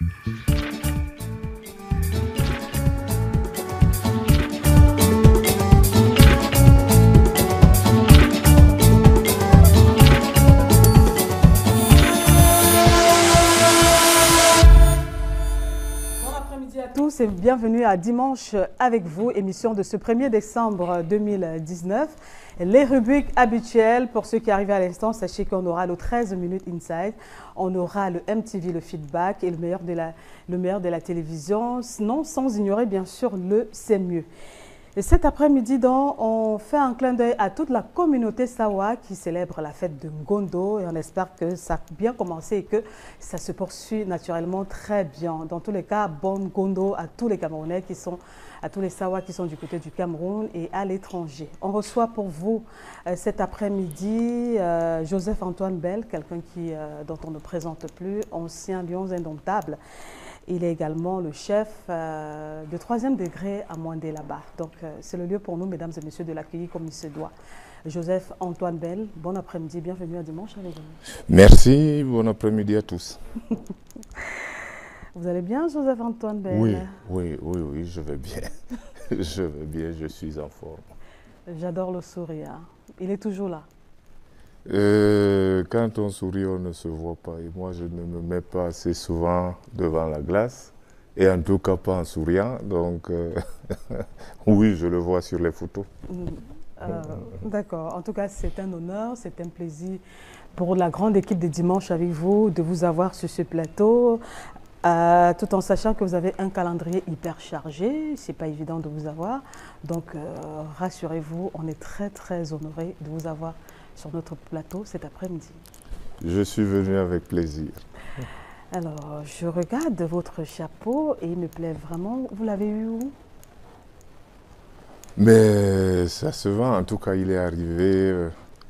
Et bienvenue à Dimanche avec vous, émission de ce 1er décembre 2019. Les rubriques habituelles, pour ceux qui arrivent à l'instant, sachez qu'on aura le 13 minutes inside, on aura le MTV, le feedback et le meilleur de la télévision, non sans ignorer bien sûr le C'est mieux. Et cet après-midi, on fait un clin d'œil à toute la communauté Sawa qui célèbre la fête de Ngondo et on espère que ça a bien commencé et que ça se poursuit naturellement très bien. Dans tous les cas, bon Ngondo à tous les Camerounais à tous les Sawa qui sont du côté du Cameroun et à l'étranger. On reçoit pour vous cet après-midi Joseph-Antoine Bell, quelqu'un dont on ne présente plus, ancien lion indomptable. Il est également le chef de 3e degré à Mandé-là-bas. Donc, c'est le lieu pour nous, mesdames et messieurs, de l'accueillir comme il se doit. Joseph-Antoine Bell, bon après-midi, bienvenue à Dimanche avec nous. Merci, bon après-midi à tous. Vous allez bien, Joseph-Antoine Bell? Oui, je vais bien. Je vais bien, je suis en forme. J'adore le sourire. Il est toujours là. Quand on sourit, on ne se voit pas. Et moi, je ne me mets pas assez souvent devant la glace. Et en tout cas, pas en souriant. Donc, oui, je le vois sur les photos. D'accord. En tout cas, c'est un honneur, c'est un plaisir pour la grande équipe de Dimanche avec vous de vous avoir sur ce plateau. Tout en sachant que vous avez un calendrier hyper chargé. Ce n'est pas évident de vous avoir. Donc, rassurez-vous, on est très, très honorés de vous avoir sur notre plateau cet après-midi. Je suis venu avec plaisir. Alors, je regarde votre chapeau et il me plaît vraiment. Vous l'avez eu où? Mais ça se vend. En tout cas, il est arrivé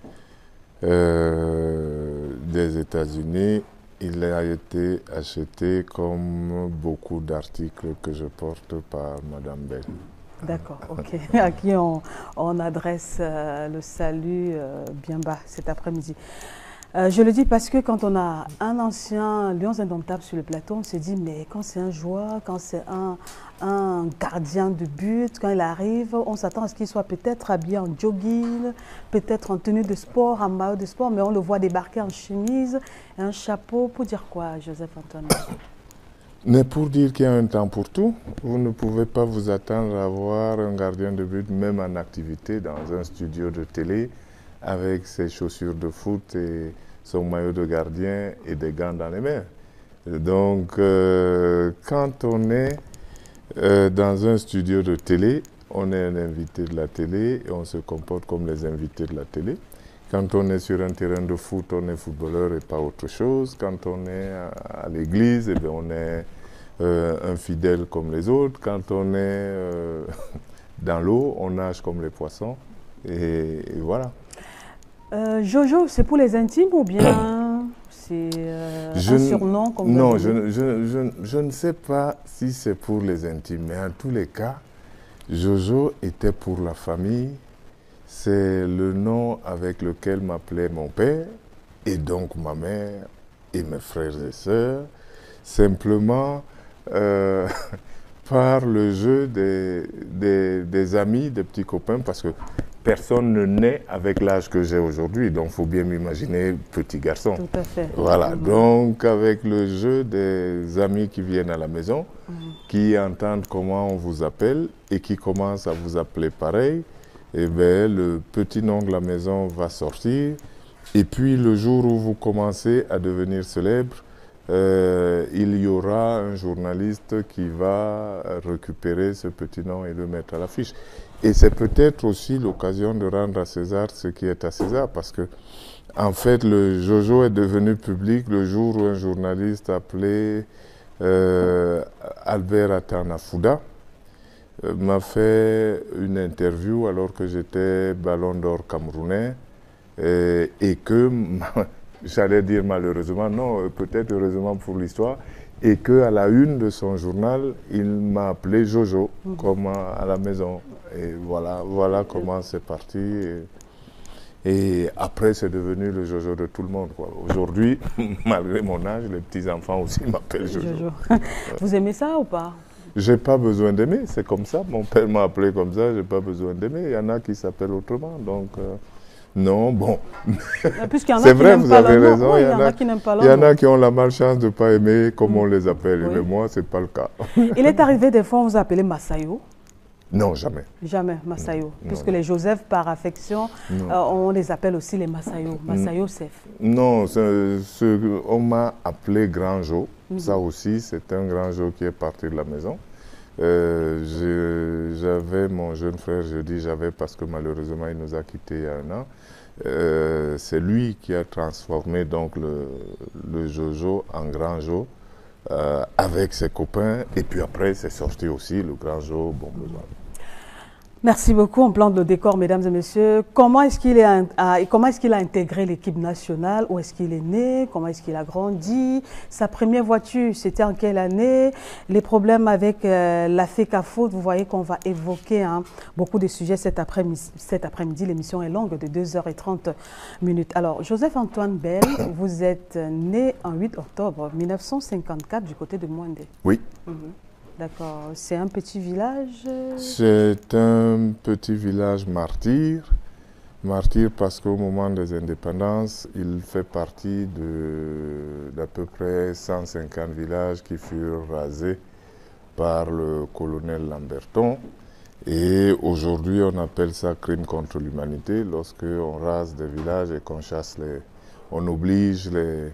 des États-Unis. Il a été acheté comme beaucoup d'articles que je porte par Madame Bell. D'accord, ok. À qui on adresse le salut bien bas cet après-midi. Je le dis parce que quand on a un ancien lion indomptable sur le plateau, on se dit, mais quand c'est un joueur, quand c'est un gardien de but, quand il arrive, on s'attend à ce qu'il soit peut-être habillé en jogging, peut-être en tenue de sport, en maillot de sport, mais on le voit débarquer en chemise, un chapeau. Pour dire quoi, Joseph-Antoine? Mais pour dire qu'il y a un temps pour tout, vous ne pouvez pas vous attendre à voir un gardien de but, même en activité, dans un studio de télé, avec ses chaussures de foot et son maillot de gardien et des gants dans les mains. Donc, quand on est dans un studio de télé, on est un invité de la télé et on se comporte comme les invités de la télé. Quand on est sur un terrain de foot, on est footballeur et pas autre chose. Quand on est à l'église, eh bien, on est un fidèle comme les autres. Quand on est dans l'eau, on nage comme les poissons. Et voilà. Jojo, c'est pour les intimes ou bien c'est un surnom comme ça? Non, je ne sais pas si c'est pour les intimes, mais en tous les cas, Jojo était pour la famille. C'est le nom avec lequel m'appelait mon père et donc ma mère et mes frères et sœurs, simplement par le jeu des amis, des petits copains, parce que personne ne naît avec l'âge que j'ai aujourd'hui, donc il faut bien m'imaginer petit garçon. Tout à fait. Voilà, donc avec le jeu des amis qui viennent à la maison, qui entendent comment on vous appelle et qui commencent à vous appeler pareil, eh bien, le petit nom de la maison va sortir. Et puis, le jour où vous commencez à devenir célèbre, il y aura un journaliste qui va récupérer ce petit nom et le mettre à l'affiche. Et c'est peut-être aussi l'occasion de rendre à César ce qui est à César, parce que, en fait, le Jojo est devenu public le jour où un journaliste appelé Albert Atanafuda m'a fait une interview alors que j'étais Ballon d'Or camerounais et que, j'allais dire malheureusement, non, peut-être heureusement pour l'histoire, et qu'à la une de son journal, il m'a appelé Jojo, comme à la maison. Et voilà comment c'est parti. Et après, c'est devenu le Jojo de tout le monde. Aujourd'hui, malgré mon âge, les petits-enfants aussi m'appellent Jojo. Vous aimez ça ou pas? J'ai pas besoin d'aimer, c'est comme ça. Mon père m'a appelé comme ça, j'ai pas besoin d'aimer. Il y en a qui s'appellent autrement, donc... non, bon. C'est vrai, vous avez raison. Il y en a qui ont la malchance de ne pas aimer comme on les appelle. Oui. Mais moi, ce n'est pas le cas. Il est arrivé des fois, on vous appelez Massayo? Non, jamais. Jamais, Massayo. Puisque les Joseph, par affection, on les appelle aussi les Massayo. Massayo Sef. Non, on m'a appelé Grand Jo. Ça aussi, c'est un Grand Jo qui est parti de la maison. J'avais mon jeune frère, je dis j'avais parce que malheureusement il nous a quittés il y a 1 an. C'est lui qui a transformé donc le Jojo en Grand Jo avec ses copains, et puis après c'est sorti aussi le Grand Jo Bon Besoin. Merci beaucoup. On plante le décor, mesdames et messieurs. Comment est-ce qu'il a intégré l'équipe nationale? Où est-ce qu'il est né? Comment est-ce qu'il a grandi? Sa première voiture, c'était en quelle année? Les problèmes avec la FECAFOOT, vous voyez qu'on va évoquer beaucoup de sujets cet après-midi. L'émission est longue de 2h30. Alors, Joseph-Antoine Bell, vous êtes né en 8 octobre 1954 du côté de Mwandé. Oui. D'accord. C'est un petit village? C'est un petit village martyr. Martyr parce qu'au moment des indépendances, il fait partie d'à peu près 150 villages qui furent rasés par le colonel Lamberton. Et aujourd'hui, on appelle ça crime contre l'humanité lorsqu'on rase des villages et qu'on chasse on oblige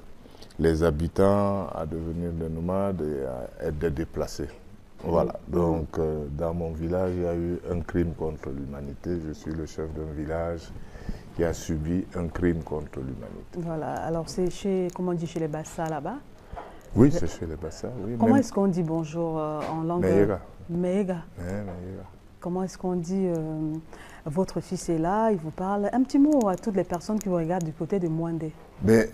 les habitants à devenir des nomades et à être des déplacés. Voilà, donc dans mon village, il y a eu un crime contre l'humanité. Je suis le chef d'un village qui a subi un crime contre l'humanité. Voilà, alors c'est chez, comment on dit, chez les Bassa là-bas? Oui, c'est chez les Bassa, oui. Comment est-ce qu'on dit bonjour en langue? Meïga. Meïga. Meïga. Comment est-ce qu'on dit votre fils est là, il vous parle? Un petit mot à toutes les personnes qui vous regardent du côté de Mwandé. Mais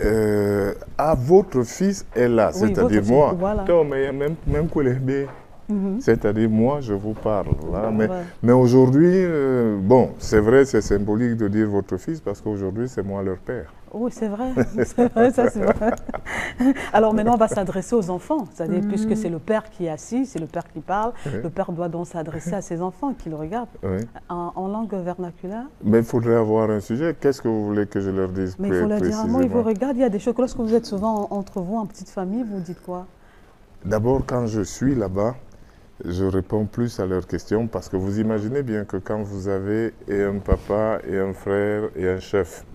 votre fils est là, oui, c'est-à-dire moi. Voilà. Non, mais même que les c'est-à-dire, moi, je vous parle. Voilà. Mais aujourd'hui, bon, c'est vrai, c'est symbolique de dire votre fils, parce qu'aujourd'hui, c'est moi leur père. Oui, c'est vrai, ça c'est vrai. Alors maintenant, on va s'adresser aux enfants, c'est-à-dire, puisque c'est le père qui est assis, c'est le père qui parle, le père doit donc s'adresser à ses enfants qui le regardent en langue vernaculaire. Mais il faudrait avoir un sujet. Qu'est-ce que vous voulez que je leur dise? Mais il faut leur dire un mot, ils vous regardent, il y a des choses. Lorsque vous êtes souvent entre vous, en petite famille, vous dites quoi? D'abord, quand je suis là-bas, je réponds plus à leurs questions parce que vous imaginez bien que quand vous avez un papa et un frère et un chef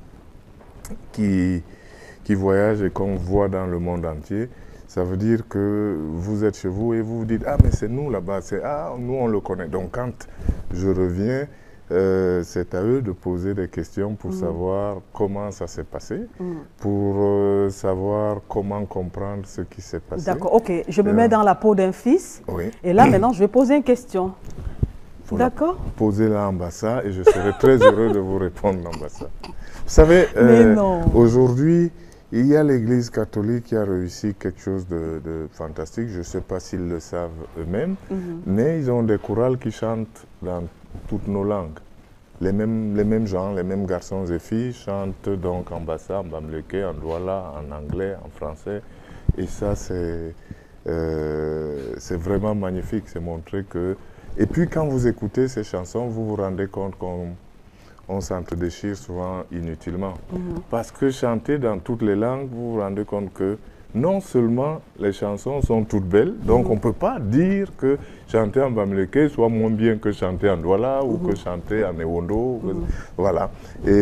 qui voyagent et qu'on voit dans le monde entier, ça veut dire que vous êtes chez vous et vous vous dites « Ah, mais c'est nous là-bas, nous on le connaît ». Donc quand je reviens, c'est à eux de poser des questions pour savoir comment ça s'est passé, pour savoir comment comprendre ce qui s'est passé. D'accord, ok. Je me mets dans la peau d'un fils. Oui. Et là, maintenant, je vais poser une question. D'accord. Posez-la en bassa et je serai très heureux de vous répondre en bassa. Vous savez, aujourd'hui, il y a l'Église catholique qui a réussi quelque chose de fantastique. Je ne sais pas s'ils le savent eux-mêmes, mais ils ont des chorales qui chantent dans toutes nos langues. Les mêmes gens, les mêmes garçons et filles chantent donc en bassa, en bamleke, en douala, en anglais, en français. Et ça, c'est vraiment magnifique. C'est montrer que... Et puis, quand vous écoutez ces chansons, vous vous rendez compte qu'on s'entre-déchire souvent inutilement. Parce que chanter dans toutes les langues, vous vous rendez compte que non seulement les chansons sont toutes belles, donc on ne peut pas dire que chanter en bamleke soit moins bien que chanter en douala ou que chanter en ewondo. Voilà.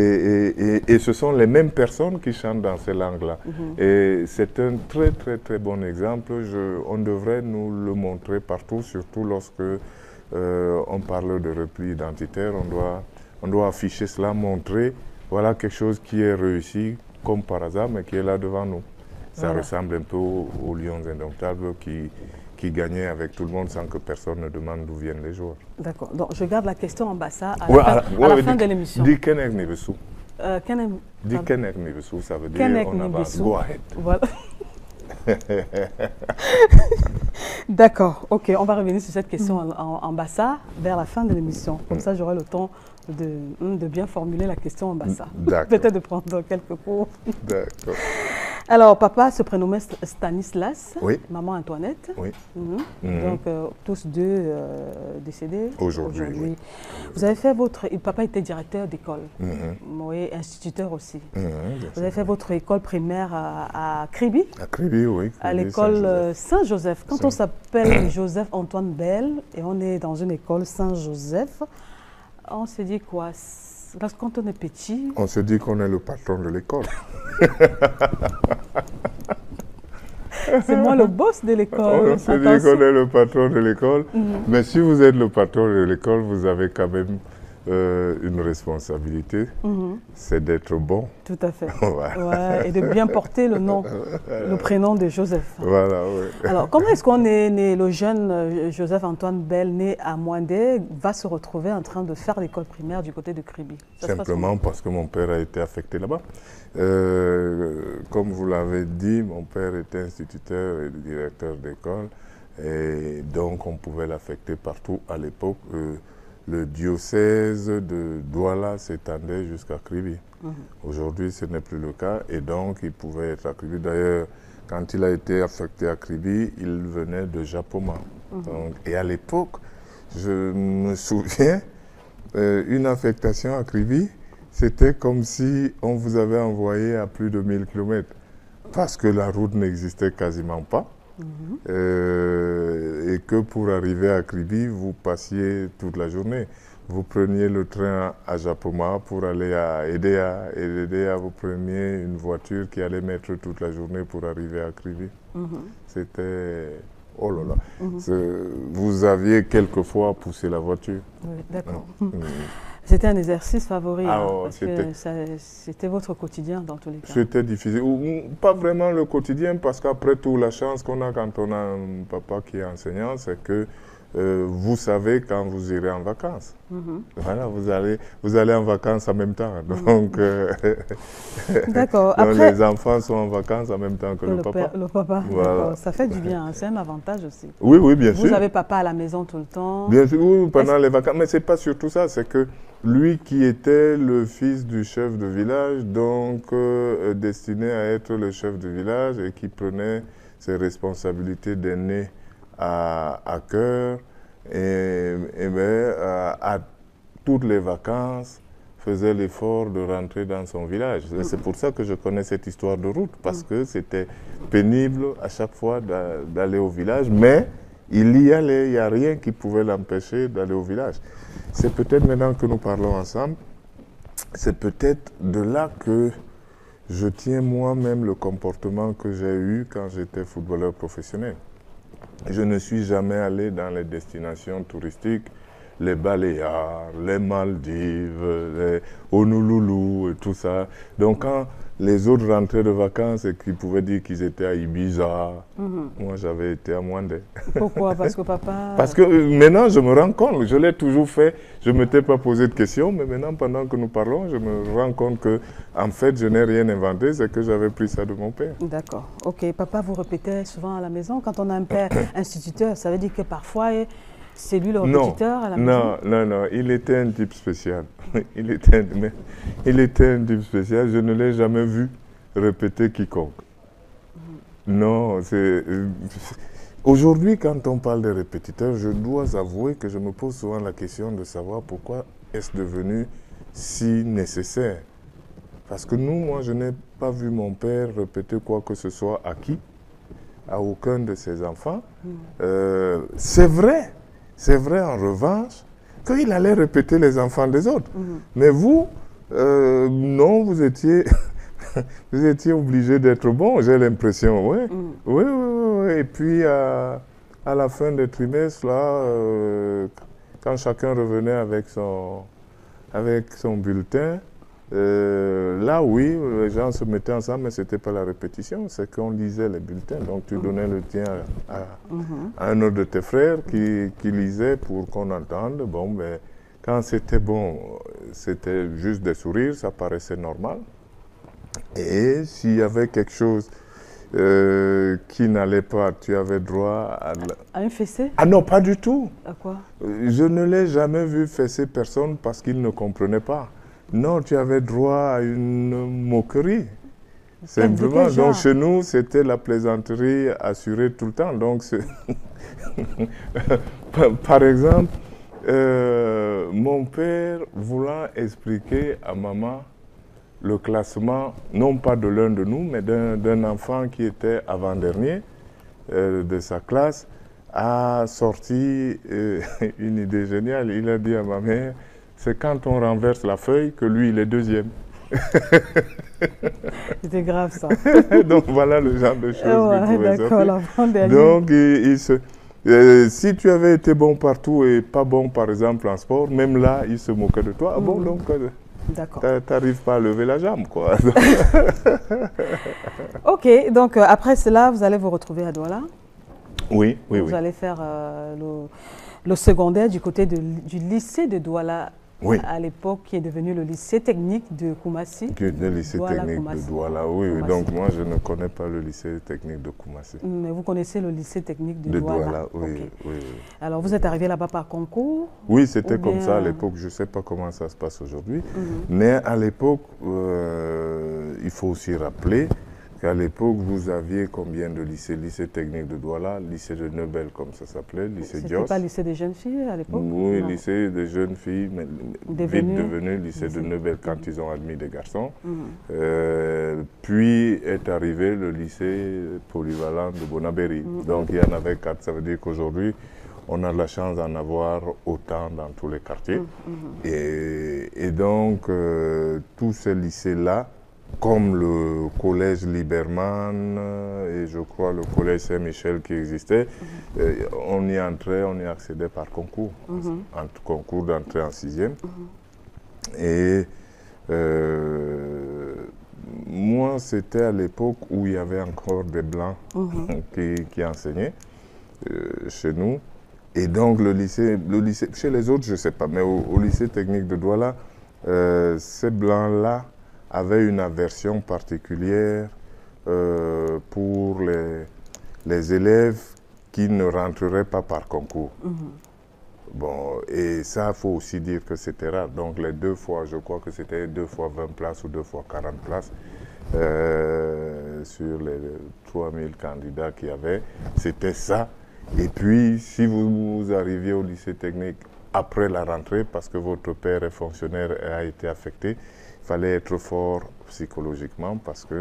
Et ce sont les mêmes personnes qui chantent dans ces langues-là. Et c'est un très, très, très bon exemple. On devrait nous le montrer partout, surtout lorsque on parle de repli identitaire. On doit afficher cela, montrer, voilà quelque chose qui est réussi comme par hasard, mais qui est là devant nous. Ça ressemble un peu aux Lions Indomptables qui gagnaient avec tout le monde sans que personne ne demande d'où viennent les joueurs. D'accord. Donc je garde la question en bassa à la fin de l'émission. Dis Kenek Nibesu. Dis Kenek Nibesu, ça veut dire on avance. Go ahead. Voilà. D'accord, ok, on va revenir sur cette question en bassa vers la fin de l'émission. Comme ça, j'aurai le temps de bien formuler la question en bassa. Peut-être de prendre quelques cours. D'accord. Alors, papa se prénommait Stanislas, oui. maman Antoinette. Oui. Donc, tous deux décédés aujourd'hui. Oui. Vous avez fait votre... Papa était directeur d'école, oui, instituteur aussi. Vous avez fait votre école primaire à Kribi. À Kribi, oui. À l'école Saint-Joseph. Quand on s'appelle Joseph-Antoine Bell et on est dans une école Saint-Joseph, on se dit quoi? Parce que quand on est petit... On se dit qu'on est le patron de l'école. C'est moi le boss de l'école. On se dit qu'on est le patron de l'école. Mais si vous êtes le patron de l'école, vous avez quand même une responsabilité. C'est d'être bon. Tout à fait. Ouais, et de bien porter le nom, le prénom de Joseph. Voilà, oui. Alors, comment est-ce qu'on est né, le jeune Joseph-Antoine Bell, né à Moindé, va se retrouver en train de faire l'école primaire du côté de Kribi? Simplement parce que mon père a été affecté là-bas. Comme vous l'avez dit, mon père était instituteur et directeur d'école. Et donc, on pouvait l'affecter partout à l'époque. Le diocèse de Douala s'étendait jusqu'à Kribi. Aujourd'hui, ce n'est plus le cas. Et donc, il pouvait être à Kribi. D'ailleurs, quand il a été affecté à Kribi, il venait de Japoma. Et à l'époque, je me souviens, une affectation à Kribi, c'était comme si on vous avait envoyé à plus de 1000 km. Parce que la route n'existait quasiment pas. Et que pour arriver à Kribi, vous passiez toute la journée. Vous preniez le train à Japoma pour aller à Edea. Et d'Edea, vous preniez une voiture qui allait mettre toute la journée pour arriver à Kribi. C'était... Oh là là. Vous aviez quelquefois poussé la voiture. Oui, d'accord. C'était un exercice favori, c'était votre quotidien dans tous les cas. C'était difficile. Pas vraiment le quotidien, parce qu'après tout, la chance qu'on a quand on a un papa qui est enseignant, c'est que vous savez quand vous irez en vacances. Voilà, vous allez en vacances en même temps. Donc, d'accord. Après, les enfants sont en vacances en même temps que le papa. Le papa, voilà. Ça fait du bien, c'est un avantage aussi. Oui, oui, bien sûr. Vous avez papa à la maison tout le temps. Bien sûr, oui, pendant les vacances. Mais ce n'est pas surtout ça, c'est que lui qui était le fils du chef de village, donc destiné à être le chef de village et qui prenait ses responsabilités d'aîné à cœur, et à toutes les vacances, faisait l'effort de rentrer dans son village. C'est pour ça que je connais cette histoire de route, parce que c'était pénible à chaque fois d'aller au village, mais il y allait, il n'y a rien qui pouvait l'empêcher d'aller au village. C'est peut-être maintenant que nous parlons ensemble, c'est peut-être de là que je tiens moi-même le comportement que j'ai eu quand j'étais footballeur professionnel. Je ne suis jamais allé dans les destinations touristiques, les Baléares, les Maldives, les Honolulu et tout ça. Donc quand les autres rentraient de vacances et qu'ils pouvaient dire qu'ils étaient à Ibiza, moi j'avais été à Moindé. Pourquoi? Parce que papa... Parce que maintenant je me rends compte, je l'ai toujours fait, je ne m'étais pas posé de questions, mais maintenant pendant que nous parlons, je me rends compte que en fait je n'ai rien inventé, c'est que j'avais pris ça de mon père. D'accord, ok. Papa vous répétait souvent à la maison, quand on a un père instituteur, ça veut dire que parfois... C'est lui le répétiteur à la maison? Non, il était un type spécial. Il était un type spécial, je ne l'ai jamais vu répéter quiconque. Non, c'est... Aujourd'hui, quand on parle de répétiteurs, je dois avouer que je me pose souvent la question de savoir pourquoi est-ce devenu si nécessaire. Parce que moi, je n'ai pas vu mon père répéter quoi que ce soit à qui, à aucun de ses enfants. C'est vrai en revanche qu'il allait répéter les enfants des autres. Mais vous, non, vous étiez, vous étiez obligé d'être bon, j'ai l'impression. Oui. Oui. Et puis, à la fin des trimestres, là, quand chacun revenait avec son bulletin, là, oui, les gens se mettaient ensemble, mais ce n'était pas la répétition, c'est qu'on lisait les bulletins. Donc, tu donnais le tien à un autre de tes frères qui lisait pour qu'on entende. Bon, mais quand c'était bon, c'était juste des sourires, ça paraissait normal. Et s'il y avait quelque chose qui n'allait pas, tu avais droit à une fessée? Ah non, pas du tout. À quoi? Je ne l'ai jamais vu fesser personne parce qu'il ne comprenait pas. Non, tu avais droit à une moquerie. Simplement, donc chez nous, c'était la plaisanterie assurée tout le temps. Donc, par exemple, mon père voulant expliquer à maman le classement, non pas de l'un de nous, mais d'un enfant qui était avant-dernier de sa classe, a sorti une idée géniale. Il a dit à ma mère, c'est quand on renverse la feuille que lui, il est deuxième. C'était grave ça. Donc voilà le genre de choses que pouvait sortir. Donc si tu avais été bon partout et pas bon par exemple en sport, même là il se moquait de toi. Ah bon, donc t'arrives pas à lever la jambe quoi. Ok, donc après cela vous allez vous retrouver à Douala. Oui. Vous allez faire le secondaire du côté du lycée de Douala. Oui. À l'époque, qui est devenu le lycée technique de Koumassi. Le lycée technique de Douala, oui. Donc moi, je ne connais pas le lycée technique de Koumassi. Mais vous connaissez le lycée technique de Douala. Oui, okay. Oui. Alors, vous êtes arrivé là-bas par concours? Oui, c'était comme ça à l'époque. Je ne sais pas comment ça se passe aujourd'hui. Mais à l'époque, il faut aussi rappeler qu'à l'époque, vous aviez combien de lycées? Lycée technique de Douala, lycée de Neubel, comme ça s'appelait, lycée Dios. C'était pas lycée des jeunes filles à l'époque? Oui, lycée des jeunes filles, mais vite devenu lycée de Neubel quand ils ont admis des garçons. Puis est arrivé le lycée polyvalent de Bonabéry. Donc il y en avait 4, ça veut dire qu'aujourd'hui, on a la chance d'en avoir autant dans tous les quartiers. Et donc, tous ces lycées-là, comme le collège Liberman et je crois le collège Saint-Michel qui existait, on y entrait, on y accédait par concours, concours d'entrée en 6e. Et moi, c'était à l'époque où il y avait encore des Blancs qui enseignaient chez nous. Et donc le lycée, chez les autres, je ne sais pas, mais au lycée technique de Douala, ces Blancs-là avait une aversion particulière pour les élèves qui ne rentreraient pas par concours. Bon, et ça, il faut aussi dire que c'était rare. Donc les 2 fois, je crois que c'était 2 fois 20 places ou 2 fois 40 places sur les 3000 candidats qu'il y avait. C'était ça. Et puis, si vous arriviez au lycée technique après la rentrée, parce que votre père est fonctionnaire et a été affecté, il fallait être fort psychologiquement parce que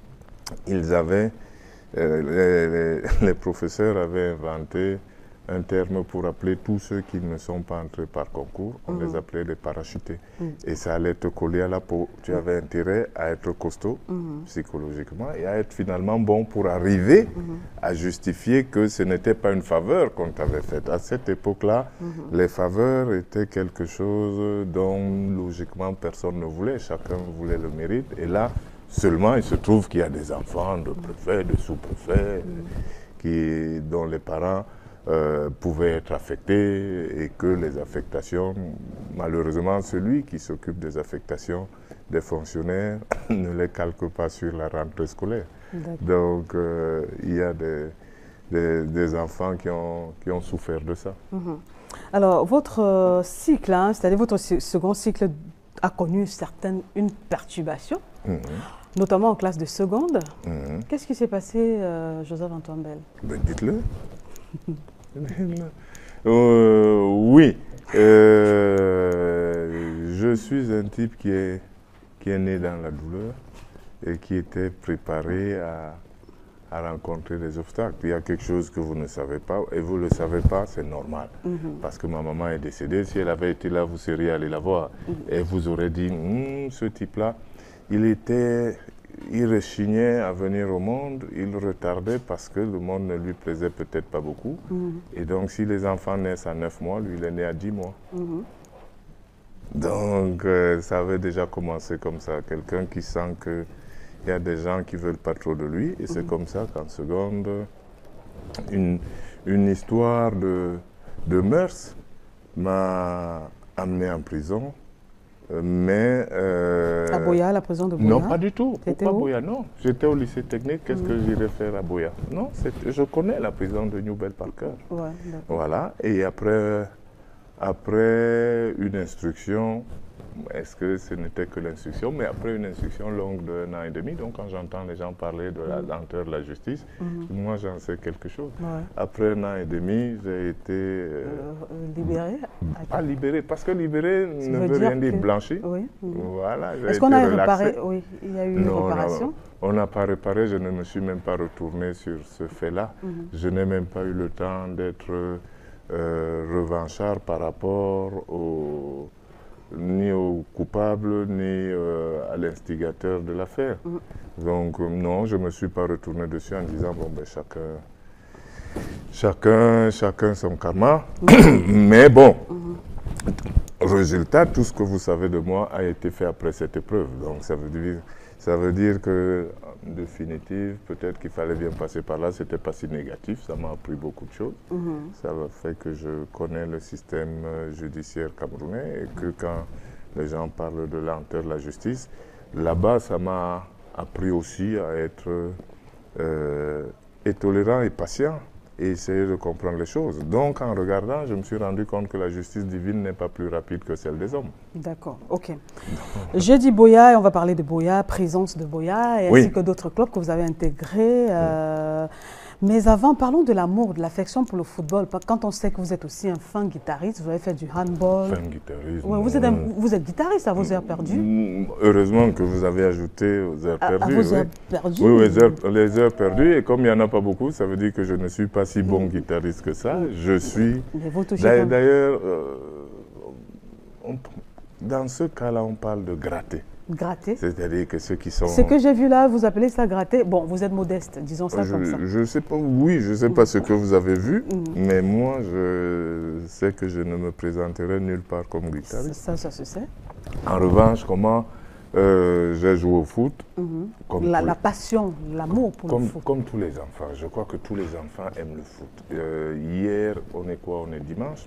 les professeurs avaient inventé un terme pour appeler tous ceux qui ne sont pas entrés par concours. On les appelait les parachutés. Et ça allait te coller à la peau. Tu avais intérêt à être costaud psychologiquement et à être finalement bon pour arriver à justifier que ce n'était pas une faveur qu'on t'avait faite. À cette époque-là, les faveurs étaient quelque chose dont logiquement personne ne voulait. Chacun voulait le mérite. Et là, seulement, il se trouve qu'il y a des enfants de préfets, de sous-préfets, dont les parents pouvaient être affectés et que les affectations, malheureusement, celui qui s'occupe des affectations des fonctionnaires ne les calque pas sur la rentrée scolaire. Donc, il y a des enfants qui ont souffert de ça. Alors, votre cycle, c'est-à-dire votre second cycle, a connu une perturbation, notamment en classe de seconde. Qu'est-ce qui s'est passé, Joseph-Antoine Bell? Ben, dites-le. Oui. Je suis un type qui est né dans la douleur et qui était préparé à rencontrer des obstacles. Il y a quelque chose que vous ne savez pas et vous ne le savez pas, c'est normal. Parce que ma maman est décédée. Si elle avait été là, vous seriez allé la voir. Et vous aurez dit, ce type-là, il rechignait à venir au monde, il retardait parce que le monde ne lui plaisait peut-être pas beaucoup. Et donc, si les enfants naissent à 9 mois, lui, il est né à 10 mois. Donc, ça avait déjà commencé comme ça. Quelqu'un qui sent qu'il y a des gens qui ne veulent pas trop de lui. Et c'est comme ça qu'en seconde, une histoire de mœurs m'a amené en prison À Boya, la prison de Boya? Non, pas du tout. Pourquoi Boya? Non, j'étais au lycée technique, qu'est-ce que j'irais faire à Boya? Non, je connais la prison de New-Bel par cœur. Ouais, voilà, et après une instruction, est-ce que ce n'était que l'instruction, mais après une instruction longue d'1 an et demi, donc quand j'entends les gens parler de la lenteur de la justice, moi j'en sais quelque chose. Ouais. Après 1 an et demi, j'ai été... libéré? Pas libéré, parce que libéré ne veut rien dire blanchi. Oui. Voilà. Est-ce qu'on a réparé? Oui, il y a eu une réparation? Non, on n'a pas réparé, je ne me suis même pas retourné sur ce fait-là. Je n'ai même pas eu le temps d'être revanchard par rapport ni au coupable, ni à l'instigateur de l'affaire. Donc non, je ne me suis pas retourné dessus en disant, bon, ben, chacun son karma. Mais bon, résultat, tout ce que vous savez de moi a été fait après cette épreuve. Donc ça veut dire que, en définitive, peut-être qu'il fallait bien passer par là, c'était pas si négatif, ça m'a appris beaucoup de choses. Ça fait que je connais le système judiciaire camerounais et que quand les gens parlent de lenteur de la justice, là-bas, ça m'a appris aussi à être tolérant et patient et essayer de comprendre les choses. Donc, en regardant, je me suis rendu compte que la justice divine n'est pas plus rapide que celle des hommes. D'accord, ok. Je dis Boya et on va parler de Boya, présence de Boya, et ainsi que d'autres clubs que vous avez intégrés. Mais avant, parlons de l'amour, de l'affection pour le football. Quand on sait que vous êtes aussi un fin guitariste, vous avez fait du handball. Fin guitariste. Ouais, vous êtes guitariste à vos heures perdues. Heureusement que vous avez ajouté aux heures perdues. À vos heures perdues. Oui, les heures perdues. Et comme il n'y en a pas beaucoup, ça veut dire que je ne suis pas si bon guitariste que ça. Je suis... D'ailleurs, dans ce cas-là, on parle de gratter. Gratter. C'est-à-dire que ceux qui sont... Ce que j'ai vu là, vous appelez ça gratter. Bon, vous êtes modeste, disons ça comme ça. Je ne sais pas, oui, je ne sais pas ce que vous avez vu, mais moi, je sais que je ne me présenterai nulle part comme guitariste. Ça se sait. En revanche, comment j'ai joué au foot. La passion, l'amour pour le foot. Comme tous les enfants. Je crois que tous les enfants aiment le foot. Hier, on est quoi? On est dimanche.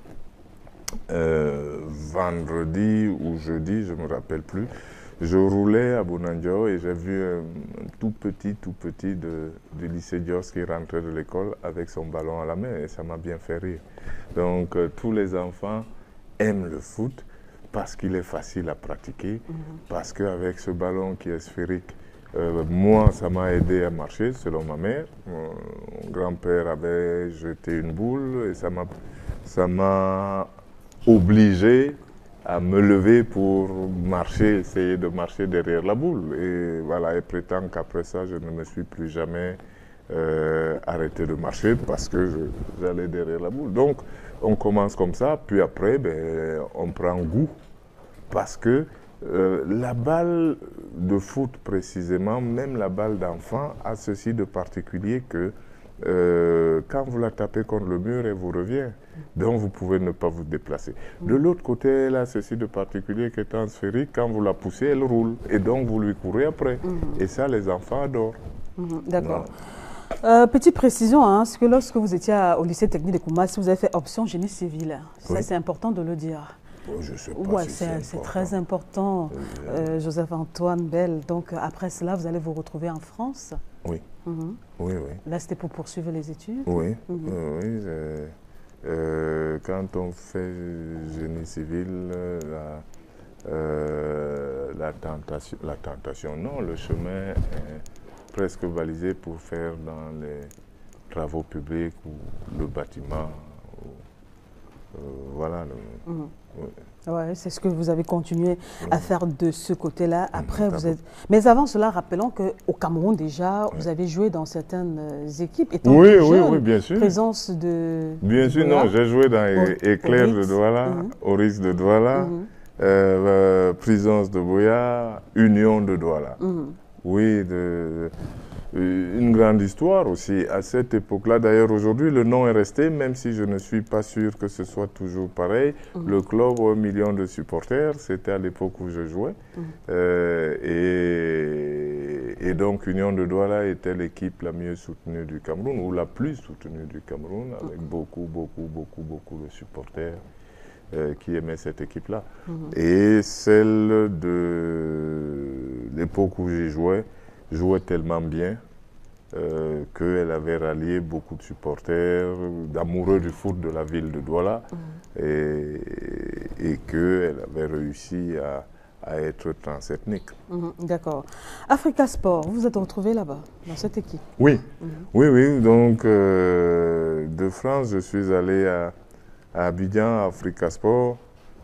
Vendredi ou jeudi, je ne me rappelle plus. Je roulais à Bonandio et j'ai vu un tout petit du lycée Dios qui rentrait de l'école avec son ballon à la main et ça m'a bien fait rire. Donc tous les enfants aiment le foot parce qu'il est facile à pratiquer, parce qu'avec ce ballon qui est sphérique, moi ça m'a aidé à marcher selon ma mère. Mon grand-père avait jeté une boule et ça m'a obligé à me lever pour marcher, essayer de marcher derrière la boule. Et voilà, et prétend qu'après ça, je ne me suis plus jamais arrêté de marcher parce que j'allais derrière la boule. Donc, on commence comme ça, puis après, ben, on prend goût parce que la balle de foot précisément, même la balle d'enfant, a ceci de particulier que quand vous la tapez contre le mur, elle vous revient. Donc vous pouvez ne pas vous déplacer. De l'autre côté, elle a ceci de particulier qu'étant sphérique, quand vous la poussez, elle roule. Et donc vous lui courez après. Et ça, les enfants adorent. D'accord. Petite précision, parce que lorsque vous étiez au lycée technique de Koumassi, vous avez fait option génie civil. Ça, c'est important de le dire. Je sais pas si c'est très important, Joseph-Antoine Bell. Donc après cela, vous allez vous retrouver en France. Oui. Oui. Là, c'était pour poursuivre les études. Oui. Quand on fait génie civil, la tentation, non, le chemin est presque balisé pour faire dans les travaux publics ou le bâtiment. Voilà. Ouais, c'est ce que vous avez continué à faire de ce côté-là. Après, vous êtes... Mais avant cela, rappelons qu'au Cameroun, déjà, vous avez joué dans certaines équipes. Oui, bien sûr. Présence de... Bien sûr, non, j'ai joué dans Éclair de Douala, Oris de Douala, Présence de Boya, Union de Douala. Oui, une grande histoire aussi. À cette époque-là, d'ailleurs, aujourd'hui, le nom est resté, même si je ne suis pas sûr que ce soit toujours pareil. Le club, 1 million de supporters, c'était à l'époque où je jouais. Et donc, Union de Douala était l'équipe la mieux soutenue du Cameroun, ou la plus soutenue du Cameroun, avec beaucoup de supporters qui aimait cette équipe-là. Et celle de l'époque où j'y jouait tellement bien qu'elle avait rallié beaucoup de supporters, d'amoureux du foot de la ville de Douala, et qu'elle avait réussi à être transethnique. D'accord. Africa Sport, vous vous êtes retrouvé là-bas, dans cette équipe? Oui, oui. Donc, de France, je suis allé à Abidjan, Africa Sport,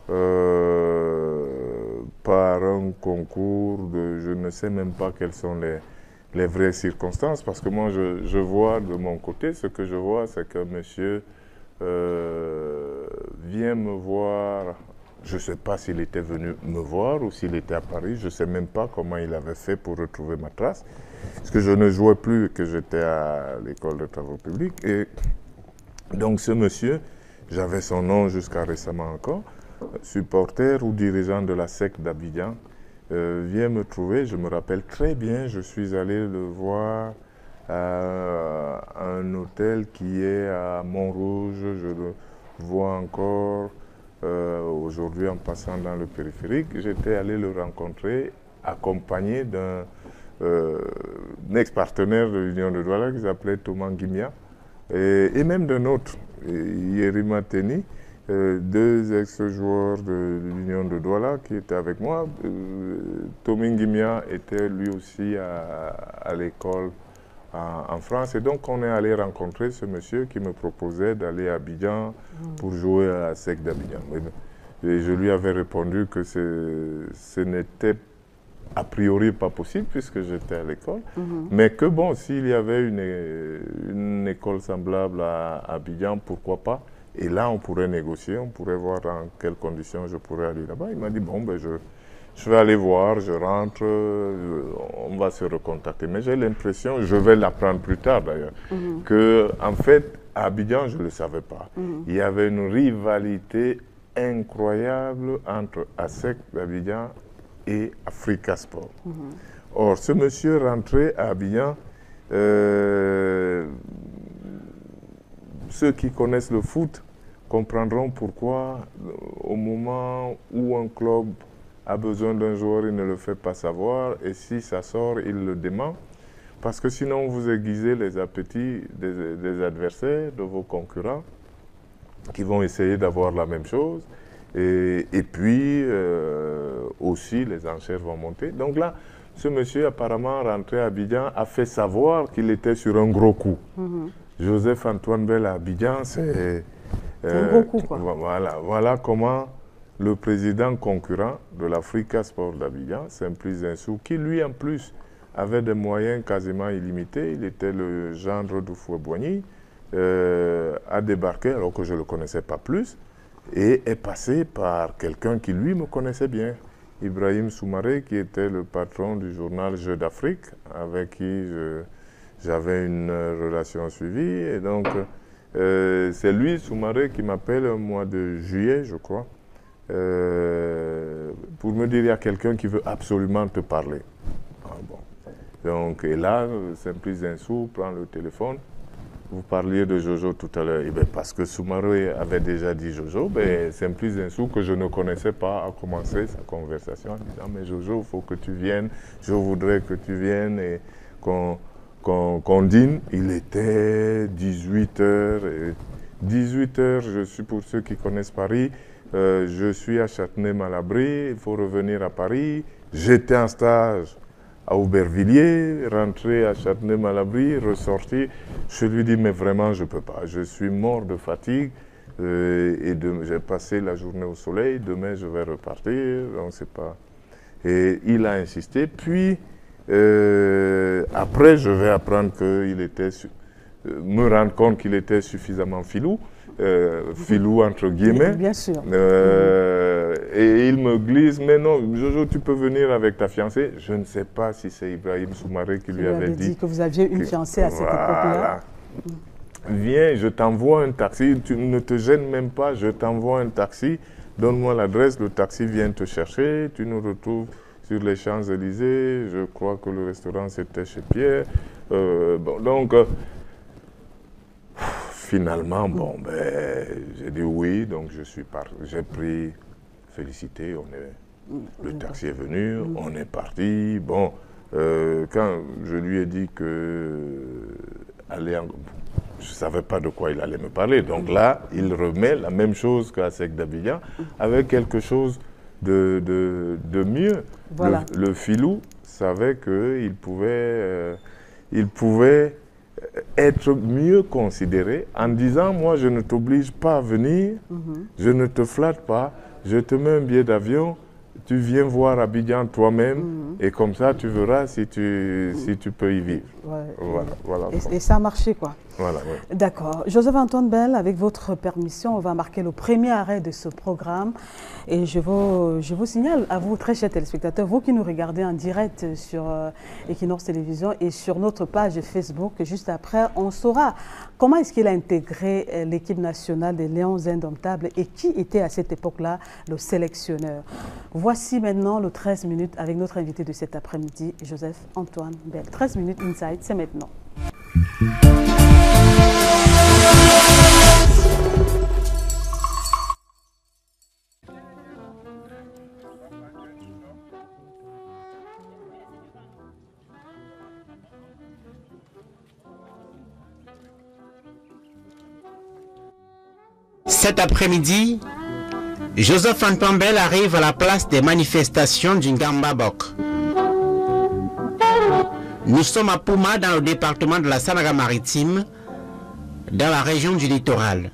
par un concours de... Je ne sais même pas quelles sont les vraies circonstances, parce que moi, je vois de mon côté, ce que je vois, c'est que monsieur vient me voir. Je ne sais pas s'il était venu me voir ou s'il était à Paris. Je ne sais même pas comment il avait fait pour retrouver ma trace, parce que je ne jouais plus et que j'étais à l'école de travaux publics. Et donc ce monsieur, j'avais son nom jusqu'à récemment encore, supporter ou dirigeant de la SEC d'Abidjan, vient me trouver. Je me rappelle très bien, je suis allé le voir à un hôtel qui est à Montrouge. Je le vois encore aujourd'hui en passant dans le périphérique. J'étais allé le rencontrer accompagné d'un ex-partenaire de l'Union de Douala qui s'appelait Thomas Ngimia et même d'un autre, Yerima Teni. Deux ex-joueurs de l'Union de Douala qui étaient avec moi. Thomas Ngimia était lui aussi à l'école en France. Et donc, on est allé rencontrer ce monsieur qui me proposait d'aller à Abidjan pour jouer à la SEC d'Abidjan. Et je lui avais répondu que ce n'était a priori pas possible puisque j'étais à l'école, mais que bon, s'il y avait une école semblable à Abidjan, pourquoi pas? Et là, on pourrait négocier, on pourrait voir dans quelles conditions je pourrais aller là-bas. Il m'a dit, bon, ben je vais aller voir, je rentre, on va se recontacter. Mais j'ai l'impression, je vais l'apprendre plus tard d'ailleurs, que en fait, à Abidjan, je ne le savais pas. Il y avait une rivalité incroyable entre ASEC d'Abidjan et Africa Sport. Or, ce monsieur rentrait à Abidjan, ceux qui connaissent le foot comprendront pourquoi, au moment où un club a besoin d'un joueur, il ne le fait pas savoir, et si ça sort, il le dément, parce que sinon vous aiguisez les appétits des adversaires, de vos concurrents, qui vont essayer d'avoir la même chose, et puis aussi les enchères vont monter. Donc là, ce monsieur apparemment rentré à Abidjan a fait savoir qu'il était sur un gros coup. Joseph Antoine Bell à Abidjan, c'est un gros coup, quoi. Voilà comment le président concurrent de l'Africa Sport d'Abidjan, Simplice Zinsou, qui lui en plus avait des moyens quasiment illimités, il était le gendre d'Oufoué-Boigny, a débarqué alors que je ne le connaissais pas plus, et est passé par quelqu'un qui lui me connaissait bien, Ibrahim Soumaré, qui était le patron du journal Jeux d'Afrique, avec qui j'avais une relation suivie. Et donc, c'est lui, Soumaré, qui m'appelle au mois de juillet, je crois, pour me dire il y a quelqu'un qui veut absolument te parler. Ah, bon. Donc, et là, Simplice Zinsou prend le téléphone. Vous parliez de Jojo tout à l'heure. Parce que Soumaré avait déjà dit Jojo, Simplice Zinsou, que je ne connaissais pas, a commencé sa conversation en disant mais Jojo, il faut que tu viennes, je voudrais que tu viennes et qu'on dîne. Il était 18h. 18h, je suis pour ceux qui connaissent Paris, je suis à Châtenay-Malabry, il faut revenir à Paris. J'étais en stage à Aubervilliers, rentré à Châtenay-Malabry, ressorti. Je lui dis, mais vraiment, je ne peux pas. Je suis mort de fatigue j'ai passé la journée au soleil. Demain, je vais repartir. Donc, c'est pas... Et il a insisté. Puis, après, je vais apprendre qu'il était... me rendre compte qu'il était suffisamment filou. Filou entre guillemets. Bien sûr. Et il me glisse, mais non, Jojo, tu peux venir avec ta fiancée. Je ne sais pas si c'est Ibrahim Soumaré qui lui avait dit que vous aviez une fiancée à cette époque-là. Viens, je t'envoie un taxi, tu ne te gênes même pas, je t'envoie un taxi, donne-moi l'adresse, le taxi vient te chercher, tu nous retrouves sur les Champs-Élysées, je crois que le restaurant c'était chez Pierre. finalement, bon, ben, j'ai dit oui, donc j'ai pris, félicité, le taxi est venu, on est parti. Bon, quand je lui ai dit que je ne savais pas de quoi il allait me parler. Donc là, il remet la même chose qu'à Sec d'Abidjan, avec quelque chose de mieux. Voilà. Le filou savait qu'il pouvait être mieux considéré en disant, moi, je ne t'oblige pas à venir, je ne te flatte pas, je te mets un billet d'avion, tu viens voir Abidjan toi-même et comme ça, tu verras si tu peux y vivre. Ouais. Voilà. Et ça a marché, quoi. Voilà, ouais. D'accord. Joseph-Antoine Bell, avec votre permission, on va marquer le premier arrêt de ce programme. Et je vous signale, à vous, très chers téléspectateurs, vous qui nous regardez en direct sur Equinox Télévision et sur notre page Facebook, juste après, on saura comment est-ce qu'il a intégré l'équipe nationale des Lions Indomptables et qui était à cette époque-là le sélectionneur. Voici maintenant le 13 minutes avec notre invité de cet après-midi, Joseph-Antoine Bell. 13 minutes Inside, c'est maintenant. Cet après-midi, Joseph-Antoine Bell arrive à la place des manifestations du Ngamba-Bok. Nous sommes à Pouma, dans le département de la Sanaga-Maritime, dans la région du littoral.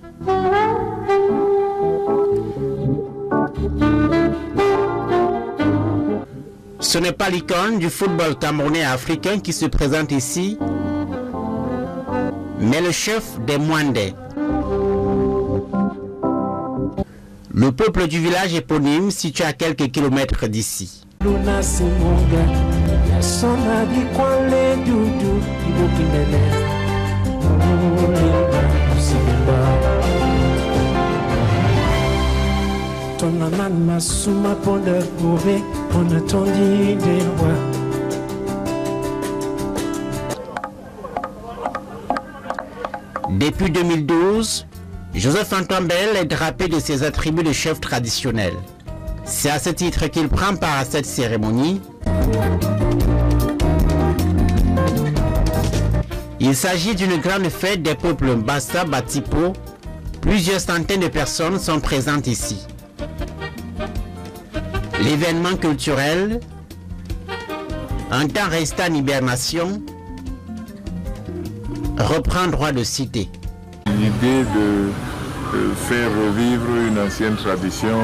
Ce n'est pas l'icône du football camerounais et africain qui se présente ici, mais le chef des Mwandais. Le peuple du village éponyme situé à quelques kilomètres d'ici. Depuis 2012, Joseph-Antoine Bell est drapé de ses attributs de chef traditionnel. C'est à ce titre qu'il prend part à cette cérémonie. Il s'agit d'une grande fête des peuples Bassa Batipo. Plusieurs centaines de personnes sont présentes ici. L'événement culturel, en temps restant en hibernation, reprend droit de cité. L'idée de faire revivre une ancienne tradition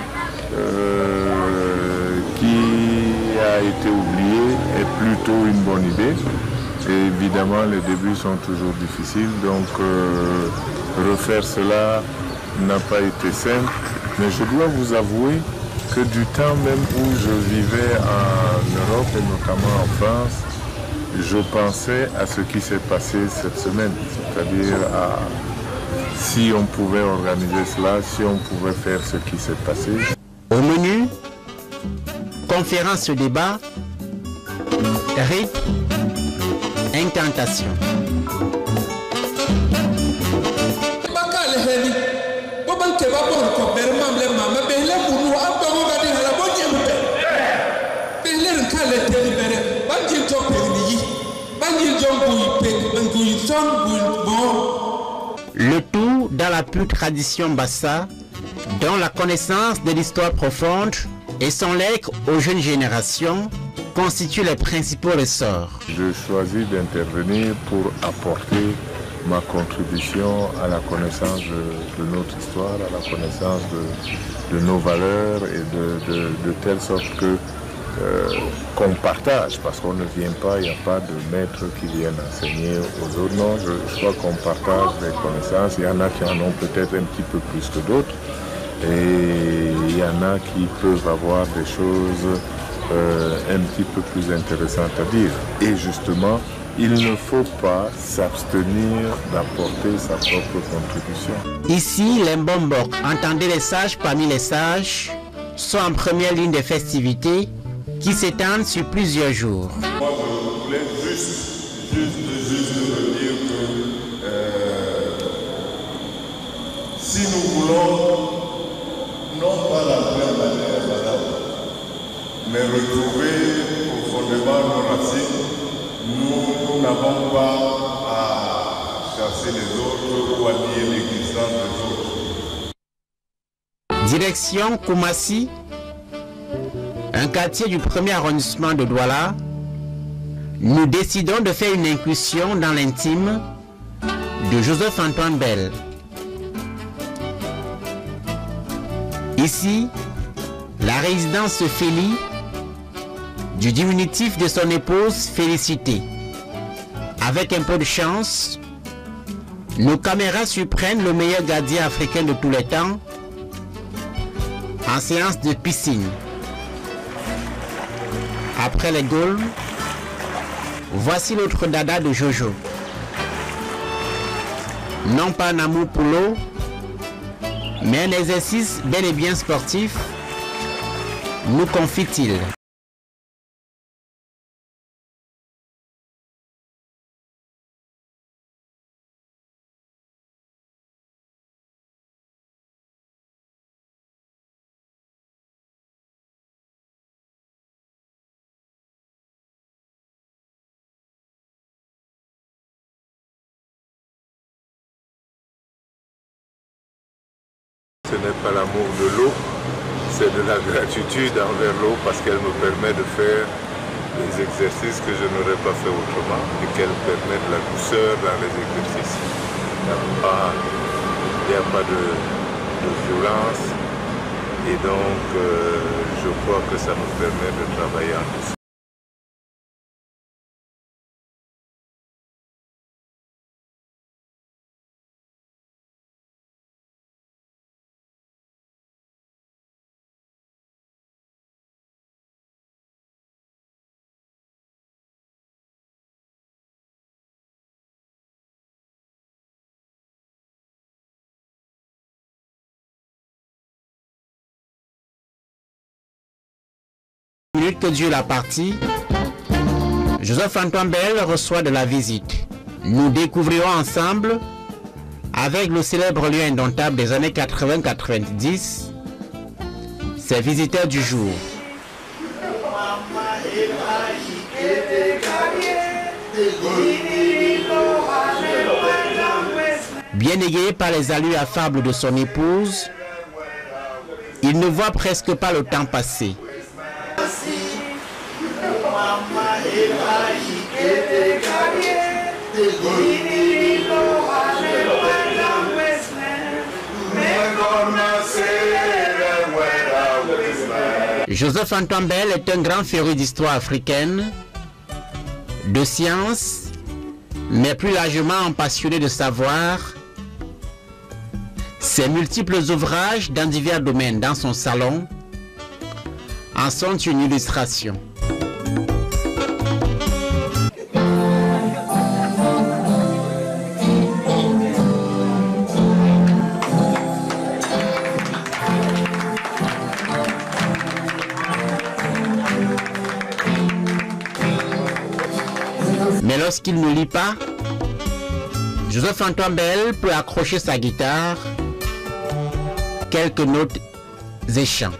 qui a été oubliée est plutôt une bonne idée. Et évidemment, les débuts sont toujours difficiles, donc refaire cela n'a pas été simple. Mais je dois vous avouer que du temps même où je vivais en Europe et notamment en France, je pensais à ce qui s'est passé cette semaine, c'est-à-dire à si on pouvait organiser cela, si on pouvait faire ce qui s'est passé. Au menu, conférence débat, rythme, incantation. Le tout dans la pure tradition Bassa, dont la connaissance de l'histoire profonde et son legs aux jeunes générations constituent les principaux ressorts. Je choisis d'intervenir pour apporter ma contribution à la connaissance de notre histoire, à la connaissance de nos valeurs et de telle sorte que qu'on partage, parce qu'on ne vient pas, il n'y a pas de maître qui vienne enseigner aux autres. Non, je crois qu'on partage des connaissances. Il y en a qui en ont peut-être un petit peu plus que d'autres. Et il y en a qui peuvent avoir des choses un petit peu plus intéressantes à dire. Et justement, il ne faut pas s'abstenir d'apporter sa propre contribution. Ici, les Mbombok, entendez les sages parmi les sages, sont en première ligne des festivités qui s'étendent sur plusieurs jours. Moi, je voulais juste dire que Si nous voulons non pas la paix de manière banale, mais retrouver profondément nos racines, nous n'avons pas à chasser les autres ou à nier l'existence des autres. Direction Koumassi, un quartier du premier arrondissement de Douala, nous décidons de faire une incursion dans l'intime de Joseph-Antoine Bell. Ici, la résidence Félie, du diminutif de son épouse Félicité. Avec un peu de chance, nos caméras surprennent le meilleur gardien africain de tous les temps en séance de piscine. Après les goals, voici l'autre dada de Jojo. Non pas un amour pour l'eau, mais un exercice bel et bien sportif, nous confie-t-il. Ce n'est pas l'amour de l'eau, c'est de la gratitude envers l'eau parce qu'elle me permet de faire des exercices que je n'aurais pas fait autrement et qu'elle permet de la douceur dans les exercices. Il n'y a pas de violence et donc je crois que ça nous permet de travailler en douceur. Minute que dure la partie, Joseph-Antoine Bell reçoit de la visite. Nous découvrirons ensemble, avec le célèbre lieu indomptable des années 80-90, ses visiteurs du jour. Bien égayé par les allures affables de son épouse, il ne voit presque pas le temps passer. Joseph-Antoine Bell est un grand féru d'histoire africaine, de science, mais plus largement un passionné de savoir. Ses multiples ouvrages dans divers domaines dans son salon en sont une illustration. Mais lorsqu'il ne lit pas, Joseph-Antoine Bell peut accrocher sa guitare, quelques notes et chants.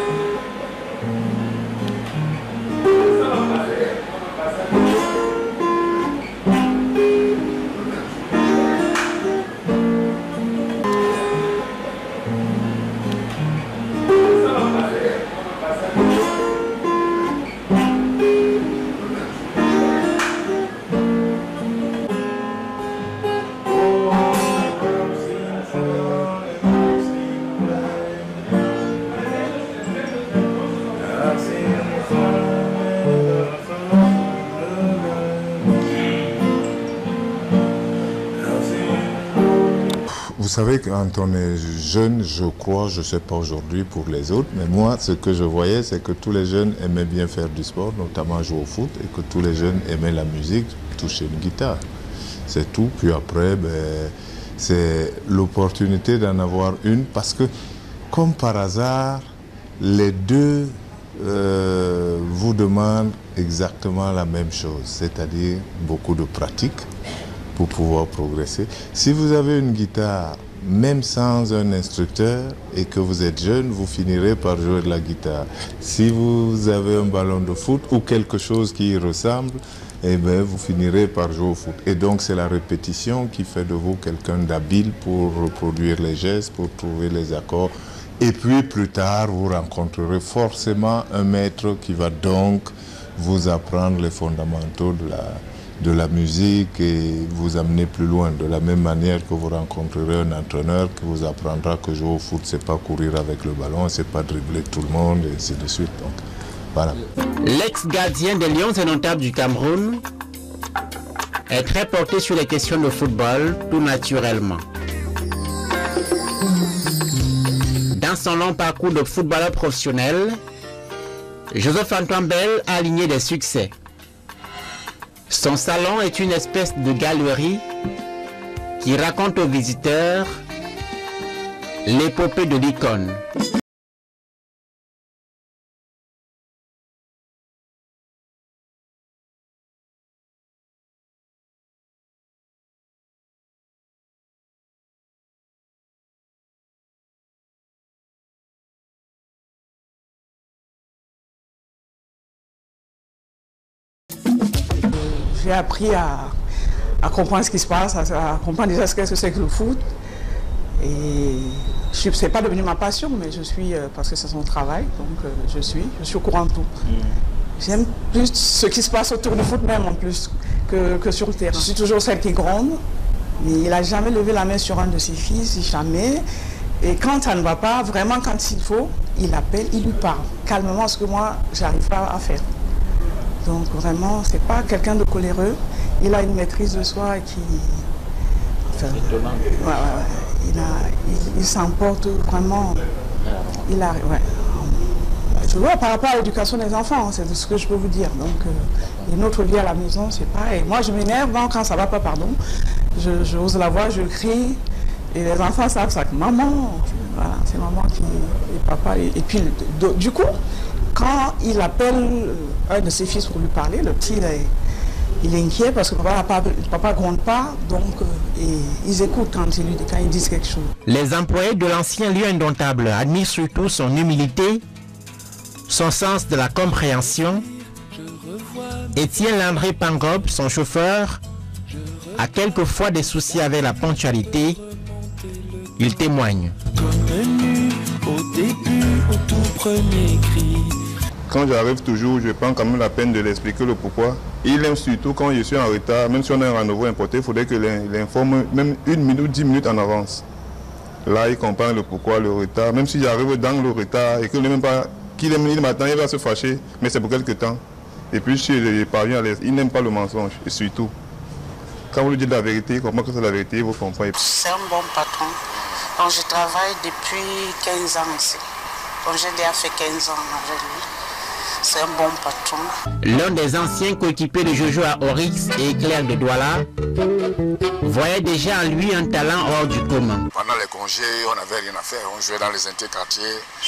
Vous savez, quand on est jeune, je crois, je ne sais pas aujourd'hui pour les autres, mais moi, ce que je voyais, c'est que tous les jeunes aimaient bien faire du sport, notamment jouer au foot, et que tous les jeunes aimaient la musique, toucher une guitare. C'est tout. Puis après, c'est l'opportunité d'en avoir une, parce que, comme par hasard, les deux vous demandent exactement la même chose, c'est-à-dire beaucoup de pratique pour pouvoir progresser. Si vous avez une guitare, même sans un instructeur et que vous êtes jeune, vous finirez par jouer de la guitare. Si vous avez un ballon de foot ou quelque chose qui y ressemble, eh bien, vous finirez par jouer au foot. Et donc, c'est la répétition qui fait de vous quelqu'un d'habile pour reproduire les gestes, pour trouver les accords. Et puis, plus tard, vous rencontrerez forcément un maître qui va donc vous apprendre les fondamentaux de la musique et vous amener plus loin. De la même manière que vous rencontrerez un entraîneur qui vous apprendra que jouer au foot, c'est pas courir avec le ballon, c'est pas dribbler tout le monde, et ainsi de suite. Donc, voilà. L'ex-gardien des Lions indomptables du Cameroun est très porté sur les questions de football, tout naturellement. Dans son long parcours de footballeur professionnel, Joseph-Antoine Bell a aligné des succès. Son salon est une espèce de galerie qui raconte aux visiteurs l'épopée de l'icône. J'ai appris à comprendre ce qui se passe, à comprendre déjà ce que c'est que le foot. Et ce n'est pas devenu ma passion, mais je suis, parce que c'est son travail, donc je suis au courant de tout. J'aime plus ce qui se passe autour du foot même en plus que sur le terrain. Je suis toujours celle qui gronde, mais il n'a jamais levé la main sur un de ses fils, jamais. Et quand ça ne va pas, vraiment quand il faut, il appelle, il lui parle calmement, ce que moi, j'arrive pas à faire. Donc vraiment, c'est pas quelqu'un de coléreux. Il a une maîtrise de soi qui... Enfin, il s'emporte vraiment. Il arrive, je vois par rapport à l'éducation des enfants, c'est ce que je peux vous dire. Donc, notre vie à la maison, c'est pareil. Moi, je m'énerve quand ça va pas, pardon. J'ose la voix, je crie. Et les enfants savent ça. Maman, voilà, c'est maman qui est papa. Et puis, du coup, quand il appelle un de ses fils pour lui parler, le petit, il est inquiet parce que papa ne gronde pas, donc ils écoutent quand ils disent quelque chose. Les employés de l'ancien lieu indomptable admirent surtout son humilité, son sens de la compréhension. Étienne Landré Pangob, son chauffeur, a quelquefois des soucis avec la ponctualité. Il témoigne. Au début, au tout premier cri. Quand j'arrive toujours, je prends quand même la peine de l'expliquer le pourquoi. Il aime surtout quand je suis en retard, même si on a un rendez-vous importé, il faudrait qu'il informe même 1 minute, 10 minutes en avance. Là, il comprend le pourquoi, le retard. Même si j'arrive dans le retard et qu'il n'aime pas, il m'attend, il va se fâcher, mais c'est pour quelque temps. Et puis, je parviens à l'aise. Il n'aime pas le mensonge, et surtout. Quand vous lui dites la vérité, il comprend que c'est la vérité, il vous comprend. C'est un bon patron. Donc, je travaille depuis 15 ans ici. Donc, j'ai déjà fait 15 ans avec lui. C'est un bon patron. L'un des anciens coéquipiers de Jojo à Oryx et Éclair de Douala voyait déjà en lui un talent hors du commun. Pendant les congés, on n'avait rien à faire. On jouait dans les interquartiers.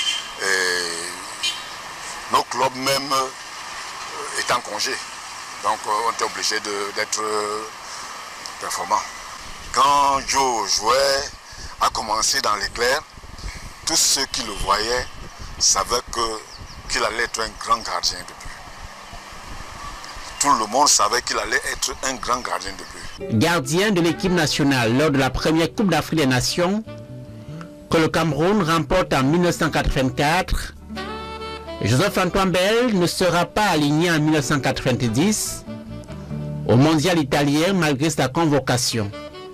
Nos clubs même étaient en congé. Donc on était obligé d'être performants. Quand Joe jouait, a commencé dans l'Éclair, tous ceux qui le voyaient savaient qu'il allait être un grand gardien de but. Tout le monde savait qu'il allait être un grand gardien de but. Gardien de l'équipe nationale lors de la première Coupe d'Afrique des Nations que le Cameroun remporte en 1984, Joseph-Antoine Bell ne sera pas aligné en 1990 au mondial italien malgré sa convocation.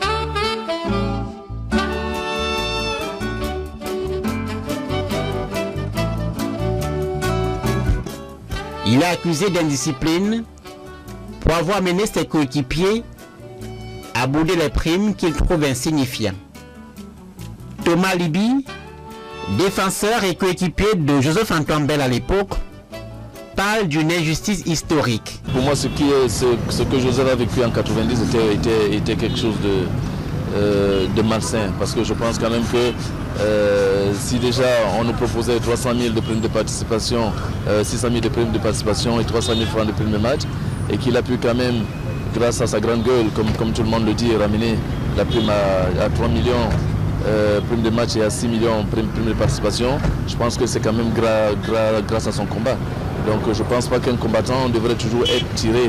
Il est accusé d'indiscipline pour avoir mené ses coéquipiers à bouder les primes qu'il trouve insignifiants. Thomas Liby, défenseur et coéquipier de Joseph-Antoine Bell à l'époque, parle d'une injustice historique. Pour moi, ce que Joseph a vécu en 90 était quelque chose de malsain, parce que je pense quand même que si déjà on nous proposait 300 000 de primes de participation, 600 000 de primes de participation et 300 000 francs de primes de match, et qu'il a pu quand même, grâce à sa grande gueule, comme tout le monde le dit, ramener la prime à 3 millions prime de match et à 6 millions prime de participation, je pense que c'est quand même grâce à son combat. Donc je ne pense pas qu'un combattant devrait toujours être tiré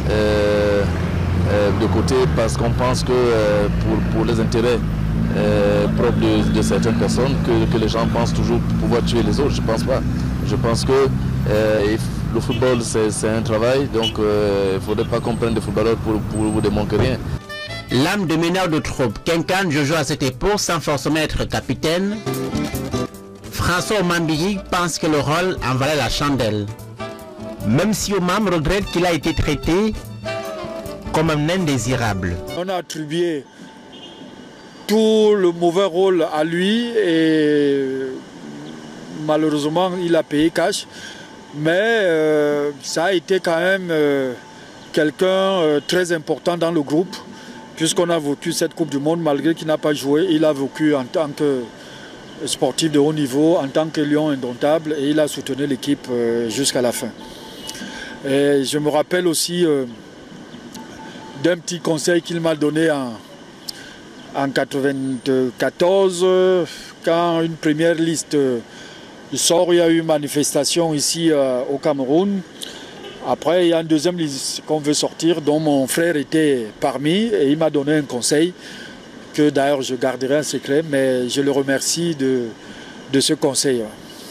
de côté parce qu'on pense que pour les intérêts propres de certaines personnes, que les gens pensent toujours pouvoir tuer les autres. Je ne pense pas. Je pense que le football c'est un travail, donc il ne faudrait pas qu'on prenne des footballeurs pour vous démontrer rien. L'âme de meneur de troupe qu'incarne Jojo à cette époque sans forcément être capitaine, François Omambiri pense que le rôle en valait la chandelle. Même si Omam regrette qu'il a été traité comme un indésirable. On a attribué tout le mauvais rôle à lui et malheureusement il a payé cash. Mais ça a été quand même quelqu'un très important dans le groupe, puisqu'on a vécu cette Coupe du Monde, malgré qu'il n'a pas joué, il a vécu en tant que sportif de haut niveau, en tant que lion indomptable, et il a soutenu l'équipe jusqu'à la fin. Et je me rappelle aussi d'un petit conseil qu'il m'a donné en 1994, quand une première liste sort, il y a eu une manifestation ici au Cameroun. Après, il y a une deuxième liste qu'on veut sortir, dont mon frère était parmi, et il m'a donné un conseil que d'ailleurs je garderai un secret, mais je le remercie de ce conseil.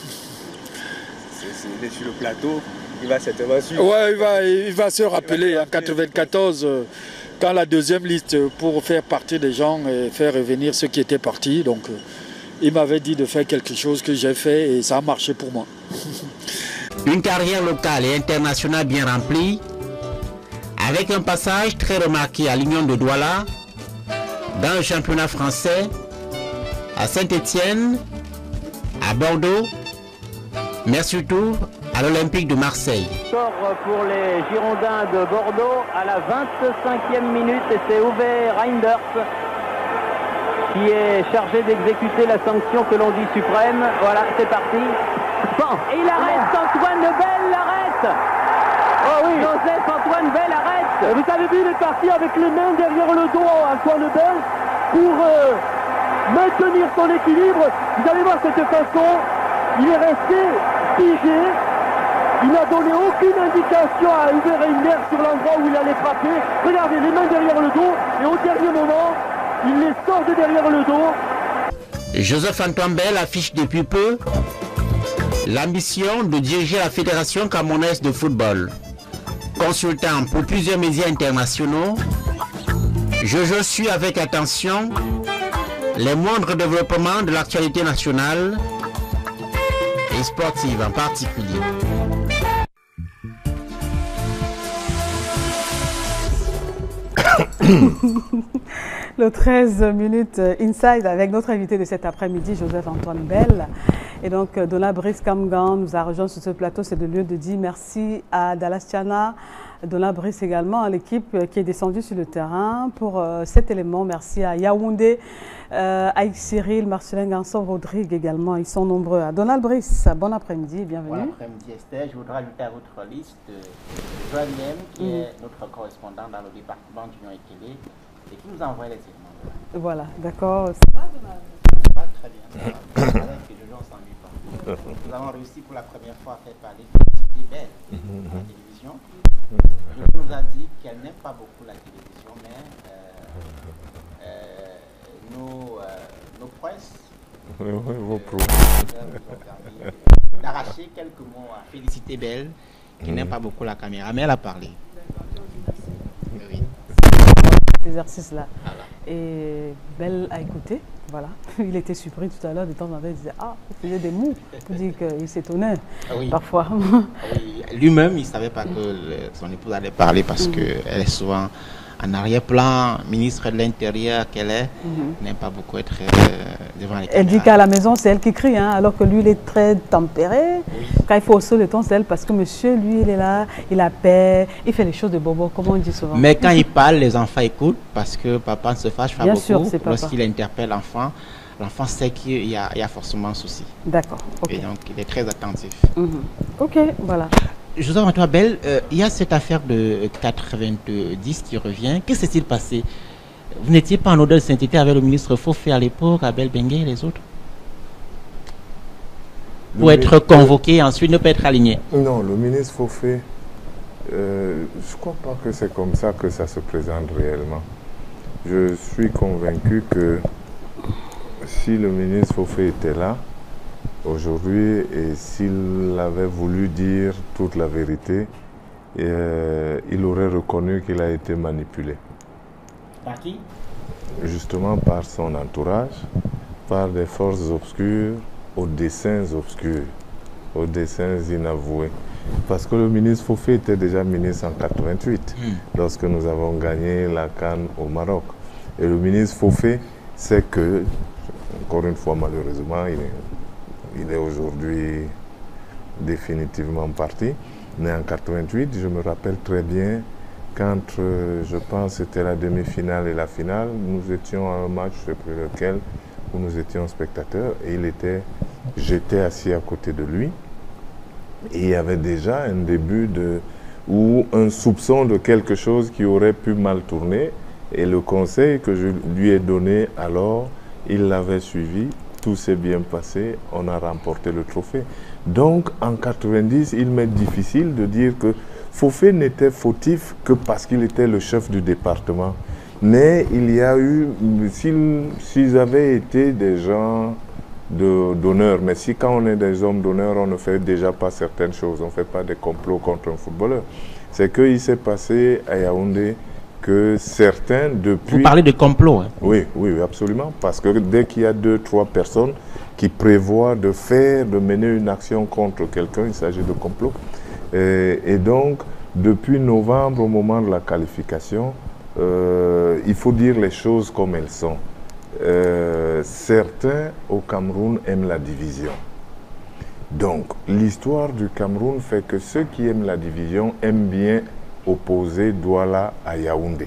Il est sur le plateau, il va certainement suivre. Oui, il va se rappeler en 1994, quand la deuxième liste pour faire partir des gens et faire revenir ceux qui étaient partis. Donc, il m'avait dit de faire quelque chose que j'ai fait et ça a marché pour moi. Une carrière locale et internationale bien remplie, avec un passage très remarqué à l'Union de Douala, dans le championnat français, à Saint-Étienne, à Bordeaux, mais surtout à l'Olympique de Marseille. Score pour les Girondins de Bordeaux à la 25e minute et c'est Uwe Reinders qui est chargé d'exécuter la sanction que l'on dit suprême. Voilà, c'est parti. Bon, et il arrête, Antoine Bell l'arrête. Oh oui. Joseph Antoine Bell arrête. Vous avez vu, il est parti avec les mains derrière le dos, Antoine Bell, pour maintenir son équilibre. Vous allez voir cette façon, il est resté figé. Il n'a donné aucune indication à Uwe Reinders sur l'endroit où il allait frapper. Regardez, les mains derrière le dos, et au dernier moment, il les sort de derrière le dos. Joseph Antoine Bell affiche depuis peu l'ambition de diriger la Fédération camerounaise de football. Consultant pour plusieurs médias internationaux, Jojo suit avec attention les moindres développements de l'actualité nationale et sportive en particulier. Le 13 minutes Inside avec notre invité de cet après-midi, Joseph Antoine Bell. Et donc, Donald Brice Kamgan nous a rejoint sur ce plateau. C'est le lieu de dire merci à Dallas Tiana, Donald Brice également, à l'équipe qui est descendue sur le terrain pour cet élément. Merci à Yaoundé, Aïk Cyril, Marcelin Ganson, Rodrigue également. Ils sont nombreux. À Donald Brice, bon après-midi et bienvenue. Bon après-midi Esther. Je voudrais ajouter à votre liste Joanne Lem, qui est notre correspondant dans le département d'Union Ekele et qui nous envoie les éléments. Voilà, d'accord. Ça va, Donald? Ça va très bien. Avec que Jojo, on ne s'ennuie pas. Nous avons réussi pour la première fois à faire parler de Belle à la télévision. Jojo nous a dit qu'elle n'aime pas beaucoup la télévision, mais nos presses d'arracher quelques mots à Félicité Belle, qui n'aime pas beaucoup la caméra, mais elle a parlé. Oui. Exercice là. Voilà. Et Belle a écouté. Voilà. Il était surpris tout à l'heure, de temps en temps, il disait ah, il faisait des mots pour dire qu'il s'étonnait parfois. Oui. Lui-même, il ne savait pas que son épouse allait parler parce qu'elle est souvent en arrière-plan, ministre de l'Intérieur qu'elle est, n'aime pas beaucoup être devant les caméras. Elle dit qu'à la maison, c'est elle qui crie, hein, alors que lui, il est très tempéré. Oui. Quand il faut hausser le ton, c'est elle, parce que monsieur, lui, il est là, il a paix, il fait les choses de bobo, comme on dit souvent. Mais quand il parle, les enfants écoutent, parce que papa ne se fâche pas beaucoup. Lorsqu'il interpelle l'enfant, l'enfant sait qu'il y a forcément un souci. D'accord. Okay. Et donc, il est très attentif. Ok, voilà. Joseph Antoine Bell, il y a cette affaire de 90 qui revient. Qu'est-ce qui s'est passé Vous n'étiez pas en odeur de sainteté avec le ministre Fofé à l'époque, Abel Bengue et les autres? Pour être convoqué et ensuite ne pas être aligné? Non, le ministre Fofé, je ne crois pas que c'est comme ça que ça se présente réellement. Je suis convaincu que si le ministre Fofé était là aujourd'hui et s'il avait voulu dire toute la vérité, il aurait reconnu qu'il a été manipulé. Par qui? Justement par son entourage, par des forces obscures, aux desseins obscurs, aux desseins inavoués. Parce que le ministre Fofé était déjà ministre en 88, lorsque nous avons gagné la CAN au Maroc. Et le ministre Fofé sait que, encore une fois malheureusement, il est aujourd'hui définitivement parti. Mais en 88, je me rappelle très bien, quand je pense c'était la demi-finale et la finale, nous étions à un match, je ne sais plus lequel, où nous étions spectateurs, et j'étais assis à côté de lui. Et il y avait déjà un début ou un soupçon de quelque chose qui aurait pu mal tourner. Et le conseil que je lui ai donné alors, il l'avait suivi, tout s'est bien passé, on a remporté le trophée. Donc en 90, il m'est difficile de dire que Fofé n'était fautif que parce qu'il était le chef du département. Mais il y a eu, s'ils avaient été des gens d'honneur, mais si quand on est des hommes d'honneur, on ne fait déjà pas certaines choses, on ne fait pas des complots contre un footballeur. C'est qu'il s'est passé à Yaoundé que certains depuis... Vous parlez de complot, hein? Oui, oui, absolument. Parce que dès qu'il y a 2-3 personnes qui prévoient de mener une action contre quelqu'un, il s'agit de complot. Et donc, depuis novembre, au moment de la qualification, il faut dire les choses comme elles sont. Certains au Cameroun aiment la division. Donc, l'histoire du Cameroun fait que ceux qui aiment la division aiment bien opposer Douala à Yaoundé.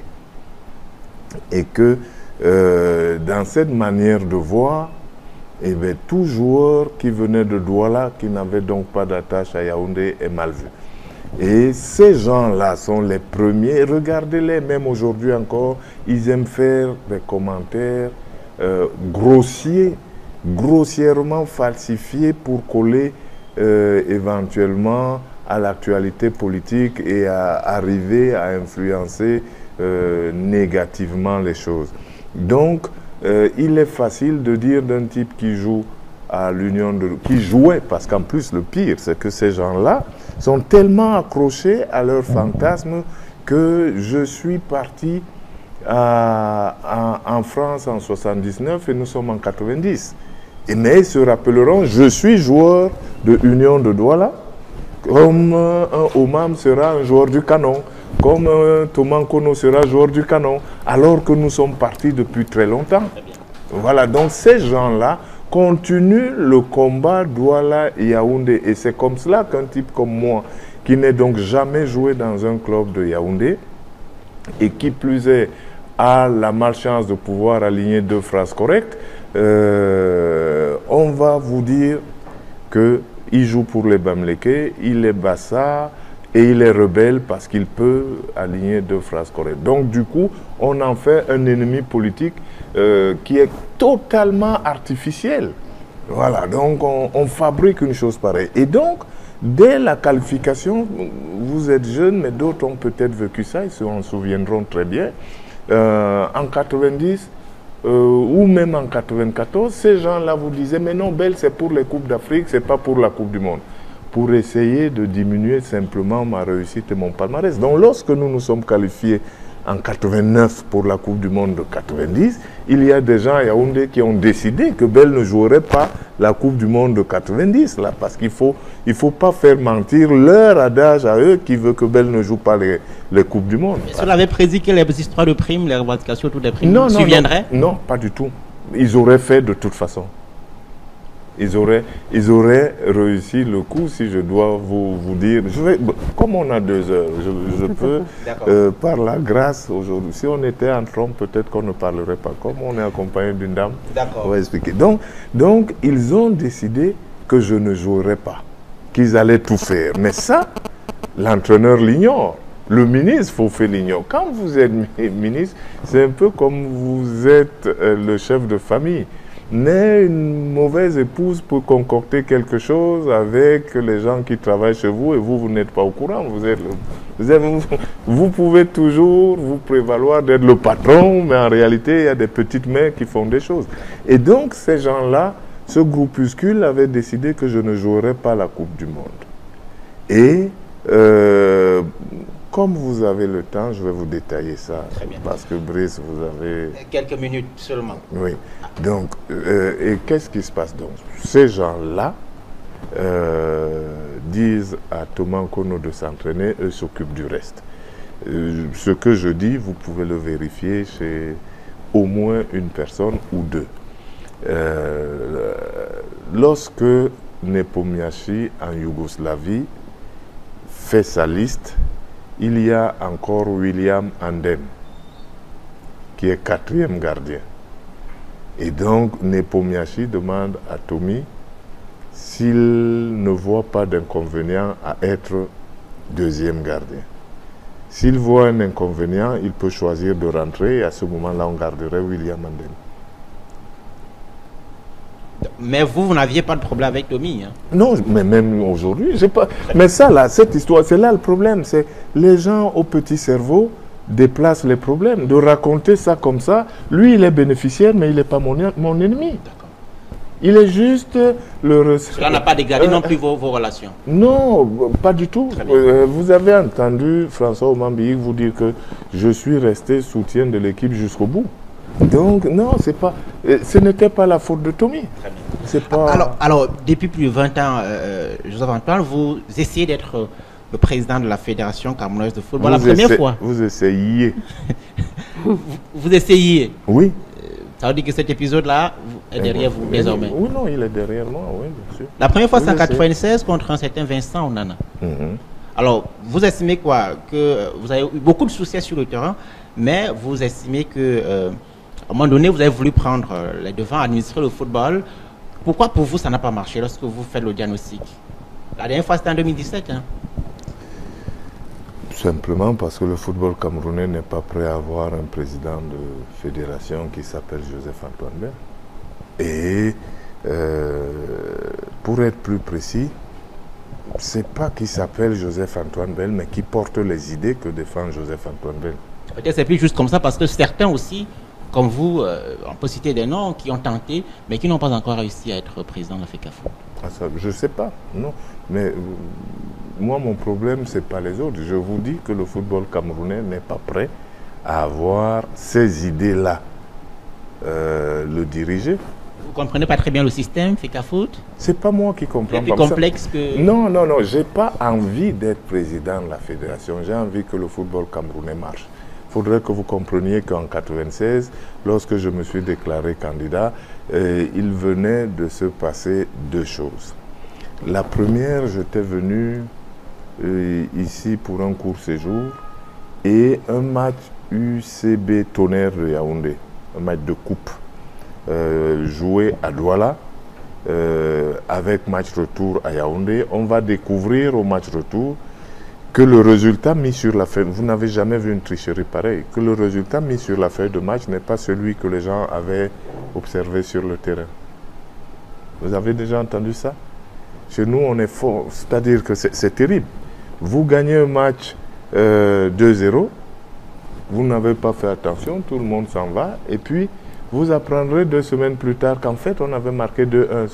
Et que dans cette manière de voir, eh bien, tout joueur qui venait de Douala, qui n'avait donc pas d'attache à Yaoundé, est mal vu. Et ces gens-là sont les premiers, regardez-les, même aujourd'hui encore, ils aiment faire des commentaires grossiers, grossièrement falsifiés pour coller éventuellement à l'actualité politique et à arriver à influencer négativement les choses. Donc, il est facile de dire d'un type qui joue à l'Union qui jouait, parce qu'en plus le pire, c'est que ces gens-là sont tellement accrochés à leur fantasme que je suis parti en France en 79 et nous sommes en 90. Mais ils se rappelleront, je suis joueur de Union de Douala, comme un Omam sera un joueur du Canon, comme Thomas Kono sera joueur du Canon, alors que nous sommes partis depuis très longtemps. Voilà, donc ces gens-là continuent le combat Douala-Yaoundé. Et c'est comme cela qu'un type comme moi, qui n'est donc jamais joué dans un club de Yaoundé, et qui plus est a la malchance de pouvoir aligner 2 phrases correctes, on va vous dire qu'il joue pour les Bamlékés, il est Bassa et il est rebelle parce qu'il peut aligner 2 phrases correctes. Donc du coup, on en fait un ennemi politique qui est totalement artificiel. Voilà, donc on fabrique une chose pareille. Et donc, dès la qualification, vous êtes jeunes, mais d'autres ont peut-être vécu ça, ils s'en souviendront très bien. En 90 ou même en 94, ces gens-là vous disaient, mais non, Bell, c'est pour les Coupes d'Afrique, c'est pas pour la Coupe du Monde. Pour essayer de diminuer simplement ma réussite et mon palmarès. Donc lorsque nous nous sommes qualifiés en 89 pour la Coupe du Monde de 90, il y a des gens à Yaoundé qui ont décidé que Bell ne jouerait pas la Coupe du Monde de 90, là, parce qu'il faut pas faire mentir leur adage à eux qui veut que Bell ne joue pas les Coupes du Monde. Est-ce qu'on avait prédit que les histoires de primes, les revendications, toutes les primes, non, surviendraient? Non, pas du tout. Ils auraient fait de toute façon. Ils auraient réussi le coup, si je dois vous dire. Comme on a 2 heures, je peux, par la grâce aujourd'hui, si on était en trompe, peut-être qu'on ne parlerait pas. Comme on est accompagné d'une dame, on va expliquer. Donc, ils ont décidé que je ne jouerais pas, qu'ils allaient tout faire. Mais ça, l'entraîneur l'ignore. Le ministre Fofé-Lignon, quand vous êtes ministre, c'est un peu comme vous êtes le chef de famille. Mais une mauvaise épouse peut concocter quelque chose avec les gens qui travaillent chez vous et vous n'êtes pas au courant. Vous pouvez toujours vous prévaloir d'être le patron, mais en réalité, il y a des petites mains qui font des choses. Et donc, ces gens-là, ce groupuscule avait décidé que je ne jouerais pas la Coupe du Monde. Et comme vous avez le temps, je vais vous détailler ça. Très bien. Parce que Brice, vous avez... Quelques minutes seulement. Oui. Donc, et qu'est-ce qui se passe donc? Ces gens-là disent à Thomas Nkono de s'entraîner, eux s'occupent du reste. Ce que je dis, vous pouvez le vérifier chez au moins une personne ou deux. Lorsque Nepomniachtchi, en Yougoslavie, fait sa liste, il y a encore William Anden, qui est 4e gardien. Et donc, Nepomniachtchi demande à Tommy s'il ne voit pas d'inconvénient à être 2e gardien. S'il voit un inconvénient, il peut choisir de rentrer et à ce moment-là, on garderait William Anden. Mais vous n'aviez pas de problème avec Tommy, hein? Non, mais même aujourd'hui, j'ai pas... Mais ça, là, cette histoire, c'est là le problème. C'est les gens au petit cerveau déplacent les problèmes. De raconter ça comme ça, lui, il est bénéficiaire, mais il n'est pas mon ennemi. Il est juste le... Cela n'a pas dégradé non plus vos relations? Non, pas du tout. Vous avez entendu François Omambi vous dire que je suis resté soutien de l'équipe jusqu'au bout. Donc, non, c'est pas, ce n'était pas la faute de Tommy. C'est pas... alors, depuis plus de 20 ans, Joseph-Antoine, vous essayez d'être le président de la Fédération camerounaise de football. La première fois. Vous essayiez. vous essayiez? Oui. Ça veut dire que cet épisode-là est derrière vous désormais? Oui, non, il est derrière moi, oui, bien sûr. La première fois, c'est en 1996 contre un certain Vincent Onana. Alors, vous estimez quoi? Que vous avez eu beaucoup de succès sur le terrain, mais vous estimez que... à un moment donné, vous avez voulu prendre les devants, administrer le football. Pourquoi pour vous ça n'a pas marché lorsque vous faites le diagnostic? La dernière fois c'était en 2017. Hein? Simplement parce que le football camerounais n'est pas prêt à avoir un président de fédération qui s'appelle Joseph-Antoine Bell. Et pour être plus précis, c'est pas qui s'appelle Joseph-Antoine Bell, mais qui porte les idées que défend Joseph-Antoine Bell. Peut-être c'est plus juste comme ça parce que certains aussi, comme vous, on peut citer des noms qui ont tenté, mais qui n'ont pas encore réussi à être président de la FECAFOOT. Ah, ça, je ne sais pas, non. Mais moi, mon problème, ce n'est pas les autres. Je vous dis que le football camerounais n'est pas prêt à avoir ces idées-là, le diriger. Vous ne comprenez pas très bien le système FECAFOOT? C'est pas moi qui comprends. C'est plus complexe que... Non, non, non, je n'ai pas envie d'être président de la fédération. J'ai envie que le football camerounais marche. Il faudrait que vous compreniez qu'en 1996, lorsque je me suis déclaré candidat, il venait de se passer deux choses. La première, j'étais venu ici pour un court séjour et un match UCB Tonnerre de Yaoundé, un match de coupe, joué à Douala, avec match retour à Yaoundé. On va découvrir au match retour que le résultat mis sur la feuille, vous n'avez jamais vu une tricherie pareille, que le résultat mis sur la feuille de match n'est pas celui que les gens avaient observé sur le terrain. Vous avez déjà entendu ça? Chez nous, on est fort, c'est-à-dire que c'est terrible. Vous gagnez un match 2-0, vous n'avez pas fait attention, tout le monde s'en va, et puis vous apprendrez 2 semaines plus tard qu'en fait, on avait marqué 2-1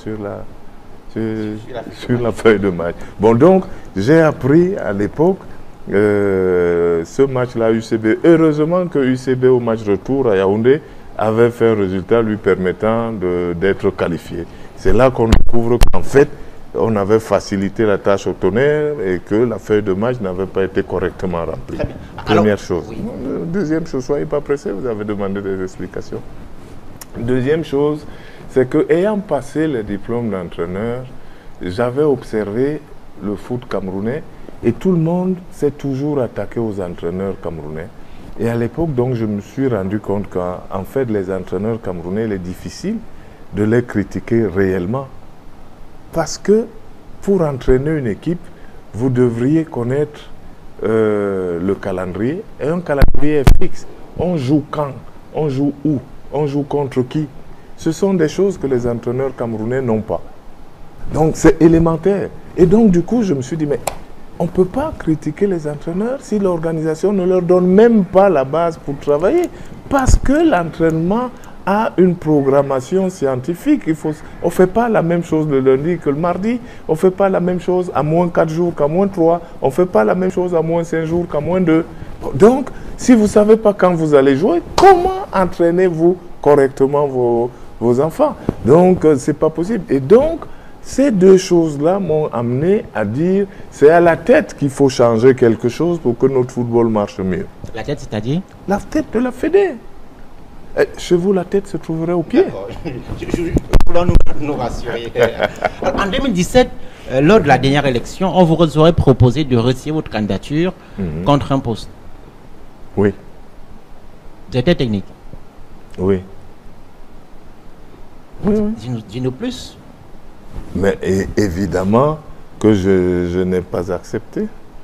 sur la feuille de match. Bon, donc, j'ai appris à l'époque ce match-là UCB. Heureusement que UCB, au match retour à Yaoundé, avait fait un résultat lui permettant d'être qualifié. C'est là qu'on découvre qu'en fait, on avait facilité la tâche au Tonnerre et que la feuille de match n'avait pas été correctement remplie. Première chose. Oui. Deuxième chose, soyez pas pressés, vous avez demandé des explications. Deuxième chose, c'est que, ayant passé le diplôme d'entraîneur, j'avais observé le foot camerounais et tout le monde s'est toujours attaqué aux entraîneurs camerounais. Et à l'époque, donc, je me suis rendu compte qu'en fait, les entraîneurs camerounais, il est difficile de les critiquer réellement. Parce que pour entraîner une équipe, vous devriez connaître le calendrier, et un calendrier est fixe. On joue quand? On joue où? On joue contre qui? Ce sont des choses que les entraîneurs camerounais n'ont pas. Donc c'est élémentaire. Et donc du coup, je me suis dit, mais on ne peut pas critiquer les entraîneurs si l'organisation ne leur donne même pas la base pour travailler. Parce que l'entraînement a une programmation scientifique. On ne fait pas la même chose le lundi que le mardi. On ne fait pas la même chose à moins 4 jours qu'à moins 3. On ne fait pas la même chose à moins 5 jours qu'à moins 2. Donc, si vous ne savez pas quand vous allez jouer, comment entraînez-vous correctement vos enfants? Donc, ce n'est pas possible. Et donc, ces deux choses-là m'ont amené à dire c'est à la tête qu'il faut changer quelque chose pour que notre football marche mieux. La tête, c'est-à-dire? La tête de la Fédé. Chez vous, la tête se trouverait au pied. Voulons nous rassurer. En 2017, lors de la dernière élection, on vous aurait proposé de retirer votre candidature contre un poste. Oui. C'était technique. Oui. Dis-nous plus. Mais évidemment que je n'ai pas accepté.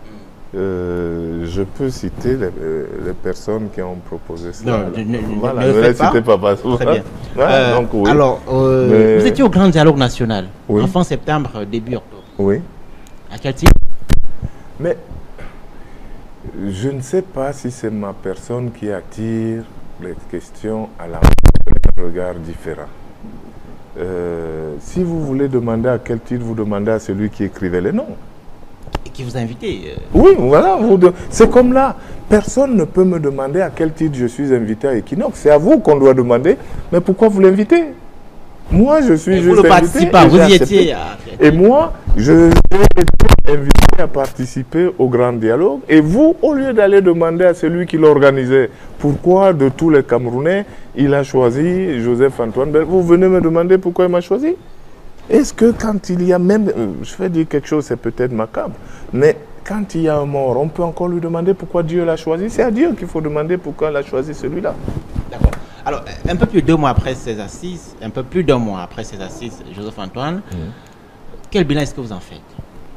Je peux citer les personnes qui ont proposé ça. Non, voilà, ne les faites pas. citez pas. Très bien. Donc, oui. Alors, vous étiez au Grand Dialogue National, oui. en fin septembre, début octobre. Oui. À quel titre? Mais je ne sais pas si c'est ma personne qui attire les questions à la regard différent. Si vous voulez demander à quel titre, vous demandez à celui qui écrivait les noms. Et qui vous a invité. Oui, voilà. C'est comme là. Personne ne peut me demander à quel titre je suis invité à Equinox. C'est à vous qu'on doit demander. Mais pourquoi vous l'invitez? Moi, je suis juste invité. Vous y étiez. Et moi, je été invité à participer au Grand Dialogue. Et vous, au lieu d'aller demander à celui qui l'organisait pourquoi de tous les Camerounais, il a choisi Joseph-Antoine Bell, vous venez me demander pourquoi il m'a choisi? Est-ce que quand il y a même, je vais dire quelque chose, c'est peut-être macabre, mais quand il y a un mort, on peut encore lui demander pourquoi Dieu l'a choisi? C'est à Dieu qu'il faut demander pourquoi il a choisi celui-là. D'accord. Alors, un peu plus de 2 mois après ces assises, Joseph-Antoine, quel bilan est-ce que vous en faites?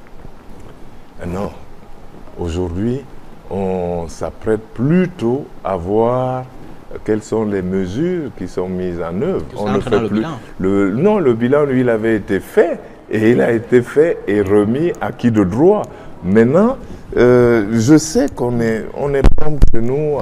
Non. Aujourd'hui, on s'apprête plutôt à voir quelles sont les mesures qui sont mises en œuvre. On ne fait plus. Non, le bilan, lui, il avait été fait, et il a été fait et remis à qui de droit. Maintenant, je sais qu'on est prompt chez nous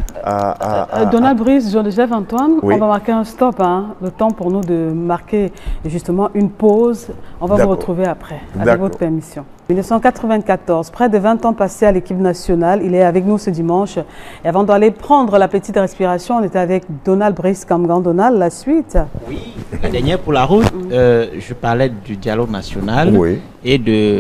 Donald Brice, Joseph-Antoine, oui. On va marquer un stop, hein, le temps pour nous de marquer justement une pause. On va vous retrouver après, avec votre permission. 1994, près de 20 ans passés à l'équipe nationale, il est avec nous ce dimanche. Et avant d'aller prendre la petite respiration, on était avec Donald Brice Kamgan. Donald, la suite? Oui, la dernière pour la route, je parlais du dialogue national et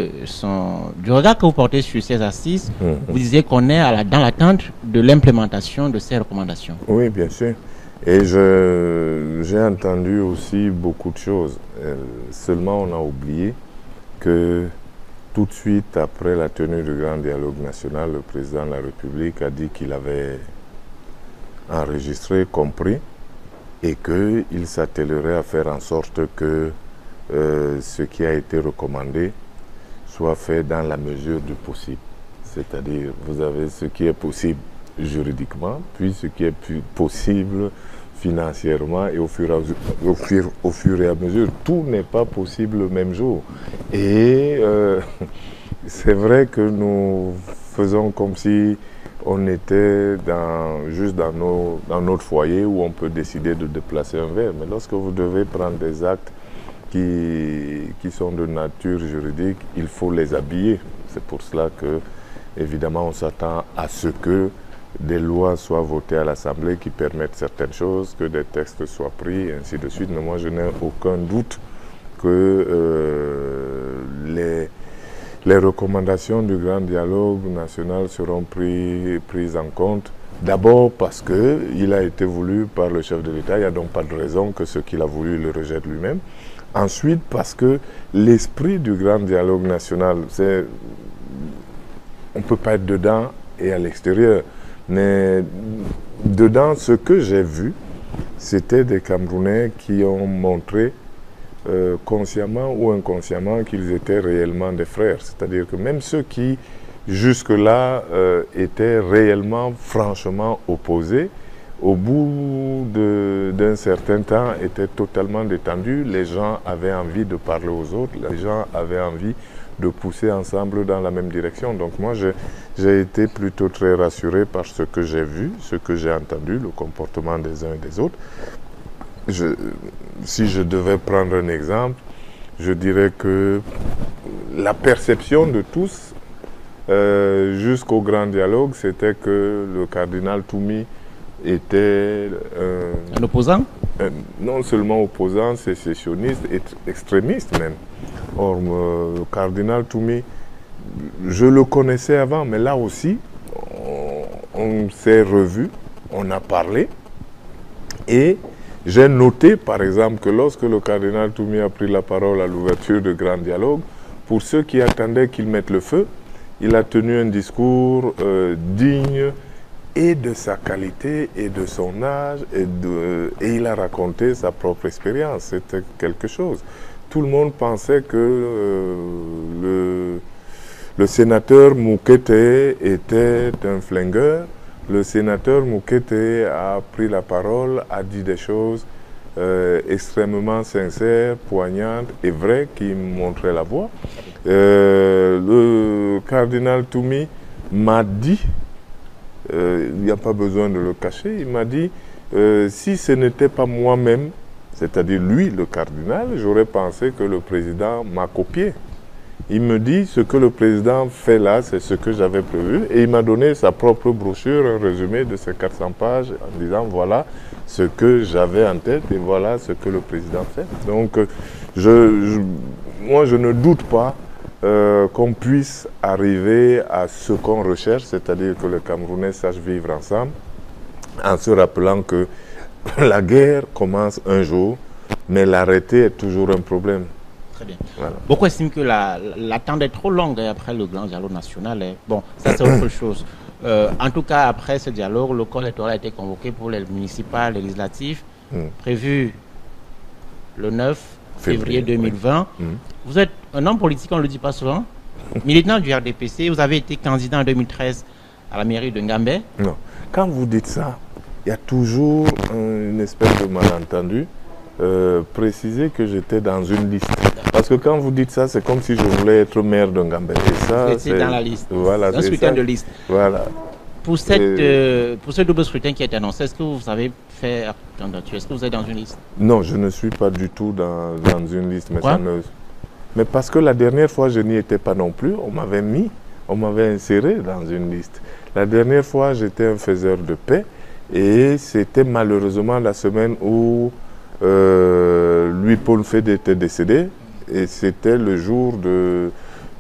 du regard que vous portez sur ces assises. Vous disiez qu'on est dans l'attente de l'implémentation de ces recommandations. Oui, bien sûr. Et j'ai entendu aussi beaucoup de choses. Seulement, on a oublié que tout de suite après la tenue du Grand Dialogue National, le président de la République a dit qu'il avait enregistré, compris, et qu'il s'attellerait à faire en sorte que ce qui a été recommandé soit fait dans la mesure du possible. C'est-à-dire, vous avez ce qui est possible juridiquement, puis ce qui est possible financièrement, et au fur et à mesure, tout n'est pas possible le même jour. Et c'est vrai que nous faisons comme si on était juste dans notre foyer où on peut décider de déplacer un verre. Mais lorsque vous devez prendre des actes qui sont de nature juridique, il faut les habiller. C'est pour cela que, évidemment, on s'attend à ce que des lois soient votées à l'Assemblée qui permettent certaines choses, que des textes soient pris, et ainsi de suite. Mais moi, je n'ai aucun doute que les recommandations du Grand Dialogue National seront prises en compte. D'abord parce qu'il a été voulu par le chef de l'État, il n'y a donc pas de raison que ce qu'il a voulu le rejette lui-même. Ensuite, parce que l'esprit du Grand Dialogue National, on ne peut pas être dedans et à l'extérieur. Mais dedans, ce que j'ai vu, c'était des Camerounais qui ont montré consciemment ou inconsciemment qu'ils étaient réellement des frères. C'est-à-dire que même ceux qui jusque-là étaient réellement, franchement opposés. Au bout d'un certain temps, étaient totalement détendus. Les gens avaient envie de parler aux autres, les gens avaient envie de pousser ensemble dans la même direction. Donc moi, j'ai été plutôt très rassuré par ce que j'ai vu, ce que j'ai entendu, le comportement des uns et des autres. Si je devais prendre un exemple, je dirais que la perception de tous, jusqu'au grand dialogue, c'était que le cardinal Toumi était un opposant, non seulement opposant, sécessionniste, extrémiste même. Or, le cardinal Toumi, je le connaissais avant, mais là aussi, on s'est revus, on a parlé, et j'ai noté, par exemple, que lorsque le cardinal Toumi a pris la parole à l'ouverture de Grand Dialogue, pour ceux qui attendaient qu'il mette le feu, il a tenu un discours digne et de sa qualité et de son âge, et il a raconté sa propre expérience. C'était quelque chose. Tout le monde pensait que le sénateur Moukete était un flingueur. Le sénateur Moukete a pris la parole, a dit des choses extrêmement sincères, poignantes et vraies qui montraient la voie. Le cardinal Toumi m'a dit, il n'y a pas besoin de le cacher, il m'a dit, si ce n'était pas moi-même, c'est-à-dire lui, le cardinal, j'aurais pensé que le président m'a copié. Il me dit, ce que le président fait là, c'est ce que j'avais prévu. Et il m'a donné sa propre brochure, un résumé de ces 400 pages, en disant, voilà ce que j'avais en tête et voilà ce que le président fait. Donc, moi, je ne doute pas qu'on puisse arriver à ce qu'on recherche, c'est-à-dire que les Camerounais sachent vivre ensemble, en se rappelant que la guerre commence un jour, mais l'arrêter est toujours un problème. Très bien. Voilà. Beaucoup estiment que l'attente est trop longue après le grand dialogue national. Bon, ça c'est autre chose. En tout cas, après ce dialogue, le corps électoral a été convoqué pour les municipales, les législatives, prévu le 9 février 2020. Vous êtes un homme politique, on ne le dit pas souvent, militant du RDPC, vous avez été candidat en 2013 à la mairie de Ngambé. Non. Quand vous dites ça, il y a toujours une espèce de malentendu. Préciser que j'étais dans une liste. Parce que quand vous dites ça, c'est comme si je voulais être maire de Ngambé. Vous étiez dans la liste. Voilà, un scrutin de liste. Voilà. Pour ce double scrutin qui est annoncé, est-ce que vous avez fait candidature? Est-ce que vous êtes dans une liste? Non, je ne suis pas du tout dans une liste. Pourquoi? Mais parce que la dernière fois, je n'y étais pas non plus. On m'avait inséré dans une liste. La dernière fois, j'étais un faiseur de paix. Et c'était malheureusement la semaine où Louis-Paul Fédé était décédé. Et c'était le jour de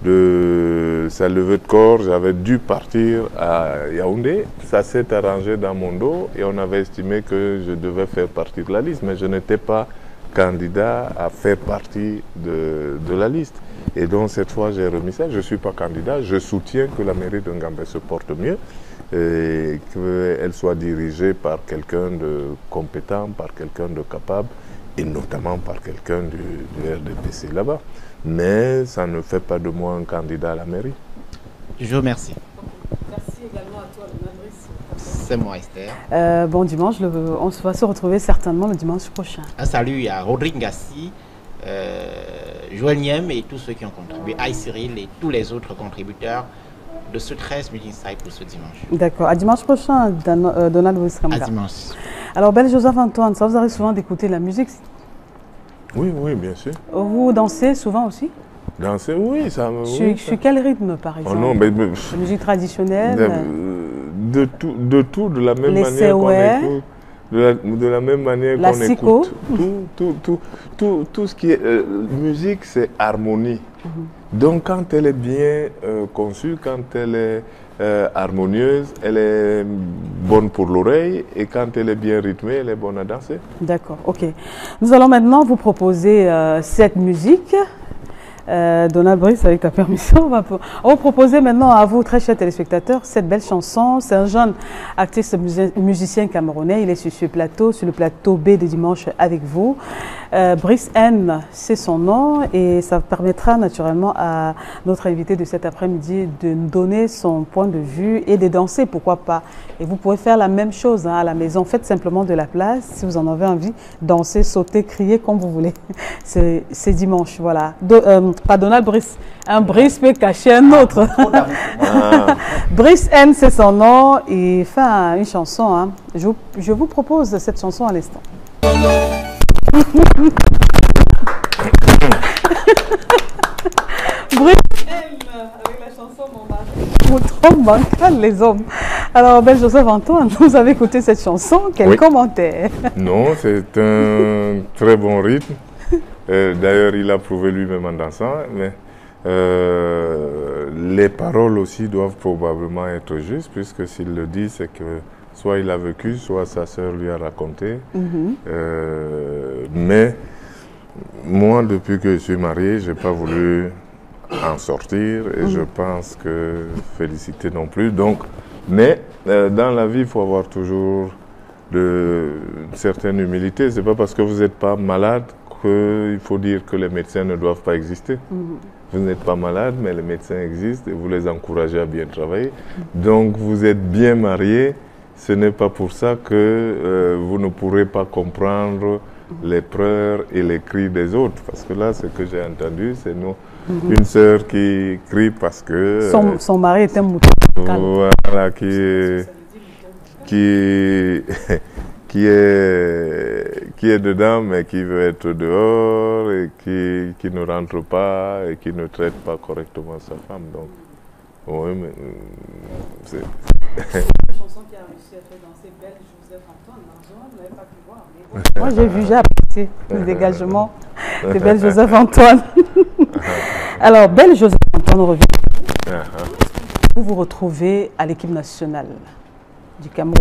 sa levée de corps. J'avais dû partir à Yaoundé. Ça s'est arrangé dans mon dos et on avait estimé que je devais faire partie de la liste. Mais je n'étais pas candidat à faire partie de la liste. Et donc cette fois, j'ai remis ça. Je ne suis pas candidat. Je soutiens que la mairie de Ngambé se porte mieux et qu'elle soit dirigée par quelqu'un de compétent, par quelqu'un de capable, et notamment par quelqu'un du RDPC là-bas. Mais ça ne fait pas de moi un candidat à la mairie. Je vous remercie. Merci également à toi, Fabrice. C'est moi, Esther. Bon dimanche, on va se retrouver certainement le dimanche prochain. Un salut à Rodrigue Gassi, Joël Niem et tous ceux qui ont contribué, Aïe Cyril et tous les autres contributeurs de ce 13 Midi Inside pour ce dimanche. D'accord. À dimanche prochain, Donald Wiskamga. À dimanche. Alors, Belle Joseph-Antoine, ça vous arrive souvent d'écouter la musique? Oui, oui, bien sûr. Vous dansez souvent aussi? Danser, oui, ça me... Sur quel rythme, par exemple? Oh non, mais la musique traditionnelle? De tout, de la même manière qu'on écoute. De la même manière qu'on écoute. Tout ce qui est... musique, c'est harmonie. Donc, quand elle est bien conçue, quand elle est harmonieuse, elle est bonne pour l'oreille, et quand elle est bien rythmée, elle est bonne à danser. D'accord, ok. Nous allons maintenant vous proposer cette musique. Donald Brice, avec ta permission, on va proposer maintenant à vous, très chers téléspectateurs, cette belle chanson. C'est un jeune artiste musicien camerounais. Il est sur ce plateau, sur le plateau B de Dimanche avec vous. Brice N, c'est son nom et ça permettra naturellement à notre invité de cet après-midi de nous donner son point de vue et de danser, pourquoi pas. Et vous pouvez faire la même chose à la maison. Faites simplement de la place si vous en avez envie. Danser, sauter, crier comme vous voulez. C'est dimanche, voilà. Pas Donald Brice. Un Brice peut cacher un autre. Brice N, c'est son nom. Il fait une chanson. Hein. Je vous propose cette chanson à l'instant. Brice N, avec la chanson Mon mari. Vous trop bancal, les hommes. Alors, Ben Joseph Antoine, vous avez écouté cette chanson. Quel commentaire? Non, c'est un très bon rythme. D'ailleurs, il a prouvé lui-même en dansant, mais les paroles aussi doivent probablement être justes, puisque s'il le dit, c'est que soit il a vécu, soit sa sœur lui a raconté. Mais moi, depuis que je suis marié, je n'ai pas voulu en sortir, et je pense que féliciter non plus. Donc, mais dans la vie, il faut avoir toujours une certaine humilité. Ce n'est pas parce que vous n'êtes pas malade qu'il faut dire que les médecins ne doivent pas exister. Vous n'êtes pas malade, mais les médecins existent et vous les encouragez à bien travailler. Donc vous êtes bien marié, ce n'est pas pour ça que vous ne pourrez pas comprendre les pleurs et les cris des autres. Parce que là, ce que j'ai entendu, c'est une sœur qui crie parce que... Son mari est un mouton. Voilà, qui est dedans, mais qui veut être dehors et qui ne rentre pas et qui ne traite pas correctement sa femme. Donc, oui, mais c'est... La chanson qui a réussi à faire danser Belle Joseph Antoine, vous n'avez pas pu voir. Mais moi, j'ai vu, j'ai apprécié le dégagement de Belle Joseph Antoine. Alors, Belle Joseph Antoine revient. Vous vous retrouvez à l'équipe nationale du Cameroun.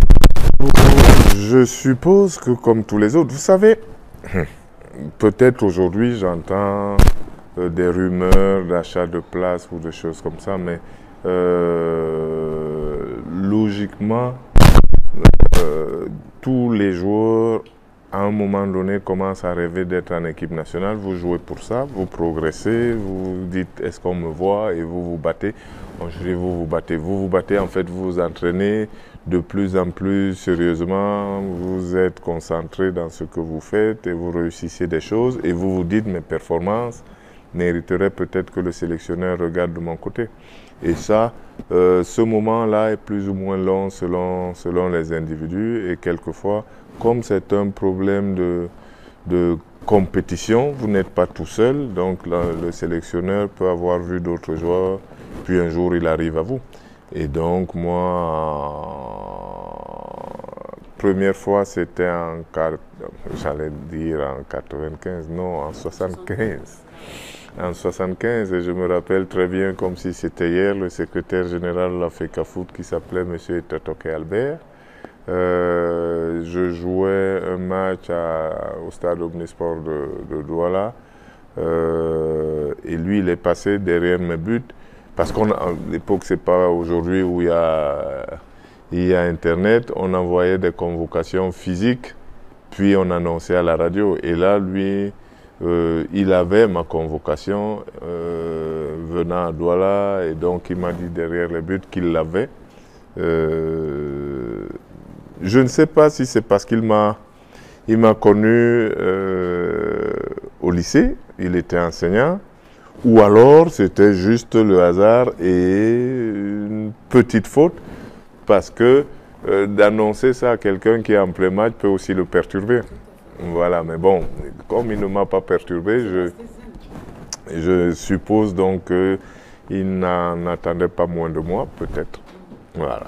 Je suppose que comme tous les autres, vous savez, peut-être aujourd'hui j'entends des rumeurs d'achat de places ou des choses comme ça, mais logiquement, tous les joueurs, à un moment donné, commencent à rêver d'être en équipe nationale. Vous jouez pour ça, vous progressez, vous dites est-ce qu'on me voit et vous vous battez. Bon, je dis vous vous battez, en fait vous vous entraînez de plus en plus sérieusement, vous êtes concentré dans ce que vous faites et vous réussissez des choses et vous vous dites mes performances mériteraient peut-être que le sélectionneur regarde de mon côté. Et ça, ce moment-là est plus ou moins long selon les individus et quelquefois, comme c'est un problème de compétition, vous n'êtes pas tout seul, donc là, le sélectionneur peut avoir vu d'autres joueurs, puis un jour il arrive à vous. Et donc moi, première fois c'était j'allais dire en 95, non, en 75. En 75, et je me rappelle très bien comme si c'était hier, le secrétaire général de la FECAFOOT qui s'appelait M. Tatoke Albert. Je jouais un match au stade Omnisport de Douala et lui il est passé derrière mes buts parce qu'à l'époque c'est pas aujourd'hui où il y a internet, on envoyait des convocations physiques puis on annonçait à la radio et là lui il avait ma convocation venant à Douala et donc il m'a dit derrière les buts qu'il l'avait. Je ne sais pas si c'est parce qu'il m'a connu au lycée, il était enseignant, ou alors c'était juste le hasard et une petite faute, parce que d'annoncer ça à quelqu'un qui est en plein match peut aussi le perturber. Voilà, mais bon, comme il ne m'a pas perturbé, je suppose donc qu'il n'en attendait pas moins de moi, peut-être. Voilà.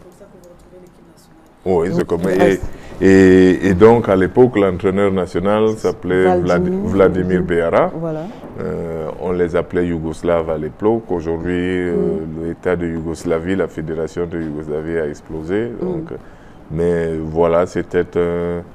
Oui, c'est comme et donc à l'époque l'entraîneur national s'appelait Vladimir Beara. Voilà. On les appelait Yougoslaves à l'époque. Aujourd'hui, l'État de Yougoslavie, la fédération de Yougoslavie a explosé. Donc, mais voilà, c'était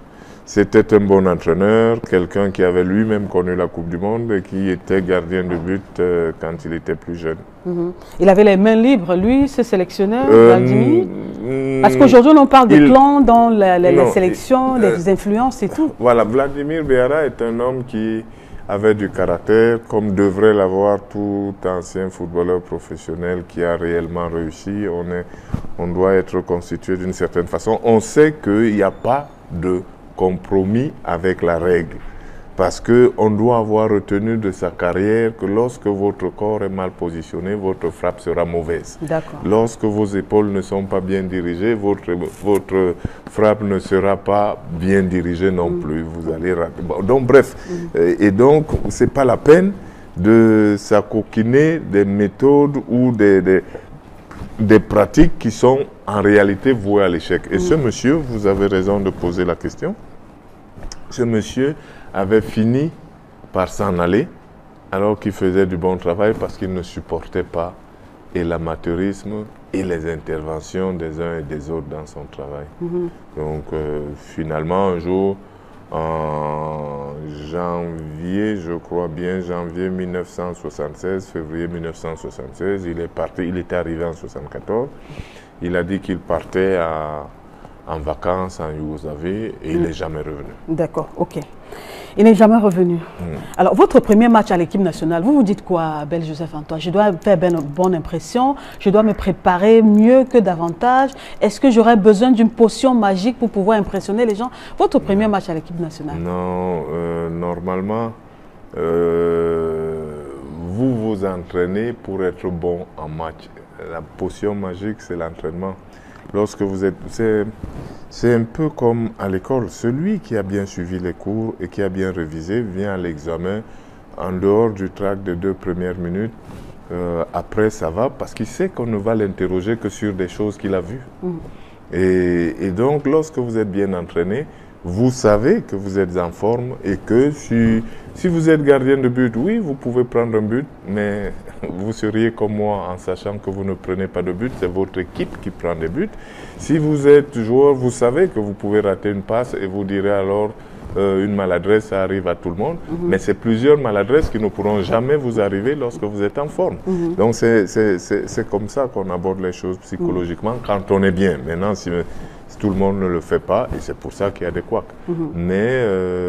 C'était un bon entraîneur, quelqu'un qui avait lui-même connu la Coupe du Monde et qui était gardien de but quand il était plus jeune. Il avait les mains libres, lui, ce sélectionneur, Vladimir. Parce qu'aujourd'hui, on parle de clan dans la sélection, des influences et tout. Voilà, Vladimir Béara est un homme qui avait du caractère, comme devrait l'avoir tout ancien footballeur professionnel qui a réellement réussi. On doit être constitué d'une certaine façon. On sait qu'il n'y a pas de compromis avec la règle. Parce qu'on doit avoir retenu de sa carrière que lorsque votre corps est mal positionné, votre frappe sera mauvaise. Lorsque vos épaules ne sont pas bien dirigées, votre frappe ne sera pas bien dirigée non plus. Vous allez rater. Bon, donc bref, et donc ce n'est pas la peine de s'acoquiner des méthodes ou des pratiques qui sont en réalité vouées à l'échec. Et ce monsieur, vous avez raison de poser la question, ce monsieur avait fini par s'en aller alors qu'il faisait du bon travail parce qu'il ne supportait pas et l'amateurisme et les interventions des uns et des autres dans son travail. Donc finalement un jour en janvier, je crois bien, janvier 1976, février 1976, il est parti, il était arrivé en 1974, il a dit qu'il partait en vacances en Yougoslavie et il n'est jamais revenu. D'accord, ok. Il n'est jamais revenu. Alors, votre premier match à l'équipe nationale, vous vous dites quoi, Bel Joseph Antoine? Je dois faire une bonne impression, je dois me préparer mieux que davantage. Est-ce que j'aurais besoin d'une potion magique pour pouvoir impressionner les gens? Votre premier match à l'équipe nationale? Non, normalement, vous vous entraînez pour être bon en match. La potion magique, c'est l'entraînement. Lorsque vous êtes... C'est un peu comme à l'école. Celui qui a bien suivi les cours et qui a bien révisé vient à l'examen en dehors du tract des 2 premières minutes. Après, ça va parce qu'il sait qu'on ne va l'interroger que sur des choses qu'il a vues. Et donc, lorsque vous êtes bien entraîné, vous savez que vous êtes en forme et que si vous êtes gardien de but, oui, vous pouvez prendre un but, mais vous seriez comme moi en sachant que vous ne prenez pas de but, c'est votre équipe qui prend des buts. Si vous êtes joueur, vous savez que vous pouvez rater une passe et vous direz alors une maladresse, ça arrive à tout le monde, mais c'est plusieurs maladresses qui ne pourront jamais vous arriver lorsque vous êtes en forme. Donc c'est comme ça qu'on aborde les choses psychologiquement quand on est bien. Maintenant, si tout le monde ne le fait pas, et c'est pour ça qu'il y a des couacs. Mais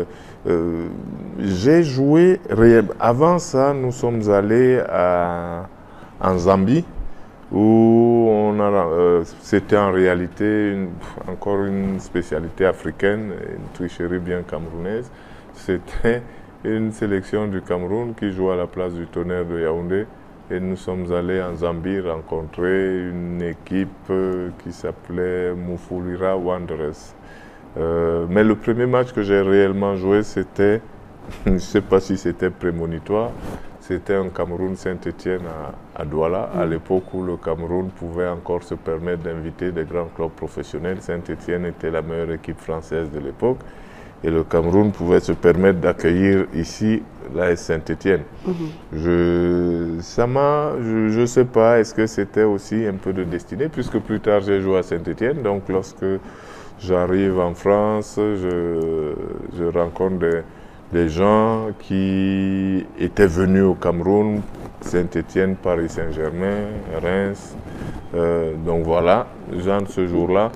j'ai joué réellement. Avant ça, nous sommes allés en Zambie, où c'était en réalité encore une spécialité africaine, une tricherie bien camerounaise. C'était une sélection du Cameroun qui jouait à la place du Tonnerre de Yaoundé. Et nous sommes allés en Zambie rencontrer une équipe qui s'appelait Mufulira Wanderers. Mais le premier match que j'ai réellement joué, c'était, je ne sais pas si c'était prémonitoire, c'était un Cameroun-Saint-Étienne à Douala, à l'époque où le Cameroun pouvait encore se permettre d'inviter des grands clubs professionnels. Saint-Étienne était la meilleure équipe française de l'époque. Et le Cameroun pouvait se permettre d'accueillir ici l'AS Saint-Étienne. Je ne sais pas, est-ce que c'était aussi un peu de destinée, puisque plus tard j'ai joué à Saint-Étienne. Donc lorsque j'arrive en France, je rencontre des gens qui étaient venus au Cameroun, Saint-Étienne, Paris Saint-Germain, Reims. Donc voilà, genre ce jour-là.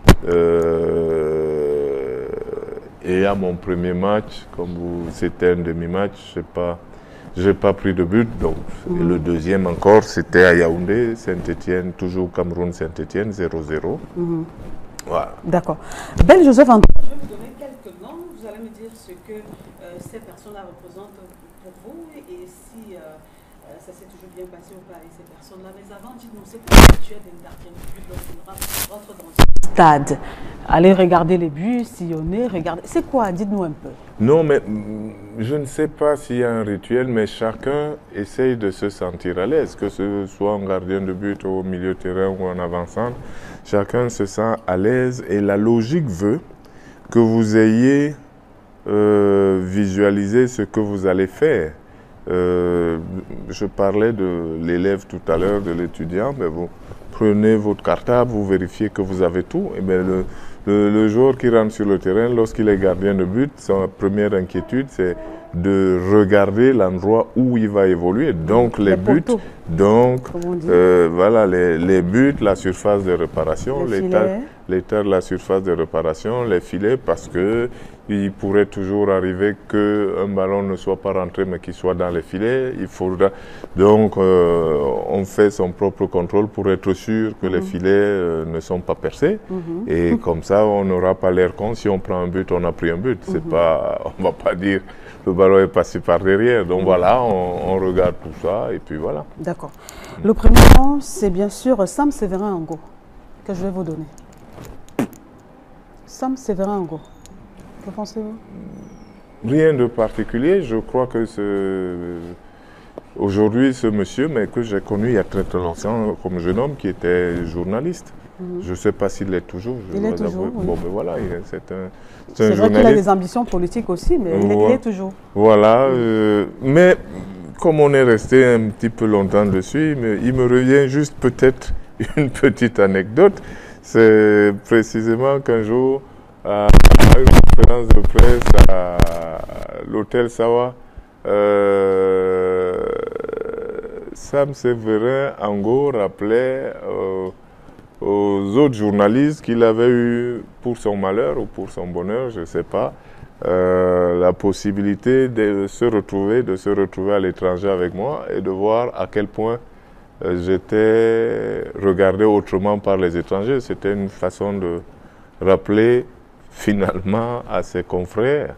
Et à mon premier match, comme c'était un demi-match, je n'ai pas pris de but. Donc, et le deuxième encore, c'était à Yaoundé, Saint-Étienne, toujours Cameroun, Saint-Étienne, 0-0. Voilà. D'accord. Bel Joseph Antoine, je vais vous donner quelques noms. Vous allez me dire ce que ces personnes-là représentent pour vous et si ça s'est toujours bien passé ou pas avec ces personnes-là. Mais avant, dites-nous, c'est quoi le rituel d'un gardien de but lorsqu'il rentre dans un stade? Allez regarder les buts, sillonner, regarder. C'est quoi? Dites-nous un peu. Non, mais je ne sais pas s'il y a un rituel, mais chacun essaye de se sentir à l'aise, que ce soit en gardien de but, au milieu de terrain ou en avançant. Chacun se sent à l'aise et la logique veut que vous ayez visualisé ce que vous allez faire. Je parlais de l'élève tout à l'heure, de l'étudiant, mais vous prenez votre cartable, vous vérifiez que vous avez tout. Et bien, le joueur qui rentre sur le terrain, lorsqu'il est gardien de but, sa première inquiétude, c'est de regarder l'endroit où il va évoluer. Donc les buts, donc voilà, les buts, la surface de réparation, l'état de la surface de réparation, les filets, parce que il pourrait toujours arriver qu'un ballon ne soit pas rentré mais qu'il soit dans les filets. Il faudra donc on fait son propre contrôle pour être sûr que les filets ne sont pas percés. Et comme ça, on n'aura pas l'air con. Si on prend un but, on a pris un but. C'est pas, on va pas dire le ballon est passé par derrière. Donc voilà, on regarde tout ça et puis voilà. D'accord. Le premier nom, c'est bien sûr Sam Séverin Ango que je vais vous donner. Sam Séverin Ango. Que pensez-vous? Rien de particulier. Je crois que aujourd'hui, ce monsieur, mais que j'ai connu il y a très longtemps comme jeune homme, qui était journaliste. Je ne sais pas s'il l'est toujours. Il est toujours. Oui. Bon, ben voilà, c'est un c'est vrai journaliste. qu'il a des ambitions politiques aussi, mais il est toujours. Voilà. Mais comme on est resté un petit peu longtemps dessus, il me revient juste peut-être une petite anecdote. C'est précisément qu'un jour, à une conférence de presse à l'hôtel Sawa, Sam Séverin Ango rappelait aux autres journalistes qu'il avait eu, pour son malheur ou pour son bonheur, je ne sais pas, la possibilité de se retrouver à l'étranger avec moi et de voir à quel point j'étais regardé autrement par les étrangers. C'était une façon de rappeler finalement à ses confrères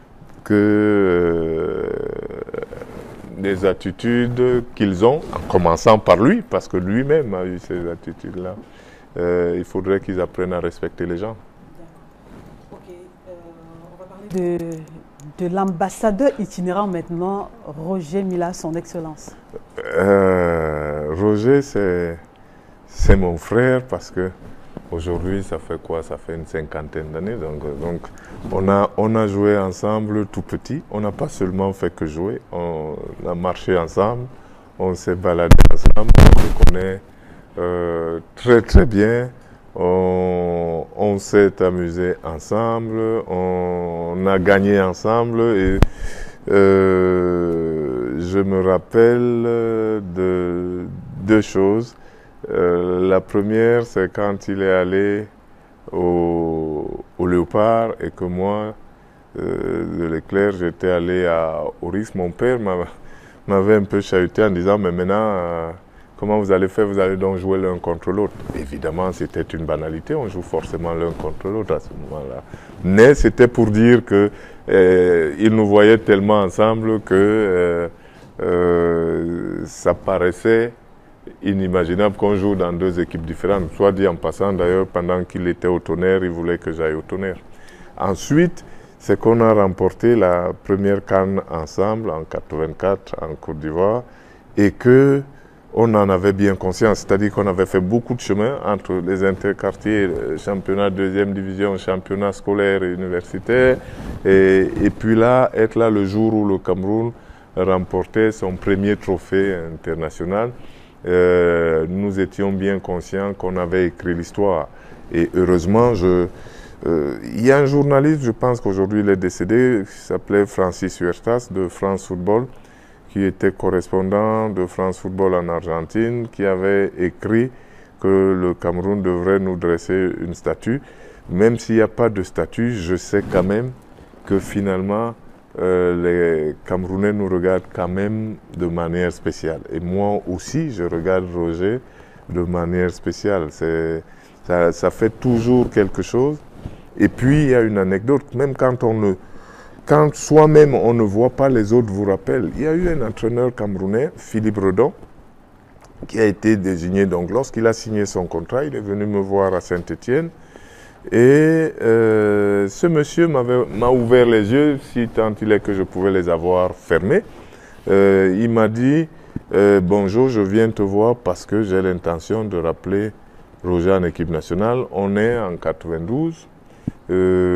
que des attitudes qu'ils ont, en commençant par lui, parce que lui-même a eu ces attitudes-là, il faudrait qu'ils apprennent à respecter les gens. Ok, on va parler de l'ambassadeur itinérant maintenant, Roger Mila, son excellence. Roger, c'est mon frère parce que aujourd'hui, ça fait quoi? Ça fait une 50aine d'années. Donc on a joué ensemble tout petit. On n'a pas seulement fait que jouer. On a marché ensemble. On s'est baladé ensemble. On se connaît très très bien. On s'est amusé ensemble. On a gagné ensemble. Et je me rappelle de deux choses. La première, c'est quand il est allé au Léopard et que moi, de l'Éclair, j'étais allé à Oris. Mon père m'avait un peu chahuté en disant « Mais maintenant, comment vous allez faire? Vous allez donc jouer l'un contre l'autre » Évidemment, c'était une banalité. On joue forcément l'un contre l'autre à ce moment-là. Mais c'était pour dire que il nous voyait tellement ensemble que ça paraissait inimaginable qu'on joue dans deux équipes différentes. Soit dit en passant, d'ailleurs, pendant qu'il était au Tonnerre, il voulait que j'aille au Tonnerre. Ensuite, c'est qu'on a remporté la première CAN ensemble en 84 en Côte d'Ivoire et que on en avait bien conscience. C'est-à-dire qu'on avait fait beaucoup de chemin entre les interquartiers, championnat deuxième division, championnat scolaire et universitaire. Et puis là, être là le jour où le Cameroun remportait son premier trophée international. Nous étions bien conscients qu'on avait écrit l'histoire. Et heureusement, il y a un journaliste, je pense qu'aujourd'hui il est décédé, qui s'appelait Francis Huertas de France Football, qui était correspondant de France Football en Argentine, qui avait écrit que le Cameroun devrait nous dresser une statue. Même s'il n'y a pas de statue, je sais quand même que finalement, les Camerounais nous regardent quand même de manière spéciale. Et moi aussi, je regarde Roger de manière spéciale. Ça fait toujours quelque chose. Et puis, il y a une anecdote, même quand soi-même on ne voit pas, les autres vous rappellent. Il y a eu un entraîneur camerounais, Philippe Redon, qui a été désigné. Donc, lorsqu'il a signé son contrat, il est venu me voir à Saint-Étienne. Et ce monsieur m'a ouvert les yeux, si tant il est que je pouvais les avoir fermés. Il m'a dit « Bonjour, je viens te voir parce que j'ai l'intention de rappeler Roger en équipe nationale. On est en 92. » Il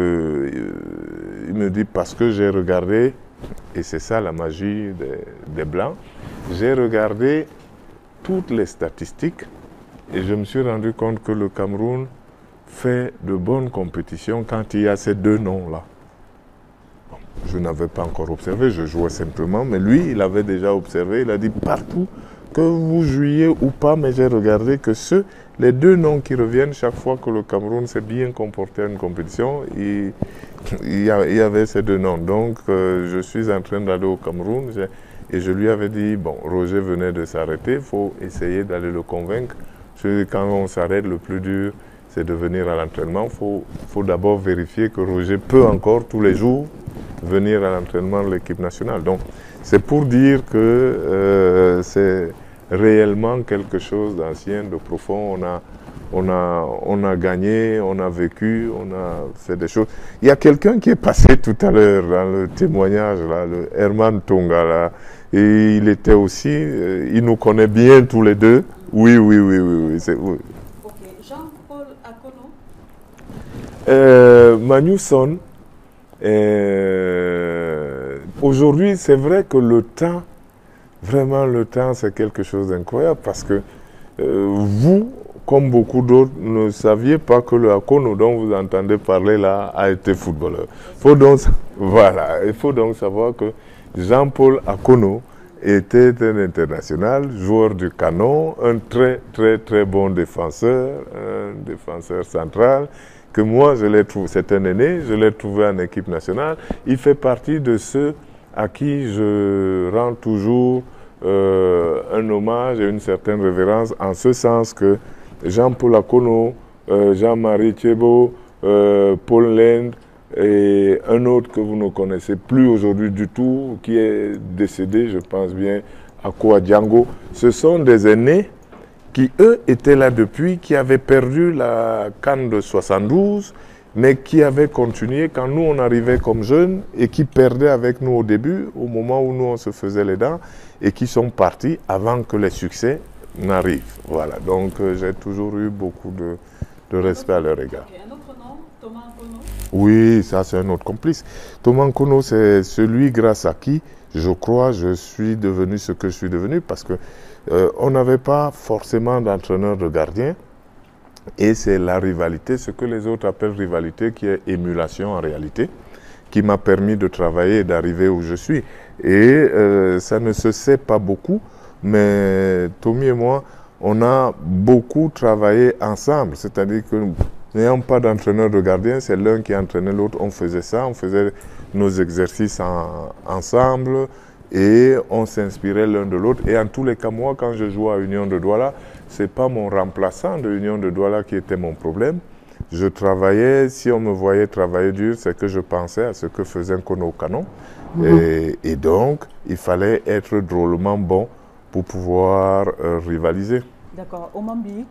me dit « Parce que j'ai regardé, et c'est ça la magie des Blancs, j'ai regardé toutes les statistiques Et je me suis rendu compte que le Cameroun fait de bonnes compétitions quand il y a ces deux noms-là. Bon, je n'avais pas encore observé, je jouais simplement, mais lui, il avait déjà observé, il a dit partout, que vous jouiez ou pas, mais j'ai regardé que les deux noms qui reviennent chaque fois que le Cameroun s'est bien comporté à une compétition, il y avait ces deux noms. Donc, je suis en train d'aller au Cameroun et je lui avais dit, bon, Roger venait de s'arrêter, il faut essayer d'aller le convaincre. Quand on s'arrête, le plus dur, c'est de venir à l'entraînement. Il faut d'abord vérifier que Roger peut encore tous les jours venir à l'entraînement de l'équipe nationale. Donc, c'est pour dire que c'est réellement quelque chose d'ancien, de profond. On a gagné, on a vécu, on a fait des choses. Il y a quelqu'un qui est passé tout à l'heure dans le témoignage, là, le Herman Tonga, là, et il était aussi, il nous connaît bien tous les deux. Oui. Ok, Jean-Paul Akono. Magnuson, aujourd'hui, c'est vrai que le temps, vraiment le temps, c'est quelque chose d'incroyable parce que vous, comme beaucoup d'autres, ne saviez pas que le Akono dont vous entendez parler là a été footballeur. Il faut donc savoir que Jean-Paul Akono était un international, joueur du canon, un très bon défenseur, un défenseur central, que moi je l'ai trouvé, c'est un aîné, je l'ai trouvé en équipe nationale. Il fait partie de ceux à qui je rends toujours un hommage et une certaine révérence, en ce sens que Jean-Paul Akono, Jean-Marie Thiébaut, Paul Lend et un autre que vous ne connaissez plus aujourd'hui du tout, qui est décédé, je pense bien, Akua Django. Ce sont des aînés qui, eux, étaient là depuis, qui avaient perdu la CAN de 72, mais qui avaient continué quand nous, on arrivait comme jeunes et qui perdaient avec nous au début, au moment où nous, on se faisait les dents, et qui sont partis avant que les succès n'arrivent. Voilà, donc j'ai toujours eu beaucoup de respect à leur égard. Okay. Un autre nom, Thomas Nkono. Oui, ça c'est un autre complice. Thomas Nkono, c'est celui grâce à qui, je crois, je suis devenu ce que je suis devenu, parce que on n'avait pas forcément d'entraîneur de gardien, et c'est la rivalité, ce que les autres appellent rivalité, qui est émulation en réalité, qui m'a permis de travailler et d'arriver où je suis. Et ça ne se sait pas beaucoup, mais Tommy et moi, on a beaucoup travaillé ensemble, c'est-à-dire que n'ayant pas d'entraîneur de gardien, c'est l'un qui entraînait l'autre, on faisait ça, on faisait nos exercices ensemble et on s'inspirait l'un de l'autre. Et en tous les cas, moi, quand je jouais à Union de Douala, ce n'est pas mon remplaçant de Union de Douala qui était mon problème. Je travaillais, si on me voyait travailler dur, c'est que je pensais à ce que faisait Nkono au canon. Et donc, il fallait être drôlement bon pour pouvoir rivaliser. D'accord. Omambiik.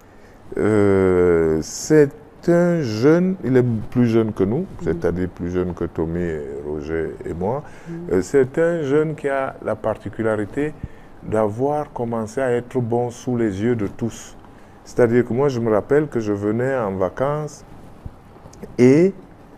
C'est un jeune, il est plus jeune que nous, c'est-à-dire plus jeune que Tommy, et Roger et moi. C'est un jeune qui a la particularité d'avoir commencé à être bon sous les yeux de tous. C'est-à-dire que moi, je me rappelle que je venais en vacances et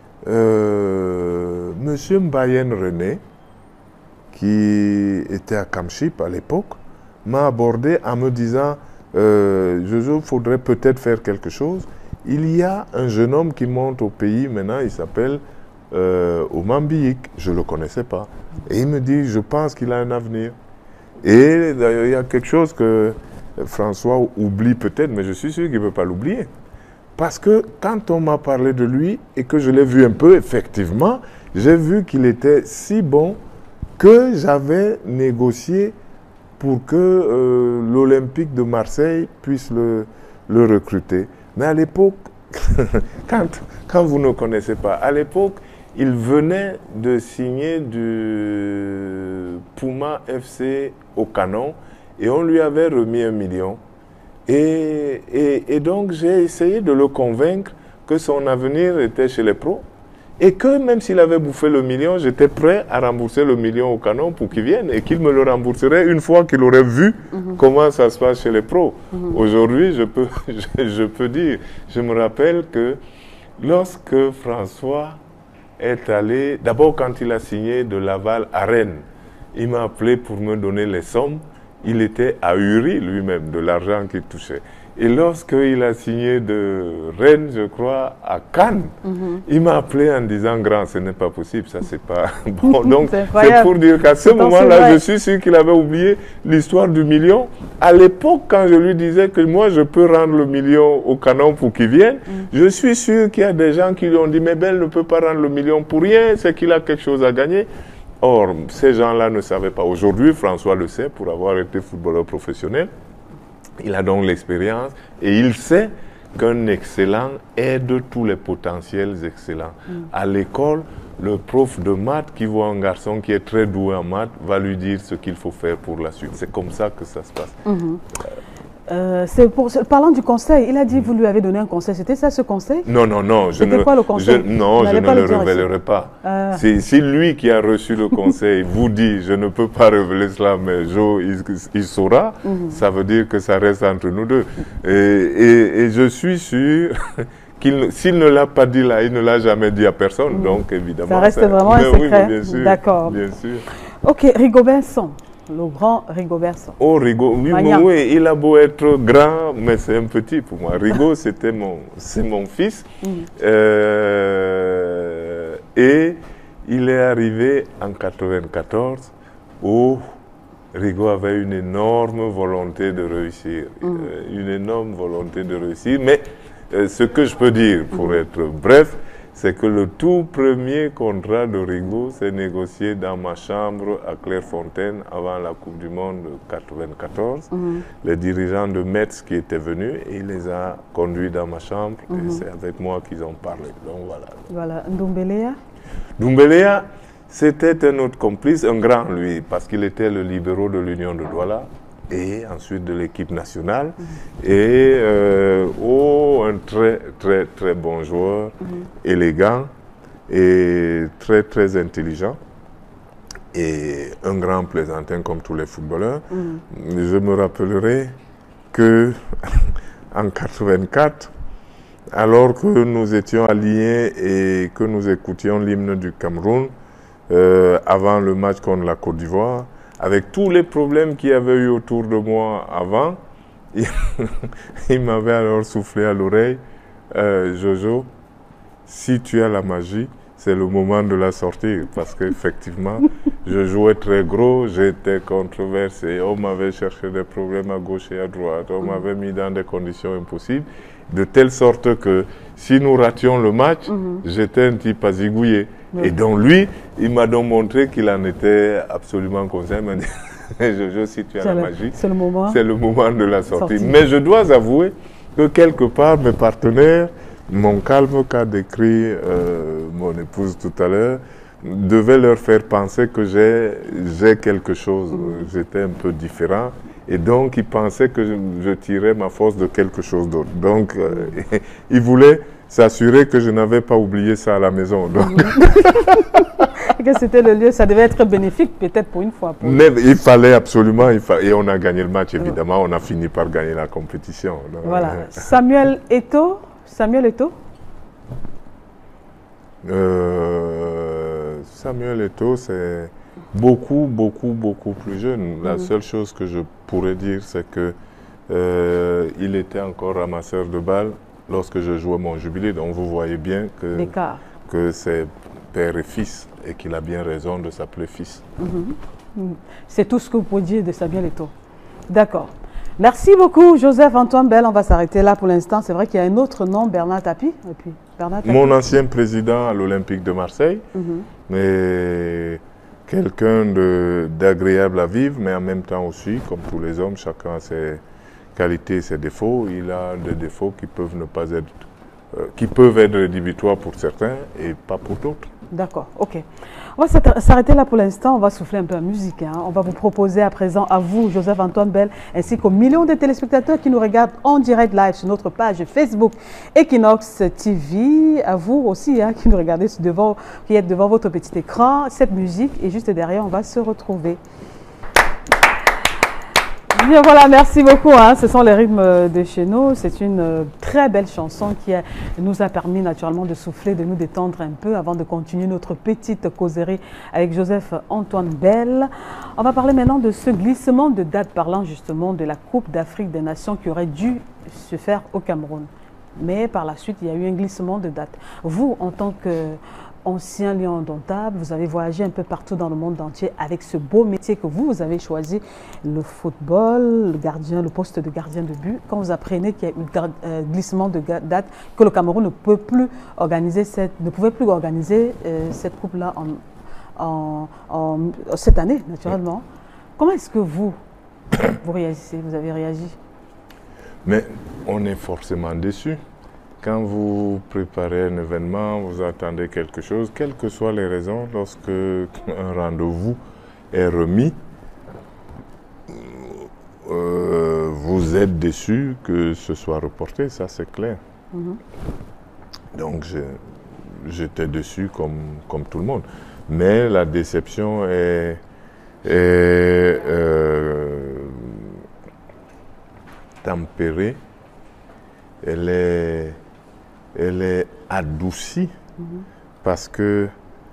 Monsieur Mbayen René, qui était à Kamship à l'époque, m'a abordé en me disant Jojo, il faudrait peut-être faire quelque chose. Il y a un jeune homme qui monte au pays maintenant, il s'appelle Omambiik, je ne le connaissais pas. Et il me dit, je pense qu'il a un avenir. Et d'ailleurs, il y a quelque chose que François oublie peut-être, mais je suis sûr qu'il ne peut pas l'oublier. Parce que quand on m'a parlé de lui et que je l'ai vu un peu, effectivement, j'ai vu qu'il était si bon que j'avais négocié pour que l'Olympique de Marseille puisse le recruter. Mais à l'époque, quand vous ne connaissez pas, à l'époque, il venait de signer du Puma FC au canon et on lui avait remis 1 million. Et donc j'ai essayé de le convaincre que son avenir était chez les pros et que même s'il avait bouffé le million, j'étais prêt à rembourser le million au canon pour qu'il vienne et qu'il me le rembourserait une fois qu'il aurait vu comment ça se passe chez les pros. Aujourd'hui, je peux dire, je me rappelle que lorsque François est allé, d'abord quand il a signé de Laval à Rennes, il m'a appelé pour me donner les sommes. Il était ahuri lui-même de l'argent qu'il touchait. Et lorsqu'il a signé de Rennes, je crois, à Cannes, il m'a appelé en disant « Grand, ce n'est pas possible, ça c'est pas bon ». Donc c'est pour dire qu'à ce moment-là, je suis sûr qu'il avait oublié l'histoire du million. À l'époque, quand je lui disais que moi je peux rendre le million au Canon pour qu'il vienne, je suis sûr qu'il y a des gens qui lui ont dit « Mais Bell ne peut pas rendre le million pour rien, c'est qu'il a quelque chose à gagner ». Or, ces gens-là ne savaient pas. Aujourd'hui, François le sait pour avoir été footballeur professionnel. Il a donc l'expérience et il sait qu'un excellent aide tous les potentiels excellents. À l'école, le prof de maths qui voit un garçon qui est très doué en maths va lui dire ce qu'il faut faire pour la suite. C'est comme ça que ça se passe. Parlant du conseil, il a dit que vous lui avez donné un conseil. C'était ça ce conseil? Non, non, non. C'était quoi le conseil? Non, je ne le révélerai pas. Si lui qui a reçu le conseil vous dit je ne peux pas révéler cela, mais Joe, il saura, ça veut dire que ça reste entre nous deux. Et je suis sûr s'il ne l'a pas dit là, il ne l'a jamais dit à personne. Donc évidemment. Ça reste vraiment un secret. Oui, bien sûr. D'accord. Bien sûr. Ok, Rigobert-Song. Le grand Rigobert-Song. Oh, Rigo, oui, il a beau être grand, mais c'est un petit pour moi. Rigo, c'est mon fils. Et il est arrivé en 1994 où Rigo avait une énorme volonté de réussir. Une énorme volonté de réussir. Mais ce que je peux dire, pour être bref, c'est que le tout premier contrat de Rigo s'est négocié dans ma chambre à Clairefontaine avant la Coupe du Monde de 1994. Les dirigeants de Metz qui étaient venus, et il les a conduits dans ma chambre et c'est avec moi qu'ils ont parlé. Donc voilà. Voilà. Ndombeleya? Ndombeleya, c'était un autre complice, un grand lui, parce qu'il était le libéraux de l'Union de Douala et ensuite de l'équipe nationale. Et un très, très, très bon joueur, élégant et très, très intelligent. Et un grand plaisantin comme tous les footballeurs. Je me rappellerai que en 1984, alors que nous étions alliés et que nous écoutions l'hymne du Cameroun, avant le match contre la Côte d'Ivoire, avec tous les problèmes qu'il y avait eu autour de moi avant, il m'avait alors soufflé à l'oreille, Jojo, si tu as la magie, c'est le moment de la sortir. Parce qu'effectivement, je jouais très gros, j'étais controversé, on m'avait cherché des problèmes à gauche et à droite, on m'avait mis dans des conditions impossibles, de telle sorte que si nous rations le match, j'étais un type à zigouiller. Et donc lui, il m'a donc montré qu'il en était absolument conscient. Il m'a dit, Jojo, si tu as la magie, c'est le moment de la sortie. Mais je dois avouer que quelque part, mes partenaires, mon calme qu'a décrit mon épouse tout à l'heure, devait leur faire penser que j'ai quelque chose. J'étais un peu différent. Et donc, ils pensaient que je tirais ma force de quelque chose d'autre. Donc, ils voulaient s'assurer que je n'avais pas oublié ça à la maison. Donc. Que c'était le lieu, ça devait être bénéfique peut-être pour une fois. Mais il fallait absolument, et on a gagné le match évidemment, on a fini par gagner la compétition. Donc, voilà. Samuel Eto'o. Samuel Eto'o, c'est beaucoup plus jeune. La seule chose que je pourrais dire, c'est que il était encore ramasseur de balles lorsque je jouais mon jubilé. Donc vous voyez bien que c'est père et fils et qu'il a bien raison de s'appeler fils. C'est tout ce que vous pouvez dire de Samuel Eto'o. D'accord. Merci beaucoup, Joseph-Antoine Bell. On va s'arrêter là pour l'instant. C'est vrai qu'il y a un autre nom, Bernard Tapie. Mon ancien président à l'Olympique de Marseille, mais quelqu'un d'agréable à vivre, mais en même temps aussi, comme tous les hommes, chacun a ses qualités et ses défauts. Il a des défauts qui peuvent ne pas être, qui peuvent être rédhibitoires pour certains et pas pour d'autres. D'accord, ok. On va s'arrêter là pour l'instant, on va souffler un peu en musique. On va vous proposer à présent, à vous, Joseph-Antoine Bell, ainsi qu'aux millions de téléspectateurs qui nous regardent en direct live sur notre page Facebook Equinox TV. À vous aussi, qui nous regardez qui êtes devant votre petit écran. Cette musique, et juste derrière, on va se retrouver. Bien voilà, merci beaucoup. Hein. Ce sont les rythmes de chez nous. C'est une très belle chanson qui nous a permis naturellement de souffler, de nous détendre un peu avant de continuer notre petite causerie avec Joseph-Antoine Bell. On va parler maintenant de ce glissement de date, parlant justement de la Coupe d'Afrique des Nations qui aurait dû se faire au Cameroun. Mais par la suite, il y a eu un glissement de date. Vous, en tant qu'ancien lion indomptable, vous avez voyagé un peu partout dans le monde entier avec ce beau métier que vous avez choisi, le football, le poste de gardien de but. Quand vous apprenez qu'il y a eu un glissement de date, que le Cameroun ne pouvait plus organiser cette coupe-là cette année, naturellement, comment est-ce que vous réagissez, vous avez réagi? Mais on est forcément déçu. Quand vous préparez un événement, vous attendez quelque chose, quelles que soient les raisons, lorsque un rendez-vous est remis, vous êtes déçu que ce soit reporté, ça c'est clair. Donc j'étais déçu comme tout le monde. Mais la déception est tempérée, elle est adoucie parce que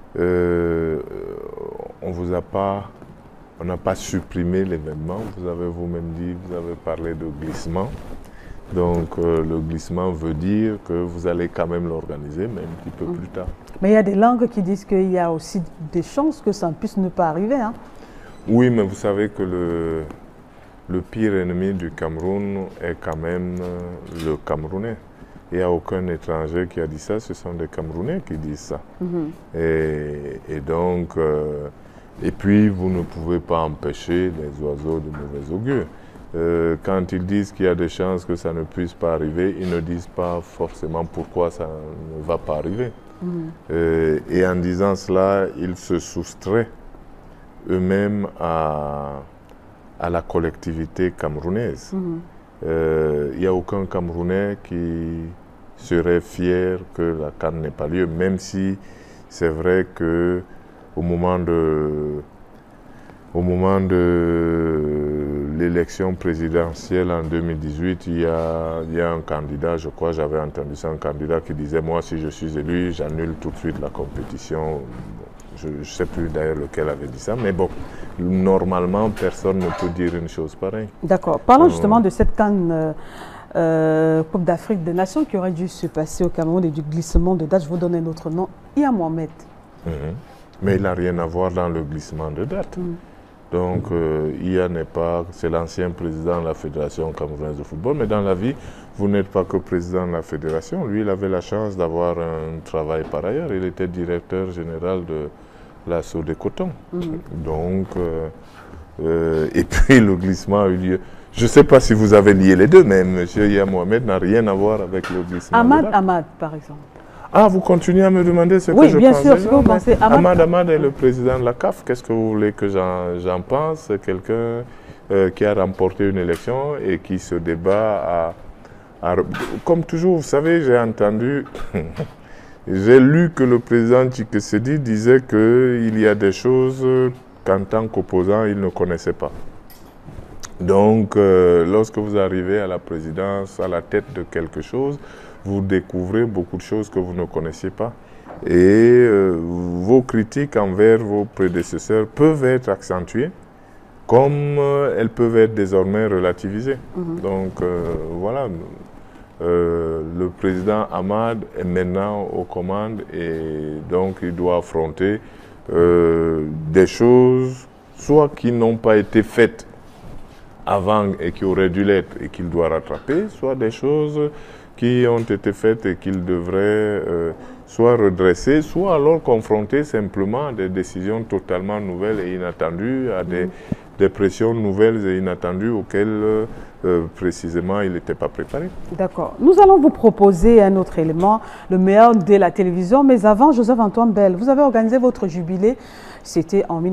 on n'a pas supprimé l'événement. Vous avez vous-même dit, vous avez parlé de glissement. Donc le glissement veut dire que vous allez quand même l'organiser, mais un petit peu plus tard. Mais il y a des langues qui disent qu'il y a aussi des chances que ça ne puisse ne pas arriver. Hein? Oui, mais vous savez que le pire ennemi du Cameroun est quand même le Camerounais. Il n'y a aucun étranger qui a dit ça, ce sont des Camerounais qui disent ça. Et donc, et puis vous ne pouvez pas empêcher les oiseaux de mauvais augure. Quand ils disent qu'il y a des chances que ça ne puisse pas arriver, ils ne disent pas forcément pourquoi ça ne va pas arriver. Et en disant cela, ils se soustraient eux-mêmes à la collectivité camerounaise. Il n'y a aucun Camerounais qui serait fier que la CAN n'ait pas lieu, même si c'est vrai que au moment de l'élection présidentielle en 2018, il y a un candidat, je crois, j'avais entendu ça, un candidat qui disait « Moi, si je suis élu, j'annule tout de suite la compétition ». Je ne sais plus d'ailleurs lequel avait dit ça, mais bon, normalement, personne ne peut dire une chose pareille. D'accord. Parlons justement de cette CAN Coupe d'Afrique des Nations qui aurait dû se passer au Cameroun et du glissement de date. Je vous donne un autre nom, Iya Mohamed. Mais il n'a rien à voir dans le glissement de date. Donc, Iya n'est pas, c'est l'ancien président de la Fédération camerounaise de football, mais dans la vie, vous n'êtes pas que président de la fédération. Lui, il avait la chance d'avoir un travail par ailleurs. Il était directeur général de la Sodecoton. Donc, et puis le glissement a eu lieu. Je ne sais pas si vous avez lié les deux, mais M. Iya Mohamed n'a rien à voir avec le glissement. Ahmad, par exemple. Ah, vous continuez à me demander ce que je pense. Oui, bien sûr, ce que vous pensez. Ahmad est le président de la CAF. Qu'est-ce que vous voulez que j'en pense? C'est quelqu'un qui a remporté une élection et qui se débat Comme toujours, vous savez, j'ai entendu, j'ai lu que le président Tshisekedi disait qu'il y a des choses qu'en tant qu'opposant, il ne connaissait pas. Donc, lorsque vous arrivez à la présidence, à la tête de quelque chose, vous découvrez beaucoup de choses que vous ne connaissiez pas. Et vos critiques envers vos prédécesseurs peuvent être accentuées, comme elles peuvent être désormais relativisées. Donc, voilà. Le président Ahmad est maintenant aux commandes et donc il doit affronter des choses soit qui n'ont pas été faites avant et qui auraient dû l'être et qu'il doit rattraper, soit des choses qui ont été faites et qu'il devrait soit redresser, soit alors confronter simplement à des décisions totalement nouvelles et inattendues, à des pressions nouvelles et inattendues auxquelles précisément il n'était pas préparé. D'accord. Nous allons vous proposer un autre élément, le meilleur de la télévision. Mais avant, Joseph-Antoine Bell, vous avez organisé votre jubilé, c'était en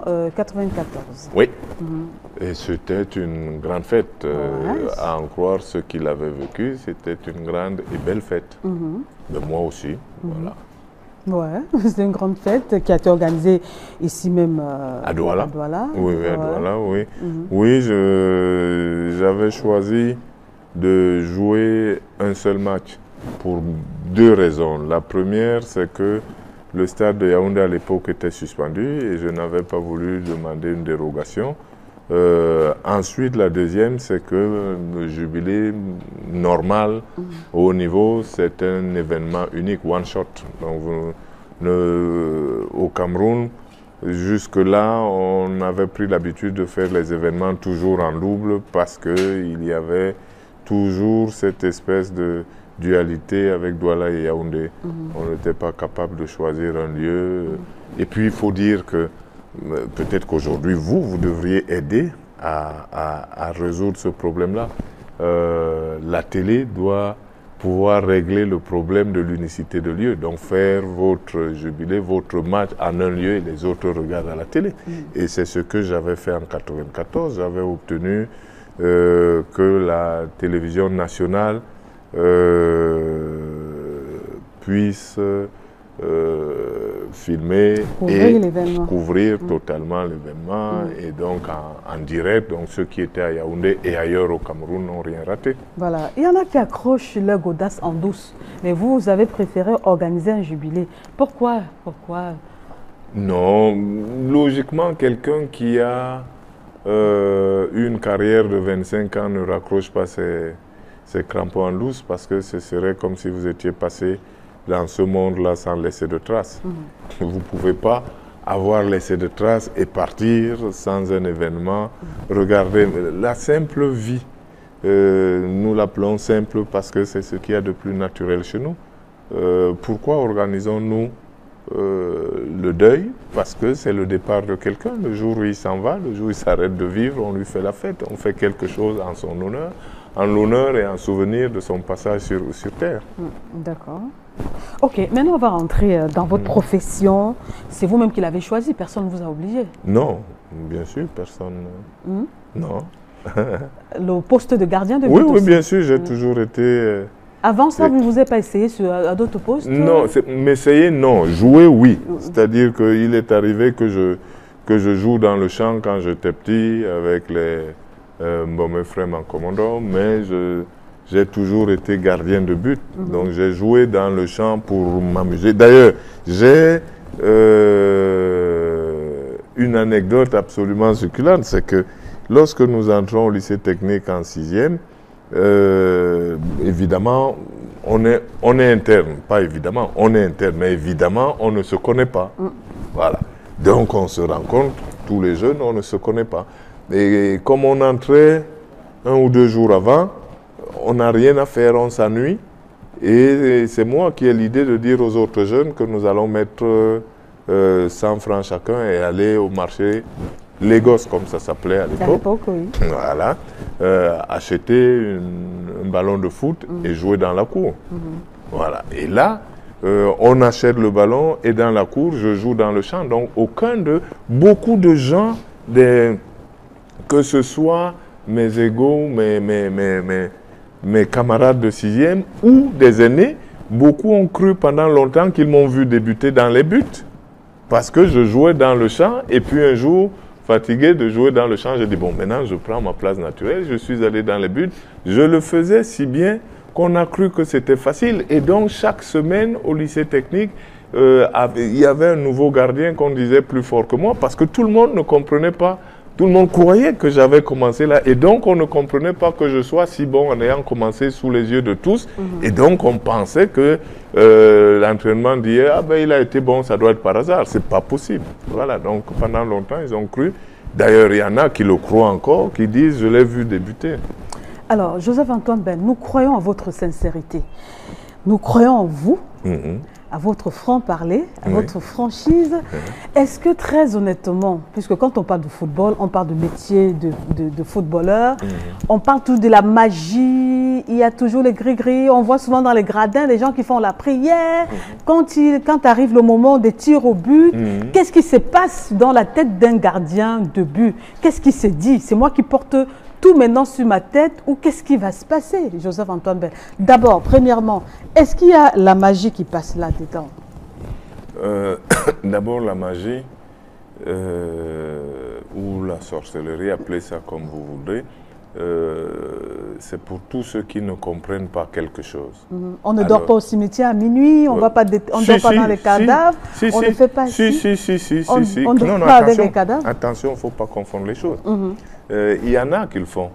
1994. Oui. Et c'était une grande fête. À en croire ce qu'il avait vécu, c'était une grande et belle fête. De moi aussi. Voilà. Ouais, c'est une grande fête qui a été organisée ici même à Douala. Oui, ouais. à Douala, oui. Mhm. Oui, j'avais choisi de jouer un seul match pour deux raisons. La première, c'est que le stade de Yaoundé à l'époque était suspendu et je n'avais pas voulu demander une dérogation. Ensuite, la deuxième, c'est que le jubilé normal au haut niveau, c'est un événement unique, one shot. Donc, au Cameroun, jusque-là, on avait pris l'habitude de faire les événements toujours en double parce qu'il y avait toujours cette espèce de dualité avec Douala et Yaoundé. On n'était pas capable de choisir un lieu. Et puis, il faut dire que peut-être qu'aujourd'hui, vous devriez aider à résoudre ce problème-là. La télé doit pouvoir régler le problème de l'unicité de lieu. Donc, faire votre jubilé, votre match en un lieu et les autres regardent à la télé. Et c'est ce que j'avais fait en 1994. J'avais obtenu que la télévision nationale puisse filmer et couvrir totalement l'événement et donc en direct. Donc ceux qui étaient à Yaoundé et ailleurs au Cameroun n'ont rien raté. Voilà. Il y en a qui accrochent leur godasse en douce, mais vous avez préféré organiser un jubilé. Pourquoi? Non, logiquement, quelqu'un qui a une carrière de 25 ans ne raccroche pas ses crampons en douce parce que ce serait comme si vous étiez passé dans ce monde-là sans laisser de traces. Vous ne pouvez pas avoir laissé de traces et partir sans un événement. Regardez, la simple vie, nous l'appelons simple parce que c'est ce qu'il y a de plus naturel chez nous. Pourquoi organisons-nous le deuil? Parce que c'est le départ de quelqu'un. Le jour où il s'en va, le jour où il s'arrête de vivre, on lui fait la fête. On fait quelque chose en son honneur, en l'honneur et en souvenir de son passage sur Terre. D'accord. Ok, maintenant on va rentrer dans votre profession. C'est vous-même qui l'avez choisi, personne ne vous a obligé. Non, bien sûr, personne. Non. Le poste de gardien de but Oui, aussi. bien sûr, j'ai toujours été... Avant ça, vous ne vous avez pas essayé à d'autres postes? Non, m'essayer, non. Jouer, oui. C'est-à-dire qu'il est arrivé que je joue dans le champ quand j'étais petit avec mes frères en commandant, mais j'ai toujours été gardien de but. Donc j'ai joué dans le champ pour m'amuser. D'ailleurs, j'ai une anecdote absolument succulente, c'est que lorsque nous entrons au lycée technique en 6e, évidemment, on est interne. Pas évidemment, on est interne, mais évidemment, on ne se connaît pas. Voilà. Donc on se rencontre, tous les jeunes, on ne se connaît pas. Et comme on entrait 1 ou 2 jours avant, on n'a rien à faire, on s'ennuie. Et c'est moi qui ai l'idée de dire aux autres jeunes que nous allons mettre 100 francs chacun et aller au marché Lagos, comme ça s'appelait à l'époque. Oui. Voilà. Acheter un ballon de foot et jouer dans la cour. Voilà. Et là, on achète le ballon et dans la cour, je joue dans le champ. Donc, beaucoup de gens, que ce soit mes égaux, mes camarades de 6e ou des aînés, beaucoup ont cru pendant longtemps qu'ils m'ont vu débuter dans les buts. Parce que je jouais dans le champ et puis un jour, fatigué de jouer dans le champ, j'ai dit, bon, maintenant je prends ma place naturelle, je suis allé dans les buts. Je le faisais si bien qu'on a cru que c'était facile. Et donc, chaque semaine, au lycée technique, il y avait un nouveau gardien qu'on disait plus fort que moi parce que tout le monde ne comprenait pas. Tout le monde croyait que j'avais commencé là. Et donc, on ne comprenait pas que je sois si bon en ayant commencé sous les yeux de tous. Et donc, on pensait que l'entraînement d'hier, ah ben, il a été bon, ça doit être par hasard. C'est pas possible. Voilà. Donc, pendant longtemps, ils ont cru. D'ailleurs, il y en a qui le croient encore, qui disent, je l'ai vu débuter. Alors, Joseph-Antoine Ben, nous croyons en votre sincérité. Nous croyons en vous. À votre franc-parler, à votre franchise. Est-ce que très honnêtement, puisque quand on parle de football, on parle de métier de footballeur, on parle toujours de la magie, il y a toujours les gris-gris, on voit souvent dans les gradins des gens qui font la prière. Quand arrive le moment des tirs au but, qu'est-ce qui se passe dans la tête d'un gardien de but? Qu'est-ce qui se dit? C'est moi qui porte tout maintenant sur ma tête ou qu'est-ce qui va se passer, Joseph-Antoine Ben? D'abord, premièrement, est-ce qu'il y a la magie qui passe là-dedans? D'abord, la magie ou la sorcellerie, appelez ça comme vous voudrez, c'est pour tous ceux qui ne comprennent pas quelque chose. On ne dort pas au cimetière à minuit, on ne dort pas dans les cadavres, on ne fait pas on ne dort pas avec les cadavres. Attention, il ne faut pas confondre les choses. Il y en a qui le font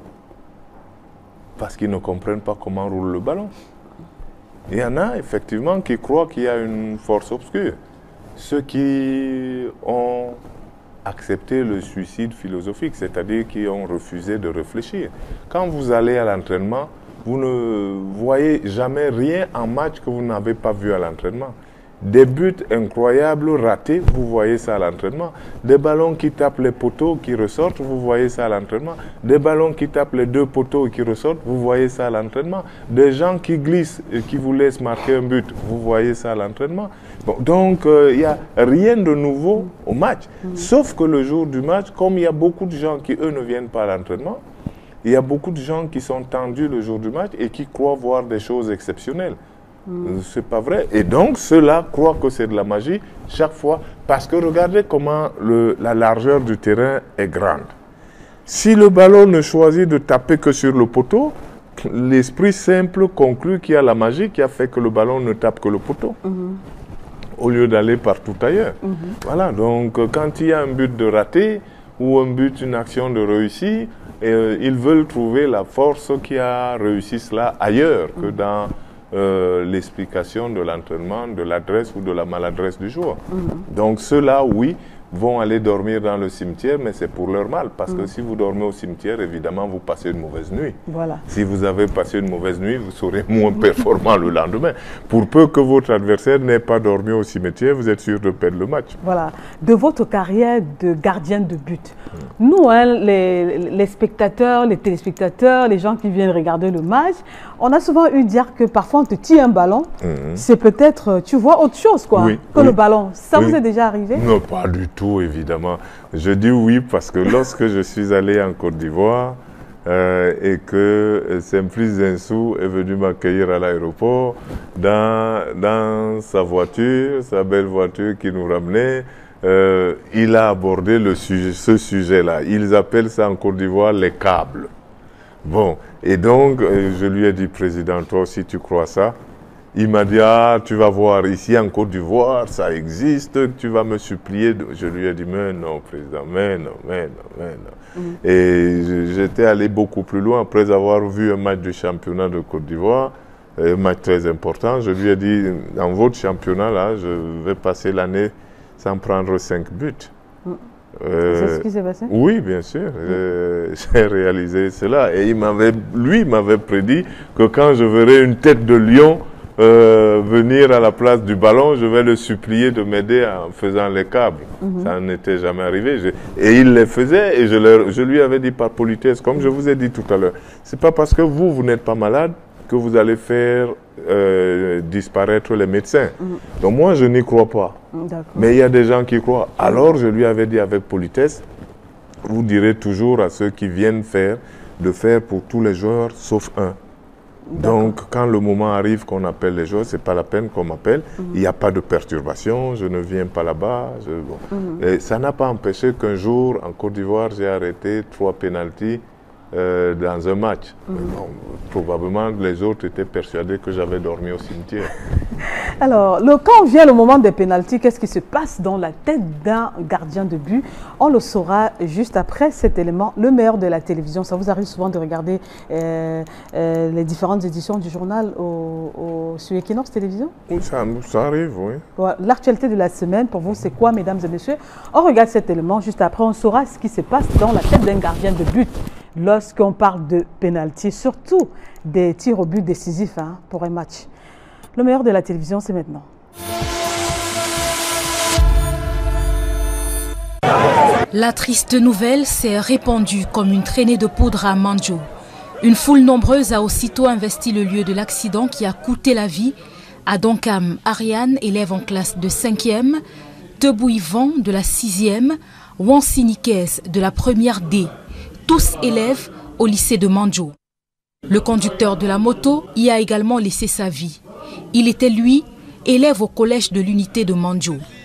parce qu'ils ne comprennent pas comment roule le ballon. Il y en a effectivement qui croient qu'il y a une force obscure. Ceux qui ont accepté le suicide philosophique, c'est-à-dire qui ont refusé de réfléchir. Quand vous allez à l'entraînement, vous ne voyez jamais rien en match que vous n'avez pas vu à l'entraînement. Des buts incroyables, ratés, vous voyez ça à l'entraînement. Des ballons qui tapent les poteaux, qui ressortent, vous voyez ça à l'entraînement. Des ballons qui tapent les deux poteaux et qui ressortent, vous voyez ça à l'entraînement. Des gens qui glissent et qui vous laissent marquer un but, vous voyez ça à l'entraînement. Bon, donc, il n'y a rien de nouveau au match. Sauf que le jour du match, comme il y a beaucoup de gens qui, eux, ne viennent pas à l'entraînement, il y a beaucoup de gens qui sont tendus le jour du match et qui croient voir des choses exceptionnelles. C'est pas vrai. Et donc, ceux-là croient que c'est de la magie chaque fois. Parce que regardez comment la largeur du terrain est grande. Si le ballon ne choisit de taper que sur le poteau, l'esprit simple conclut qu'il y a la magie qui a fait que le ballon ne tape que le poteau. Au lieu d'aller partout ailleurs. Voilà, donc quand il y a un but de raté ou un but, une action de réussi, ils veulent trouver la force qui a réussi cela ailleurs que dans l'explication de l'entraînement, de l'adresse ou de la maladresse du joueur. Donc ceux-là, oui, vont aller dormir dans le cimetière, mais c'est pour leur mal. Parce que si vous dormez au cimetière, évidemment, vous passez une mauvaise nuit. Voilà. Si vous avez passé une mauvaise nuit, vous serez moins performant le lendemain. Pour peu que votre adversaire n'ait pas dormi au cimetière, vous êtes sûr de perdre le match. Voilà. De votre carrière de gardien de but, nous, hein, les spectateurs, les téléspectateurs, les gens qui viennent regarder le match, on a souvent eu dire que parfois on te tire un ballon, c'est peut-être, tu vois, autre chose quoi, que le ballon. Ça vous est déjà arrivé? Non, pas du tout, évidemment. Je dis oui parce que lorsque je suis allé en Côte d'Ivoire et que Simplice Zinsou est venu m'accueillir à l'aéroport dans sa voiture, sa belle voiture qui nous ramenait, il a abordé ce sujet-là. Ils appellent ça en Côte d'Ivoire les câbles. Bon, et donc je lui ai dit, président, toi aussi tu crois ça? Il m'a dit, ah, tu vas voir, ici en Côte d'Ivoire, ça existe, tu vas me supplier. Je lui ai dit, mais non, président, mais non, mais non, mais non. Et j'étais allé beaucoup plus loin après avoir vu un match du championnat de Côte d'Ivoire, un match très important. Je lui ai dit, dans votre championnat, là, je vais passer l'année sans prendre 5 buts. C'est ce qui s'est passé? Oui, bien sûr. J'ai réalisé cela. Et lui m'avait prédit que quand je verrai une tête de lion venir à la place du ballon, je vais le supplier de m'aider en faisant les câbles. Ça n'était jamais arrivé. Et il les faisait et je lui avais dit par politesse, comme je vous ai dit tout à l'heure, c'est pas parce que vous n'êtes pas malade que vous allez faire disparaître les médecins. Donc moi, je n'y crois pas. Mais il y a des gens qui croient. Alors, je lui avais dit avec politesse, vous direz toujours à ceux qui viennent de faire pour tous les joueurs, sauf un. Donc, quand le moment arrive qu'on appelle les joueurs, ce n'est pas la peine qu'on m'appelle. Il n'y a pas de perturbation, je ne viens pas là-bas. Et ça n'a pas empêché qu'un jour, en Côte d'Ivoire, j'ai arrêté 3 pénaltys dans un match. Bon, probablement, les autres étaient persuadés que j'avais dormi au cimetière. Alors, quand vient le moment des pénaltys, qu'est-ce qui se passe dans la tête d'un gardien de but? On le saura juste après cet élément, le meilleur de la télévision. Ça vous arrive souvent de regarder les différentes éditions du journal sur Equinox Télévision? Oui, ça arrive, oui. L'actualité de la semaine, pour vous, c'est quoi, mesdames et messieurs? On regarde cet élément, juste après, on saura ce qui se passe dans la tête d'un gardien de but lorsqu'on parle de pénalty, surtout des tirs au but décisifs pour un match. Le meilleur de la télévision, c'est maintenant. La triste nouvelle s'est répandue comme une traînée de poudre à Mandjo. Une foule nombreuse a aussitôt investi le lieu de l'accident qui a coûté la vie à Donkam Ariane, élève en classe de 5e, Tebou Yvan de la 6e, Wansi Nikes de la première D, tous élèves au lycée de Mandjo. Le conducteur de la moto y a également laissé sa vie. Il était, lui, élève au collège de l'unité de Mandjo.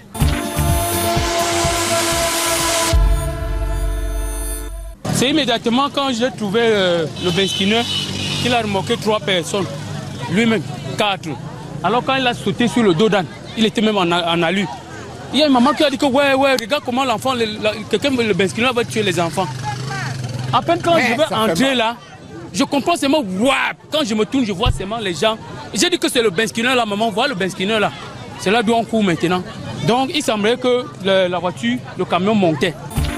C'est immédiatement quand j'ai trouvé le benzineur qu'il a remorqué 3 personnes, lui-même 4. Alors quand il a sauté sur le dos d'âne, il était même en alu. Il y a une maman qui a dit que ouais, regarde comment l'enfant, quelqu'un, le benzineur va tuer les enfants. À peine quand je vais entrer là, je comprends seulement, waouh, quand je me tourne, je vois seulement les gens. J'ai dit que c'est le benzineur là, maman, voilà le benzineur là. C'est là d'où on court maintenant. Donc il semblerait que la voiture, le camion montait.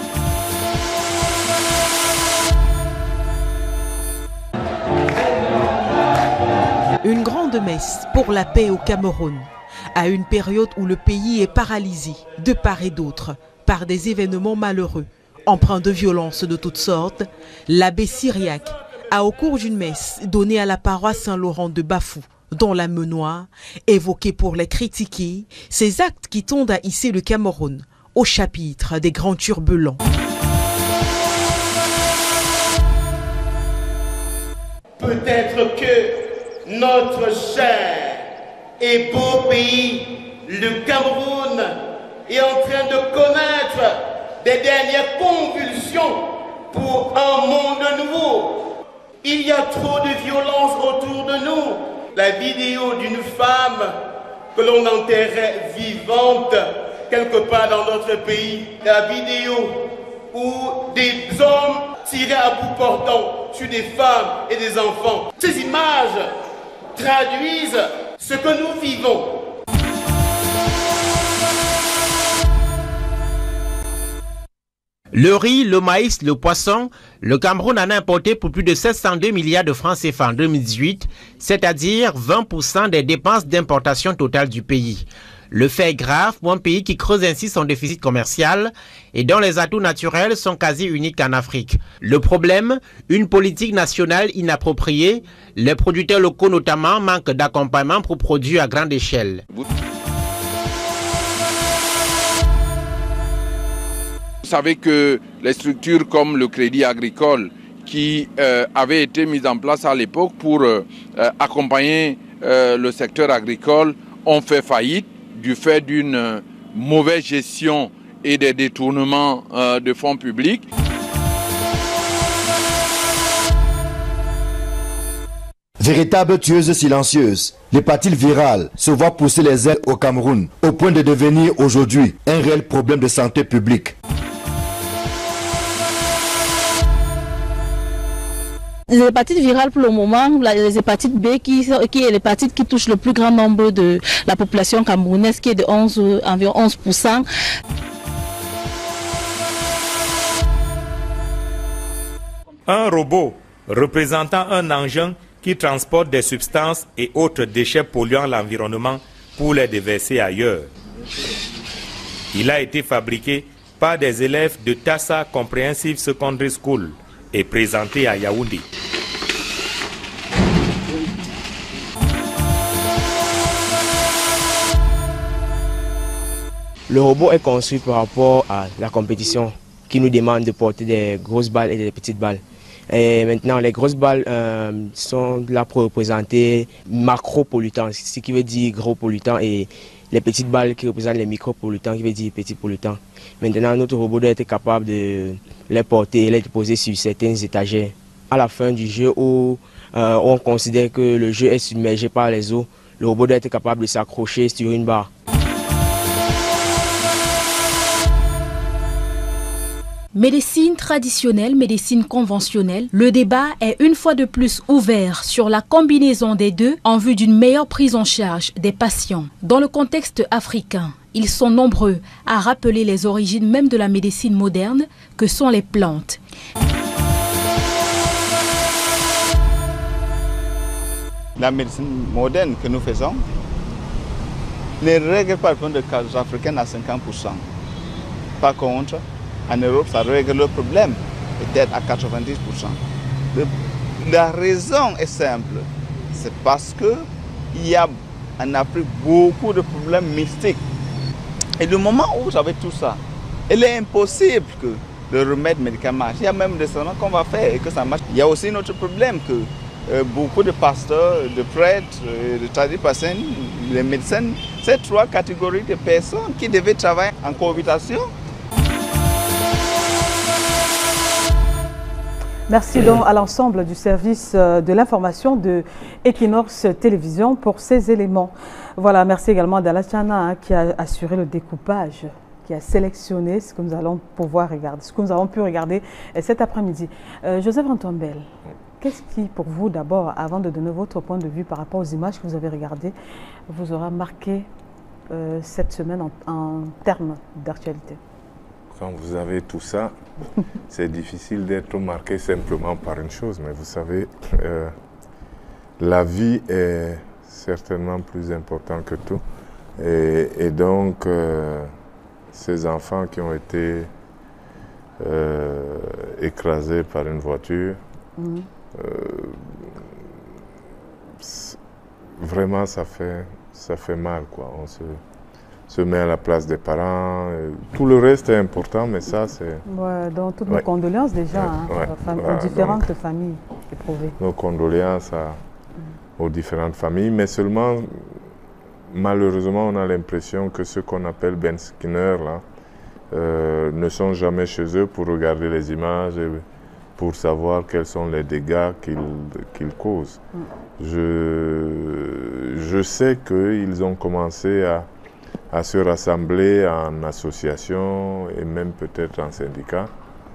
Une grande messe pour la paix au Cameroun, à une période où le pays est paralysé, de part et d'autre, par des événements malheureux, empreints de violences de toutes sortes. L'abbé Syriac a, au cours d'une messe donnée à la paroisse Saint-Laurent de Bafou, dans la Menoire, évoqué pour les critiquer ces actes qui tendent à hisser le Cameroun au chapitre des grands turbulents. Peut-être que notre cher et beau pays, le Cameroun, est en train de connaître des dernières convulsions pour un monde nouveau. Il y a trop de violence autour de nous. La vidéo d'une femme que l'on enterrait vivante quelque part dans notre pays, la vidéo où des hommes tiraient à bout portant sur des femmes et des enfants. Ces images traduisent ce que nous vivons. Le riz, le maïs, le poisson, le Cameroun en a importé pour plus de 702 milliards de francs CFA en 2018, c'est-à-dire 20% des dépenses d'importation totale du pays. Le fait est grave pour un pays qui creuse ainsi son déficit commercial et dont les atouts naturels sont quasi uniques en Afrique. Le problème, une politique nationale inappropriée, les producteurs locaux notamment manquent d'accompagnement pour produire à grande échelle. Vous savez que les structures comme le Crédit Agricole qui avaient été mises en place à l'époque pour accompagner le secteur agricole ont fait faillite du fait d'une mauvaise gestion et des détournements de fonds publics. Véritable tueuse silencieuse, l'hépatite virale se voit pousser les ailes au Cameroun au point de devenir aujourd'hui un réel problème de santé publique. Les hépatites virales pour le moment, les hépatites B qui est l'hépatite qui touche le plus grand nombre de la population camerounaise qui est de environ 11%. Un robot représentant un engin qui transporte des substances et autres déchets polluant l'environnement pour les déverser ailleurs. Il a été fabriqué par des élèves de Tassa Comprehensive Secondary School et présenté à Yaoundé. Le robot est construit par rapport à la compétition qui nous demande de porter des grosses balles et des petites balles. Et maintenant, les grosses balles sont là pour représenter macro-pollutants, ce qui veut dire gros pollutants, et les petites balles qui représentent les micro-pollutants, qui veut dire petits pollutants. Maintenant, notre robot doit être capable de les porter et les déposer sur certaines étagères. À la fin du jeu, où on considère que le jeu est submergé par les eaux, le robot doit être capable de s'accrocher sur une barre. Médecine traditionnelle, médecine conventionnelle, le débat est une fois de plus ouvert sur la combinaison des deux en vue d'une meilleure prise en charge des patients. Dans le contexte africain, ils sont nombreux à rappeler les origines même de la médecine moderne que sont les plantes. La médecine moderne que nous faisons ne règle pas le problème des cas africains à 50%. Par contre, en Europe, ça règle le problème, peut-être à 90%. La raison est simple, c'est parce qu'il y a en Afrique beaucoup de problèmes mystiques. Et le moment où vous avez tout ça, il est impossible que le remède médical marche. Il y a même des traitements qu'on va faire et que ça marche. Il y a aussi un autre problème que beaucoup de pasteurs, de prêtres, de tradipraticiens, les médecins, ces trois catégories de personnes qui devaient travailler en cohabitation. Merci donc à l'ensemble du service de l'information de Equinox Télévision pour ces éléments. Voilà, merci également à Dallas Chana qui a assuré le découpage, qui a sélectionné ce que nous allons pouvoir regarder, ce que nous avons pu regarder cet après-midi. Joseph Antoine Bell, qu'est-ce qui, pour vous, d'abord, avant de donner votre point de vue par rapport aux images que vous avez regardées, vous aura marqué cette semaine en termes d'actualité? Quand vous avez tout ça, c'est difficile d'être marqué simplement par une chose, mais vous savez, la vie est certainement plus importante que tout. Et donc, ces enfants qui ont été écrasés par une voiture, vraiment ça fait mal, quoi. On se met à la place des parents. Tout le reste est important, mais ça, c'est... Ouais, donc toutes nos condoléances déjà aux différentes familles éprouvées. Nos condoléances aux différentes familles, mais seulement, malheureusement, on a l'impression que ceux qu'on appelle Ben Skinner, là, ne sont jamais chez eux pour regarder les images et pour savoir quels sont les dégâts qu'ils causent. Je sais qu'ils ont commencé à se rassembler en association et même peut-être en syndicat.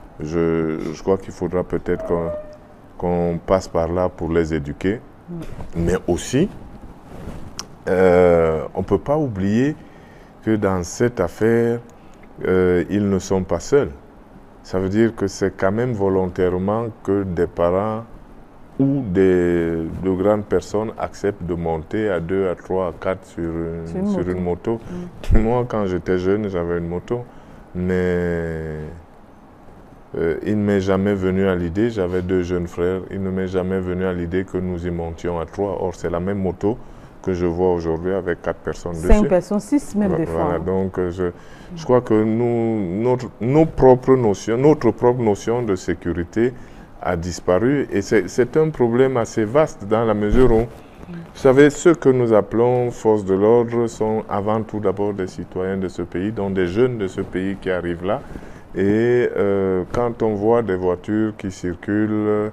Je crois qu'il faudra peut-être qu'on passe par là pour les éduquer. Mais aussi, on ne peut pas oublier que dans cette affaire, ils ne sont pas seuls. Ça veut dire que c'est quand même volontairement que des parents ou de grandes personnes acceptent de monter à 2, à 3, à 4 sur une moto. Moi, quand j'étais jeune, j'avais une moto, mais il ne m'est jamais venu à l'idée, j'avais 2 jeunes frères, il ne m'est jamais venu à l'idée que nous y montions à 3. Or, c'est la même moto que je vois aujourd'hui avec 4 personnes dessus. 5 personnes, 6 même des fois. Voilà, donc je crois que notre propre notion de sécurité a disparu et c'est un problème assez vaste dans la mesure où, vous savez, ceux que nous appelons forces de l'ordre sont avant tout d'abord des citoyens de ce pays, donc des jeunes de ce pays qui arrivent là. Et quand on voit des voitures qui circulent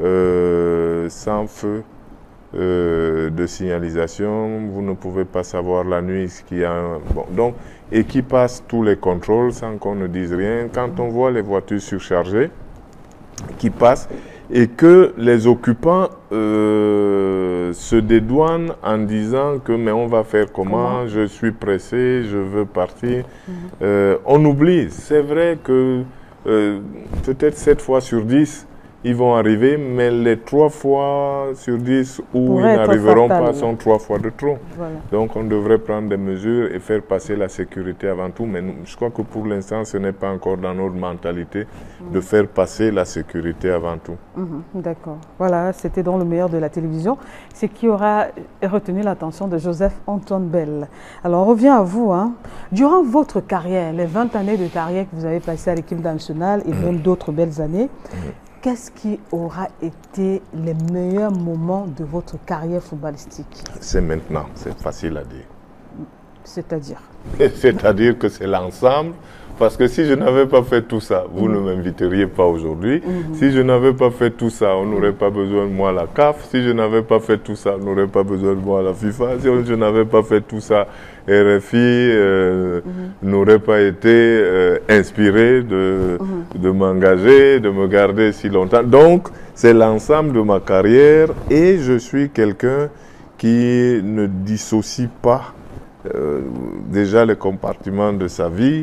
sans feu de signalisation, vous ne pouvez pas savoir la nuit ce qu'il y a. Donc, et qui passent tous les contrôles sans qu'on ne dise rien. Quand on voit les voitures surchargées qui passent et que les occupants se dédouanent en disant que mais on va faire comment, je suis pressé, je veux partir. On oublie, c'est vrai que peut-être 7 fois sur 10 ils vont arriver, mais les 3 fois sur 10 où ils n'arriveront pas sont 3 fois de trop. Voilà. Donc on devrait prendre des mesures et faire passer la sécurité avant tout, mais je crois que pour l'instant ce n'est pas encore dans notre mentalité de faire passer la sécurité avant tout. D'accord. Voilà, c'était dans le meilleur de la télévision, ce qui aura retenu l'attention de Joseph Antoine Bell. Alors on revient à vous. Durant votre carrière, les 20 années de carrière que vous avez passées à l'équipe nationale et même d'autres belles années, qu'est-ce qui aura été les meilleurs moments de votre carrière footballistique? C'est maintenant, c'est facile à dire. C'est-à-dire? C'est-à-dire que c'est l'ensemble, parce que si je n'avais pas fait tout ça, vous ne m'inviteriez pas aujourd'hui. Si je n'avais pas fait tout ça, on n'aurait pas besoin de moi à la CAF. Si je n'avais pas fait tout ça, on n'aurait pas besoin de moi à la FIFA. Si je n'avais pas fait tout ça, RFI n'aurait pas été inspiré de m'engager, de me garder si longtemps. Donc, c'est l'ensemble de ma carrière et je suis quelqu'un qui ne dissocie pas déjà les compartiments de sa vie.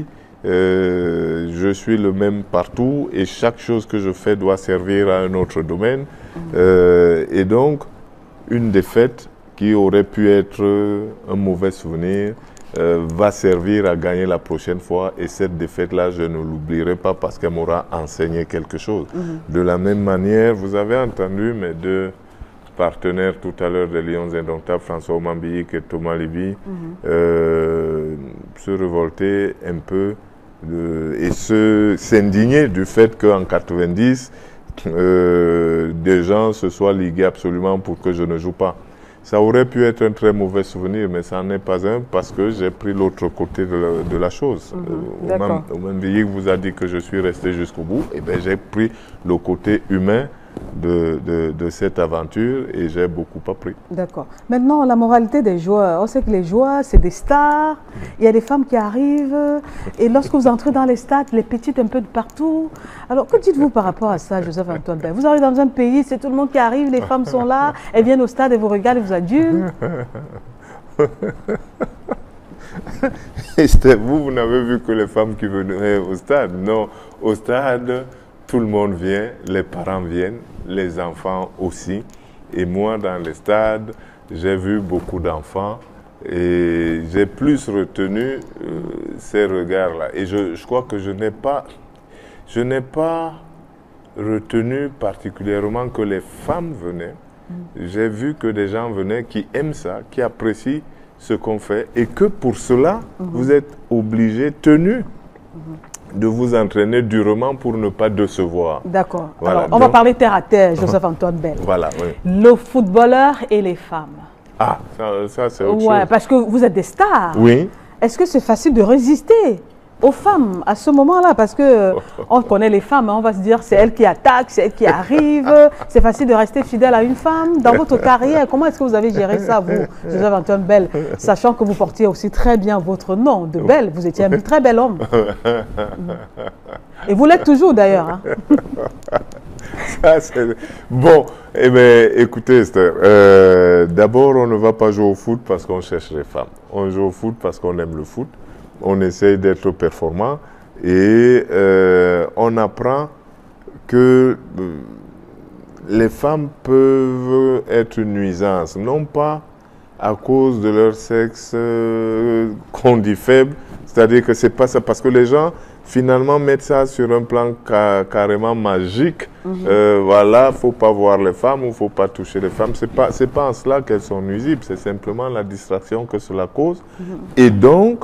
Je suis le même partout et chaque chose que je fais doit servir à un autre domaine. Et donc, une défaite qui aurait pu être un mauvais souvenir va servir à gagner la prochaine fois. Et cette défaite-là, je ne l'oublierai pas parce qu'elle m'aura enseigné quelque chose. De la même manière, vous avez entendu mes 2 partenaires tout à l'heure des Lions Indomptables, François Omambiik et Thomas Lévy, se révolter un peu et s'indigner du fait qu'en 90, des gens se soient ligués absolument pour que je ne joue pas. Ça aurait pu être un très mauvais souvenir, mais ça n'en est pas un parce que j'ai pris l'autre côté de la chose. Au même veillé que vous a dit que je suis resté jusqu'au bout, et bien j'ai pris le côté humain de cette aventure et j'ai beaucoup appris. D'accord. Maintenant, la moralité des joueurs. On sait que les joueurs, c'est des stars. Il y a des femmes qui arrivent. Et lorsque vous entrez dans les stades, les petites un peu de partout. Alors, que dites-vous par rapport à ça, Joseph-Antoine Bell? Vous arrivez dans un pays, c'est tout le monde qui arrive, les femmes sont là, elles viennent au stade et vous regardent et vous adulent. Vous n'avez vu que les femmes qui venaient au stade. Non, au stade, tout le monde vient, les parents viennent, les enfants aussi. Et moi, dans les stades, j'ai vu beaucoup d'enfants et j'ai plus retenu ces regards-là. Et je crois que je n'ai pas retenu particulièrement que les femmes venaient. J'ai vu que des gens venaient qui aiment ça, qui apprécient ce qu'on fait et que pour cela, vous êtes obligés, tenus, de vous entraîner durement pour ne pas décevoir. D'accord. Voilà. Alors, on va parler terre à terre, Joseph-Antoine Bell. Voilà, oui. Le footballeur et les femmes. Ah, ça c'est autre chose. Parce que vous êtes des stars. Oui. Est-ce que c'est facile de résister aux femmes à ce moment-là? Parce que on connaît les femmes, on va se dire c'est elle qui attaque, c'est elle qui arrive. C'est facile de rester fidèle à une femme. Dans votre carrière, comment est-ce que vous avez géré ça, vous, Joseph-Antoine Bell, sachant que vous portiez aussi très bien votre nom de Bell? Vous étiez un très bel homme. Et vous l'êtes toujours d'ailleurs. Hein? Bon, eh bien, écoutez Esther, d'abord on ne va pas jouer au foot parce qu'on cherche les femmes. On joue au foot parce qu'on aime le foot. On essaye d'être performant et on apprend que les femmes peuvent être une nuisance, non pas à cause de leur sexe qu'on dit faible, c'est-à-dire que c'est pas ça, parce que les gens finalement mettent ça sur un plan carrément magique. Voilà, faut pas voir les femmes ou faut pas toucher les femmes. C'est pas en cela qu'elles sont nuisibles, c'est simplement la distraction que cela cause. Et donc,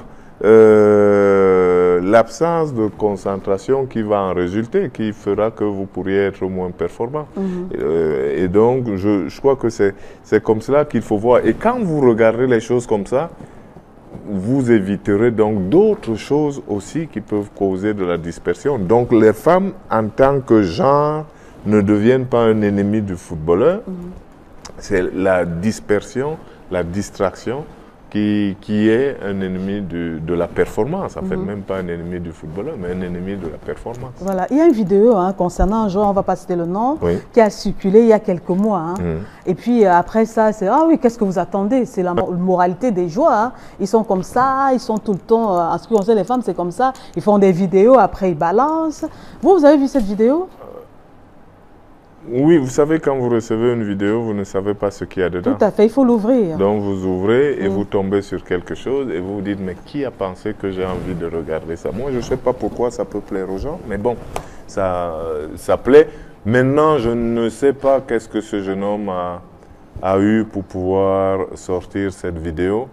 l'absence de concentration qui va en résulter, qui fera que vous pourriez être moins performant. Et donc, je crois que c'est comme cela qu'il faut voir. Et quand vous regardez les choses comme ça, vous éviterez donc d'autres choses aussi qui peuvent causer de la dispersion. Donc, les femmes, en tant que genre, ne deviennent pas un ennemi du footballeur. C'est la dispersion, la distraction qui est un ennemi de la performance. En fait, même pas un ennemi du footballeur, mais un ennemi de la performance. Voilà. Il y a une vidéo concernant un joueur, on ne va pas citer le nom, qui a circulé il y a quelques mois. Et puis après ça, c'est « Ah oui, qu'est-ce que vous attendez ?» C'est la moralité des joueurs. Ils sont comme ça, ils sont tout le temps... en ce qui concerne les femmes, c'est comme ça. Ils font des vidéos, après ils balancent. Vous avez vu cette vidéo? Oui, vous savez, quand vous recevez une vidéo, vous ne savez pas ce qu'il y a dedans. Tout à fait, il faut l'ouvrir. Donc vous ouvrez et vous tombez sur quelque chose et vous vous dites, mais qui a pensé que j'ai envie de regarder ça? Moi, je ne sais pas pourquoi ça peut plaire aux gens, mais bon, ça plaît. Maintenant, je ne sais pas qu'est-ce que ce jeune homme a eu pour pouvoir sortir cette vidéo.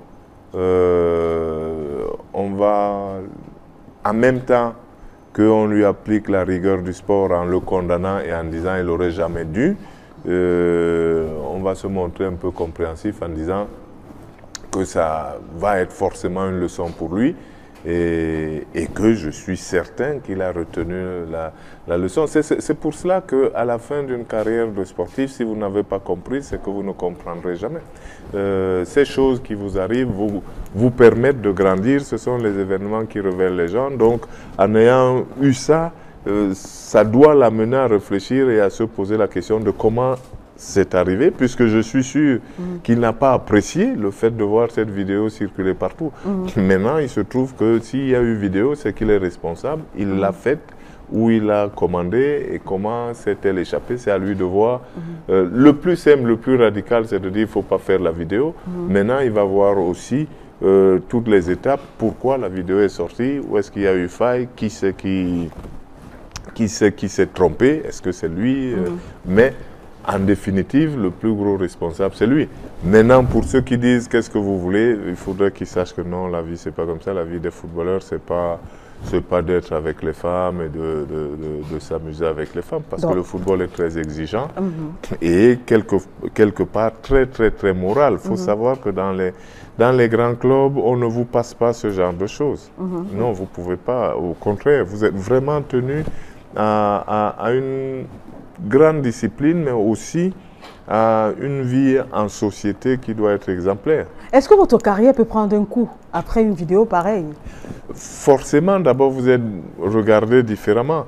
On va, en même temps, qu'on lui applique la rigueur du sport en le condamnant et en disant qu'il n'aurait jamais dû, on va se montrer un peu compréhensif en disant que ça va être forcément une leçon pour lui et que je suis certain qu'il a retenu la leçon. C'est pour cela qu'à la fin d'une carrière de sportif, si vous n'avez pas compris, c'est que vous ne comprendrez jamais. Ces choses qui vous arrivent vous permettent de grandir, ce sont les événements qui révèlent les gens. Donc, en ayant eu ça, ça doit l'amener à réfléchir et à se poser la question de comment c'est arrivé, puisque je suis sûr qu'il n'a pas apprécié le fait de voir cette vidéo circuler partout. Maintenant, il se trouve que s'il y a eu vidéo, c'est qu'il est responsable, il l'a faite, où il a commandé et comment s'est-elle échappée, c'est à lui de voir. Le plus simple, le plus radical, c'est de dire qu'il ne faut pas faire la vidéo. Maintenant, il va voir aussi toutes les étapes, pourquoi la vidéo est sortie, où est-ce qu'il y a eu faille, qui c'est qui s'est trompé, est-ce que c'est lui mais en définitive, le plus gros responsable, c'est lui. Maintenant, pour ceux qui disent qu'est-ce que vous voulez, il faudrait qu'ils sachent que non, la vie, c'est pas comme ça. La vie des footballeurs, c'est pas c'est pas d'être avec les femmes et de s'amuser avec les femmes, parce que le football est très exigeant et quelque part très moral. Il faut savoir que dans les grands clubs, on ne vous passe pas ce genre de choses. Non, vous ne pouvez pas. Au contraire, vous êtes vraiment tenu à une grande discipline, mais aussi à une vie en société qui doit être exemplaire. Est-ce que votre carrière peut prendre un coup après une vidéo pareille? Forcément, d'abord, vous êtes regardé différemment.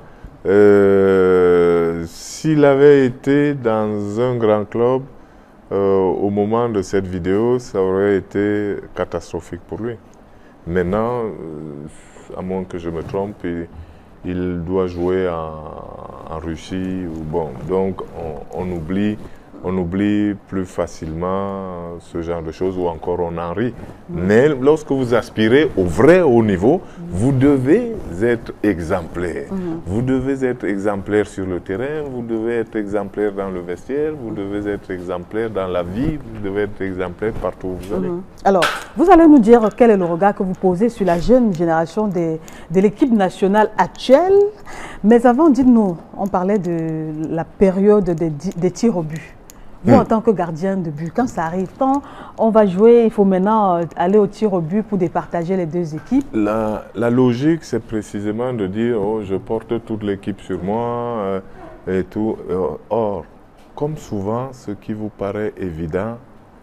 S'il avait été dans un grand club, au moment de cette vidéo, ça aurait été catastrophique pour lui. Maintenant, à moins que je me trompe, il doit jouer en Russie. Donc on oublie plus facilement ce genre de choses, ou encore on en rit. Mais lorsque vous aspirez au vrai haut niveau, vous devez être exemplaire. Vous devez être exemplaire sur le terrain, vous devez être exemplaire dans le vestiaire, vous devez être exemplaire dans la vie, vous devez être exemplaire partout où vous allez. Alors, vous allez nous dire quel est le regard que vous posez sur la jeune génération de l'équipe nationale actuelle. Mais avant, dites-nous, on parlait de la période des tirs au but. Vous, en tant que gardien de but, quand ça arrive, quand on va jouer, il faut maintenant aller au tir au but pour départager les deux équipes. La logique, c'est précisément de dire « Oh, je porte toute l'équipe sur moi et tout ». Or, comme souvent, ce qui vous paraît évident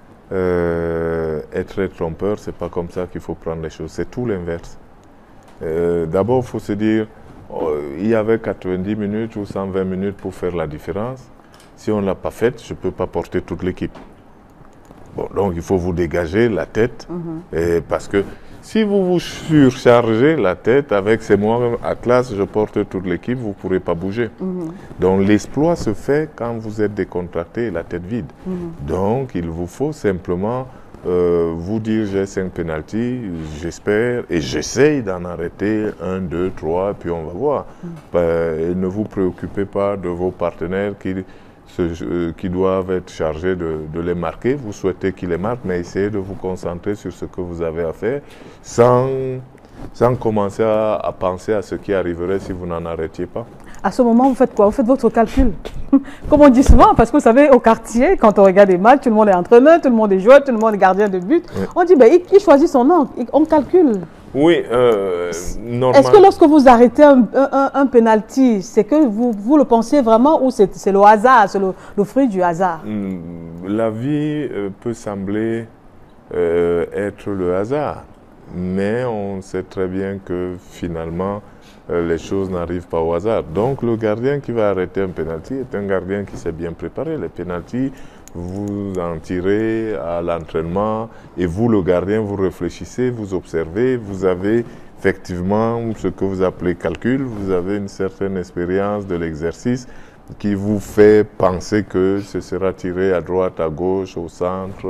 est très trompeur. Ce n'est pas comme ça qu'il faut prendre les choses. C'est tout l'inverse. D'abord, il faut se dire il y avait 90 minutes ou 120 minutes pour faire la différence. Si on ne l'a pas faite, je ne peux pas porter toute l'équipe. Bon, donc il faut vous dégager la tête, parce que si vous vous surchargez la tête avec c'est moi à classe, je porte toute l'équipe, vous ne pourrez pas bouger. Donc l'exploit se fait quand vous êtes décontracté et la tête vide. Donc il vous faut simplement vous dire j'ai 5 pénaltys, j'espère et j'essaye d'en arrêter 1, 2, 3, puis on va voir. Et ne vous préoccupez pas de vos partenaires qui doivent être chargés de les marquer. Vous souhaitez qu'ils les marquent, mais essayez de vous concentrer sur ce que vous avez à faire sans commencer à penser à ce qui arriverait si vous n'en arrêtiez pas. À ce moment, vous faites quoi? Vous faites votre calcul. Comme on dit souvent, parce que vous savez, au quartier, quand on regarde des matchs, tout le monde est entraîneur, tout le monde est joueur, tout le monde est gardien de but. On dit, ben, il choisit son angle, on calcule. Oui, normalement. Est-ce que lorsque vous arrêtez un penalty, c'est que vous le pensiez vraiment ou c'est le hasard, c'est le fruit du hasard? La vie peut sembler être le hasard, mais on sait très bien que finalement, les choses n'arrivent pas au hasard. Donc le gardien qui va arrêter un penalty est un gardien qui s'est bien préparé. Les penaltys, vous en tirez à l'entraînement et vous, le gardien, vous réfléchissez, vous observez, vous avez effectivement ce que vous appelez calcul, vous avez une certaine expérience de l'exercice qui vous fait penser que ce sera tiré à droite, à gauche, au centre,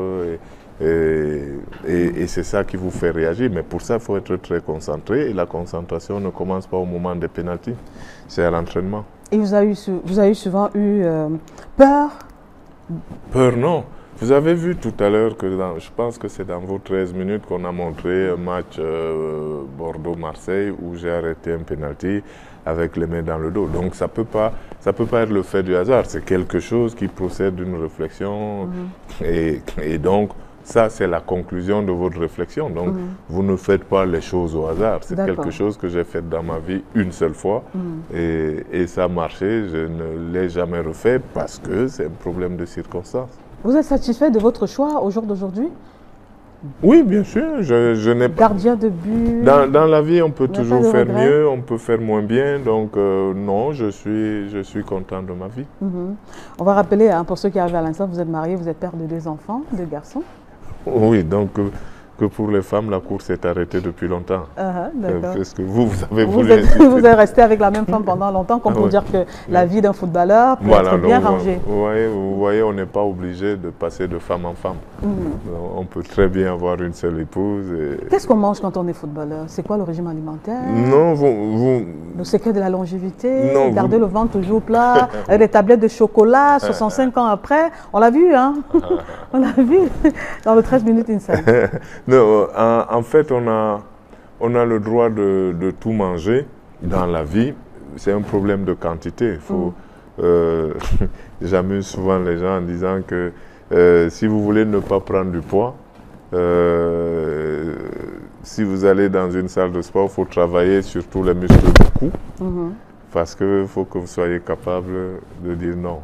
et c'est ça qui vous fait réagir. Mais pour ça, il faut être très concentré, et la concentration ne commence pas au moment des pénaltys, c'est à l'entraînement. Et vous avez souvent eu peur? Peur, non. Vous avez vu tout à l'heure que je pense que c'est dans vos 13 minutes qu'on a montré un match Bordeaux-Marseille où j'ai arrêté un penalty avec les mains dans le dos. Donc ça peut pas être le fait du hasard. C'est quelque chose qui procède d'une réflexion. Et donc, ça, c'est la conclusion de votre réflexion. Donc, vous ne faites pas les choses au hasard. C'est quelque chose que j'ai fait dans ma vie une seule fois. Et ça a marché. Je ne l'ai jamais refait parce que c'est un problème de circonstances. Vous êtes satisfait de votre choix au jour d'aujourd'hui? Oui, bien sûr. Je n'ai pas... Gardien de but. Dans la vie, on peut toujours faire mieux, on peut faire moins bien. Donc, non, je suis content de ma vie. On va rappeler, pour ceux qui arrivent à l'instant, vous êtes marié, vous êtes père de 2 enfants, 2 garçons. Oui, donc que pour les femmes, la course est arrêtée depuis longtemps. Parce que vous avez voulu... Vous êtes resté avec la même femme pendant longtemps, comme pour dire que la vie d'un footballeur peut être bien rangée. Vous voyez, on n'est pas obligé de passer de femme en femme. On peut très bien avoir une seule épouse. Qu'est-ce qu'on mange quand on est footballeur? C'est quoi le régime alimentaire? Non, le secret de la longévité, garder le ventre toujours plat, avec des tablettes de chocolat, 65 ans après. On l'a vu, hein? On l'a vu dans le 13 minutes inside. Non, en fait, on on a le droit de tout manger dans la vie. C'est un problème de quantité. Il faut, j'amuse souvent les gens en disant que si vous voulez ne pas prendre du poids, si vous allez dans une salle de sport, il faut travailler sur tous les muscles du cou, parce qu'il faut que vous soyez capable de dire non.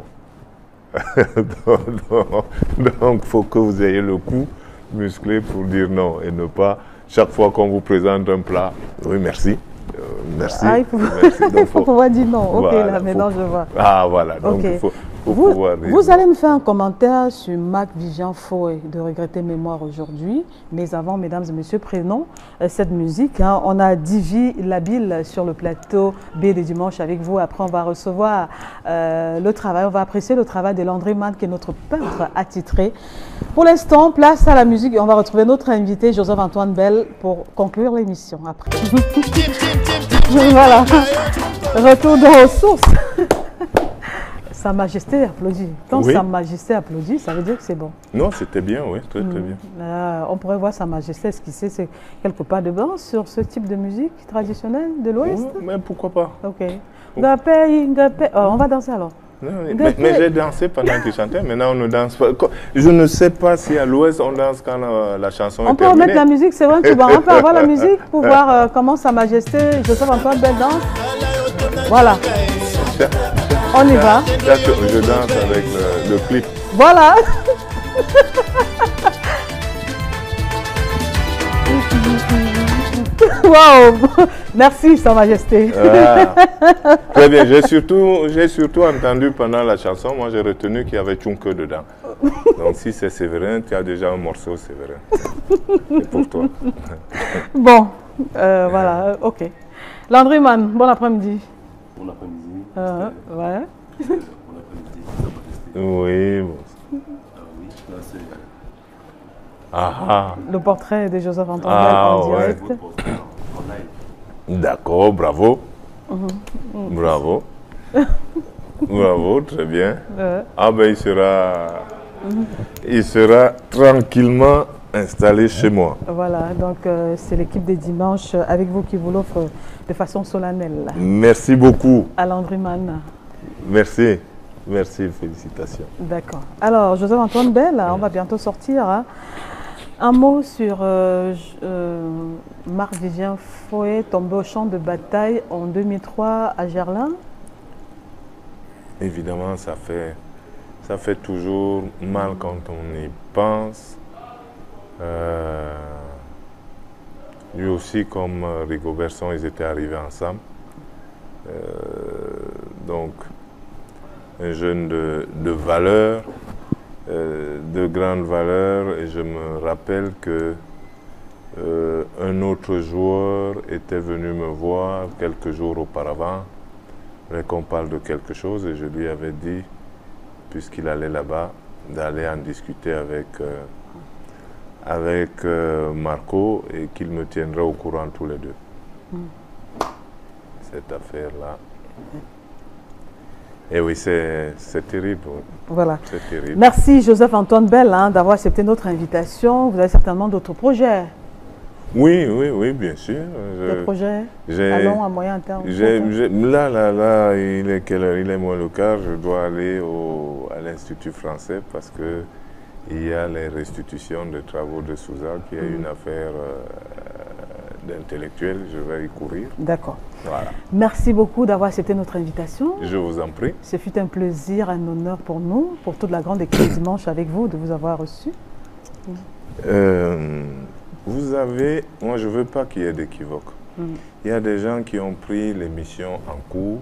Donc, il faut que vous ayez le cou musclé pour dire non et ne pas, chaque fois qu'on vous présente un plat, oui, merci. Merci. Ah, il faut pouvoir dire non. Ok, voilà, là, maintenant je vois. Ah, voilà. Donc, il faut pouvoir dire vous allez me faire un commentaire sur Marc Vivian Foé de Regretter Mémoire aujourd'hui. Mais avant, mesdames et messieurs, prenons cette musique. Hein. On a Divi Labille sur le plateau B de dimanche avec vous. Après, on va recevoir le travail. On va apprécier le travail de Landry Mann, qui est notre peintre attitré. Pour l'instant, place à la musique. Et on va retrouver notre invité, Joseph-Antoine Bell, pour conclure l'émission après. Voilà. Retour aux sources. Sa Majesté applaudit. Quand Sa Majesté applaudit, ça veut dire que c'est bon. Non, c'était bien, oui, très bien. On pourrait voir Sa Majesté esquisser quelque part de blanc sur ce type de musique traditionnelle de l'Ouest. Mais pourquoi pas? Ok. On va danser alors. Non, mais j'ai dansé pendant qu'il chantait, maintenant on ne danse pas. Je ne sais pas si à l'Ouest on danse quand la chanson est terminée. On peut remettre la musique, c'est vrai, on peut avoir la musique pour voir comment Sa Majesté, Joseph-Antoine Bell danse. Voilà. On y va. Je danse avec le clip. Voilà. Wow. Merci, Sa Majesté. Très bien. J'ai surtout entendu pendant la chanson, moi j'ai retenu qu'il y avait Tchunke dedans. Donc si c'est Séverin, tu as déjà un morceau Séverin. C'est pour toi. Bon, voilà, ok. Landry Mann, bon après-midi. Bon après-midi. Ouais. Oui. Bon. Oui, là c'est... Le portrait de Joseph-Antoine Bell en direct. D'accord, bravo. Bravo. Bravo, très bien. Ah ben il sera tranquillement installé chez moi. Voilà, donc c'est l'équipe des dimanches avec vous qui vous l'offre de façon solennelle. Merci beaucoup. À Landry Mann. Merci. Merci, félicitations. D'accord. Alors, Joseph-Antoine Bell, on va bientôt sortir. Hein. Un mot sur Marc Vivien Foé, tombé au champ de bataille en 2003 à Gerland. Évidemment, ça fait toujours mal quand on y pense. Lui aussi, comme Rigobertson, ils étaient arrivés ensemble. Donc, un jeune de valeur, de grande valeur, et je me rappelle que un autre joueur était venu me voir quelques jours auparavant, qu'on parle de quelque chose, et je lui avais dit, puisqu'il allait là-bas, d'aller en discuter avec Marco et qu'il me tiendrait au courant tous les deux. Cette affaire-là. Et oui, c'est terrible. Voilà. C'est terrible. Merci Joseph-Antoine Bell d'avoir accepté notre invitation. Vous avez certainement d'autres projets. Oui, bien sûr. Des projets à long, à moyen terme. Là, il est quelle heure? Il est moins le quart. Je dois aller à l'Institut français parce que il y a les restitutions de travaux de Souza qui est une affaire d'intellectuel. Je vais y courir. D'accord. Voilà. Merci beaucoup d'avoir accepté notre invitation. Je vous en prie. Ce fut un plaisir, un honneur pour nous, pour toute la grande équipe dimanche avec vous, de vous avoir reçu. Vous avez, moi je ne veux pas qu'il y ait d'équivoque. Il y a des gens qui ont pris l'émission en cours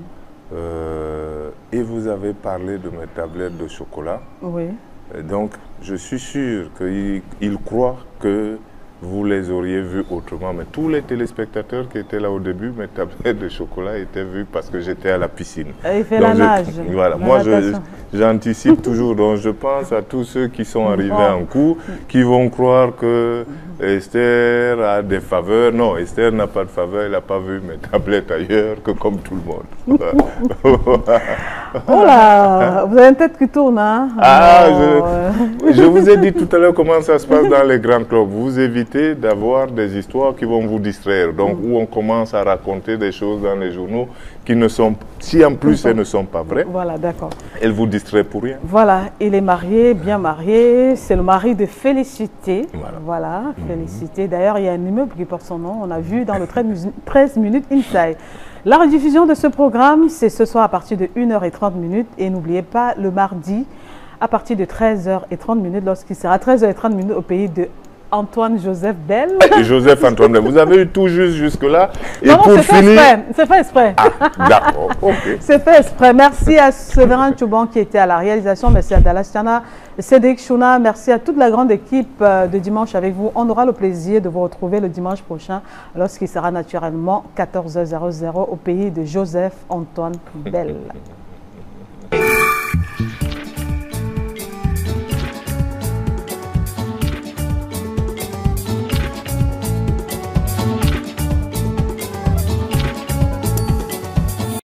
et vous avez parlé de mes tablettes de chocolat. Oui. Donc je suis sûr qu'ils croient que vous les auriez vus autrement. Mais tous les téléspectateurs qui étaient là au début, mes tablettes de chocolat étaient vues parce que j'étais à la piscine. Il fait la nage. Voilà. Moi, j'anticipe toujours. Donc, je pense à tous ceux qui sont arrivés en cours, qui vont croire que Esther a des faveurs. Non, Esther n'a pas de faveur. Elle n'a pas vu mes tablettes ailleurs que comme tout le monde. Oh là, vous avez une tête qui tourne, hein? Je vous ai dit tout à l'heure comment ça se passe dans les grands clubs. Vous évitez profiter d'avoir des histoires qui vont vous distraire. Donc, où on commence à raconter des choses dans les journaux qui ne sont, si en plus elles ne sont pas vraies, voilà, d'accord. Elles vous distraient pour rien. Voilà, il est marié, bien marié. C'est le mari de Félicité. Voilà, Félicité. D'ailleurs, il y a un immeuble qui porte son nom. On a vu dans le 13 minutes Inside. La rediffusion de ce programme, c'est ce soir à partir de 1h30. Et n'oubliez pas, le mardi, à partir de 13h30, lorsqu'il sera 13h30 au pays de Antoine-Joseph Bell. Joseph-Antoine Bell. Vous avez eu tout juste jusque-là. Non, non, c'est fait exprès. C'est fait exprès. Ah, d'accord, ok. C'est fait exprès. Merci à Séverin Chouban qui était à la réalisation. Merci à Dallas Tiana, Cédric Chouna. Merci à toute la grande équipe de Dimanche avec vous. On aura le plaisir de vous retrouver le dimanche prochain lorsqu'il sera naturellement 14h00 au pays de Joseph-Antoine Bell.